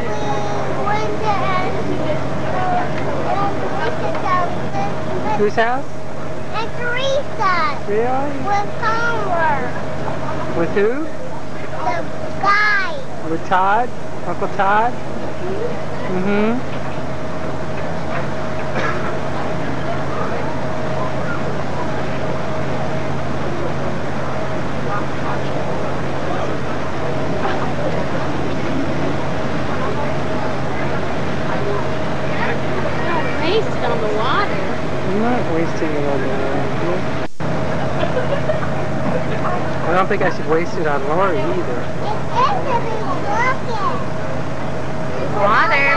Whose house? And Teresa's. Really? With Homer. With who? The guy. With Todd? Uncle Todd? Mm-hmm. Wasted on the water. I'm not wasting it on the water. I don't think I should waste it on Lori either. Water.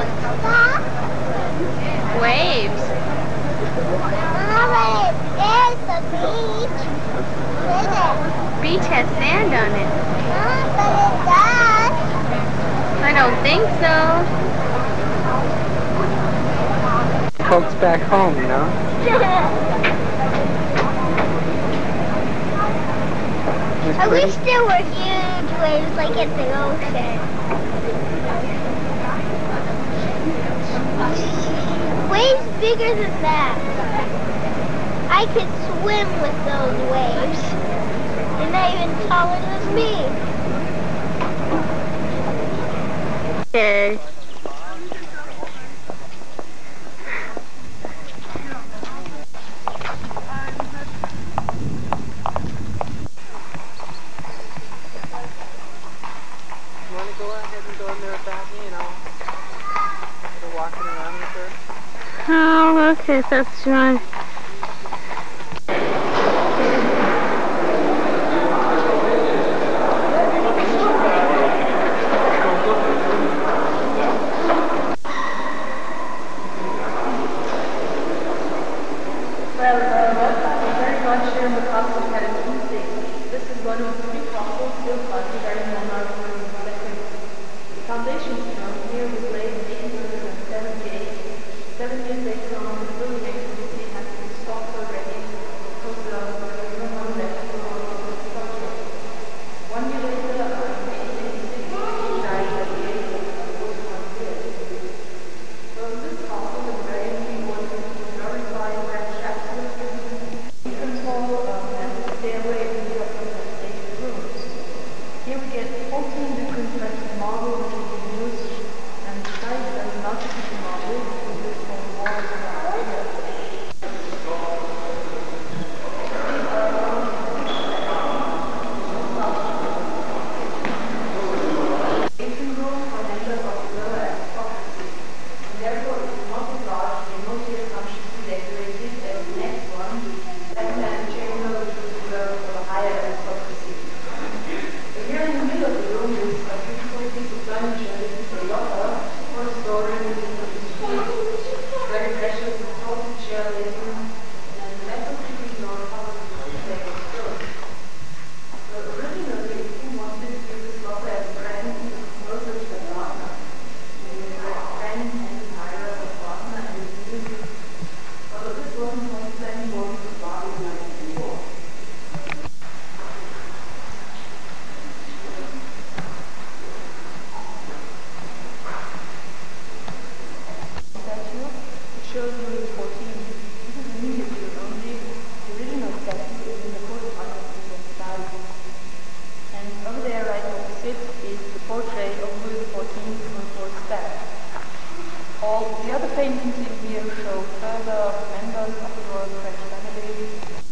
Waves. There's the beach. Beach has sand on it. But it does. I don't think so. Folks back home, you know? I wish there were huge waves like at the ocean. Waves bigger than that. I could swim with those waves. They're not even taller than me. Okay. Oh, okay, that's right. Very much here in the Castle of Heaven Tuesday. This is one of 3 castles built by Hungarian monarch William II. The foundation stone here was laid in 1878. 7 years later on, the building activity had been here show further members of the royal French family.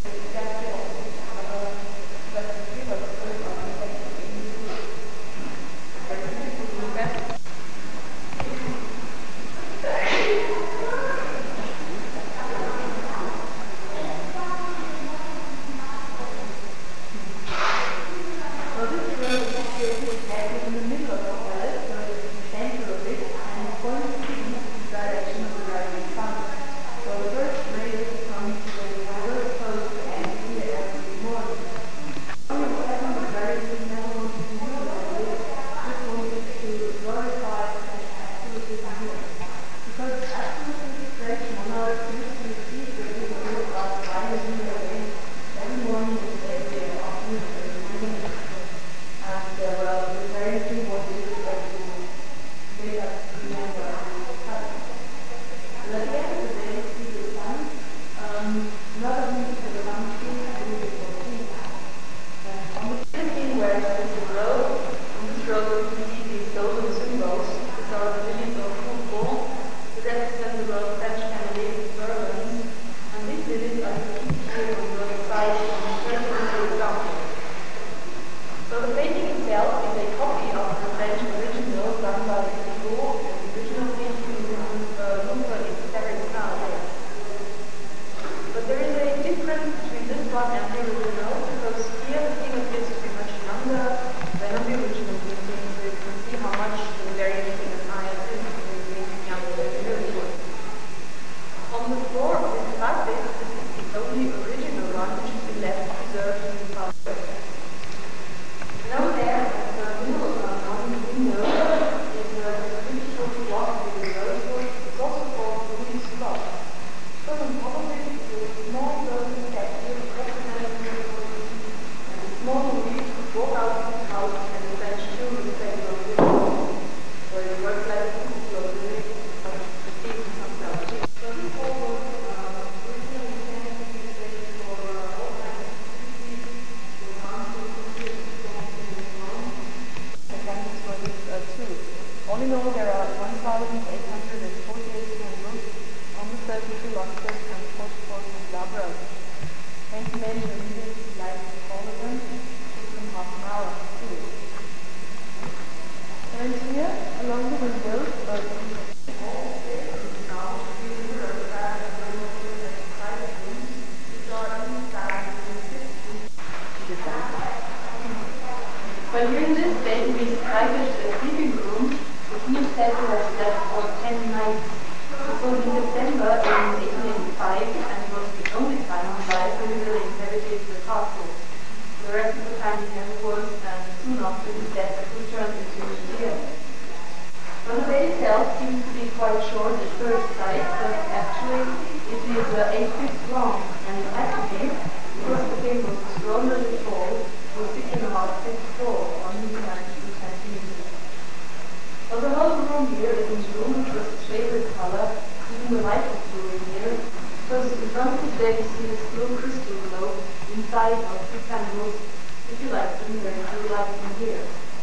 But during this day, we private sleeping room, the king said to have slept for 10 nights. This was in September in 1885, and it was the only time in life when he really inherited the castle. The rest of the time he never was, and soon after his death was turned into a museum. Well, the bed itself seems to be quite short at first sight, but actually it is 8 feet long, and it has to be because the king was extraordinarily tall, was 6.5 feet tall, 190 centimeters. Well, the whole room here is in blue, which was his favorite color. Even the light was blue in here, because in front of the bed you see this blue crystal globe inside of 2 candles. If you like them, there is blue light in here.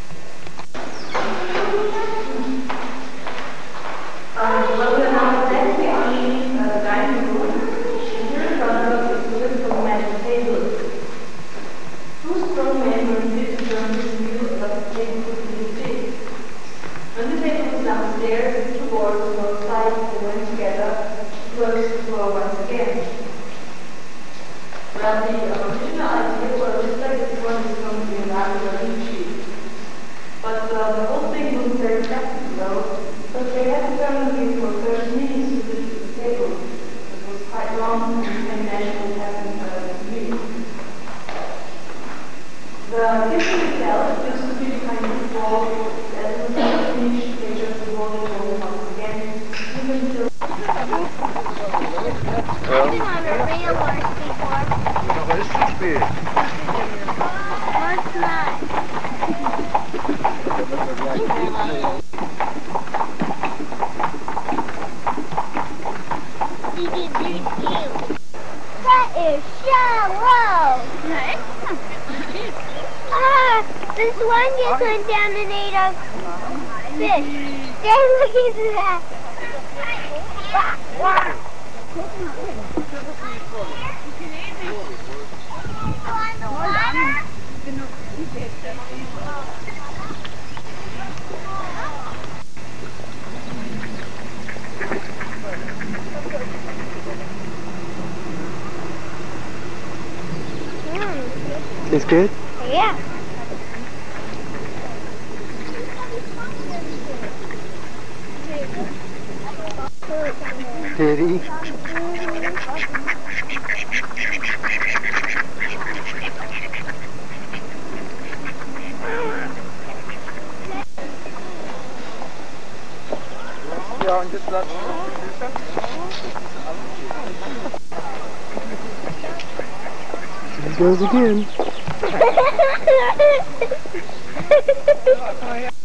Well, we are now exactly on the dining room. Here in front of us is a little magic table. 2 strong men were needed to turn this meal, but the table would be big. When the table was downstairs, the 2 boards on both sides, they went together, close the floor once again. Well, the original idea was just like this one is going to be an article sheet. But the whole thing wasn't very practical though, because they had to turn the wheel for 30 minutes to reach the table. It was quite long, and you can imagine what happened to me. The kitchen itself used to be behind this wall. As it was not finished, they just walled it over once again, even till... I've been on a railroad before. Das ist zu spät. What's that? That is shallow. This one gets contaminated fish. There, look at that. Tastes good? Yeah. Did he? Ja, und jetzt sagst Here he goes again.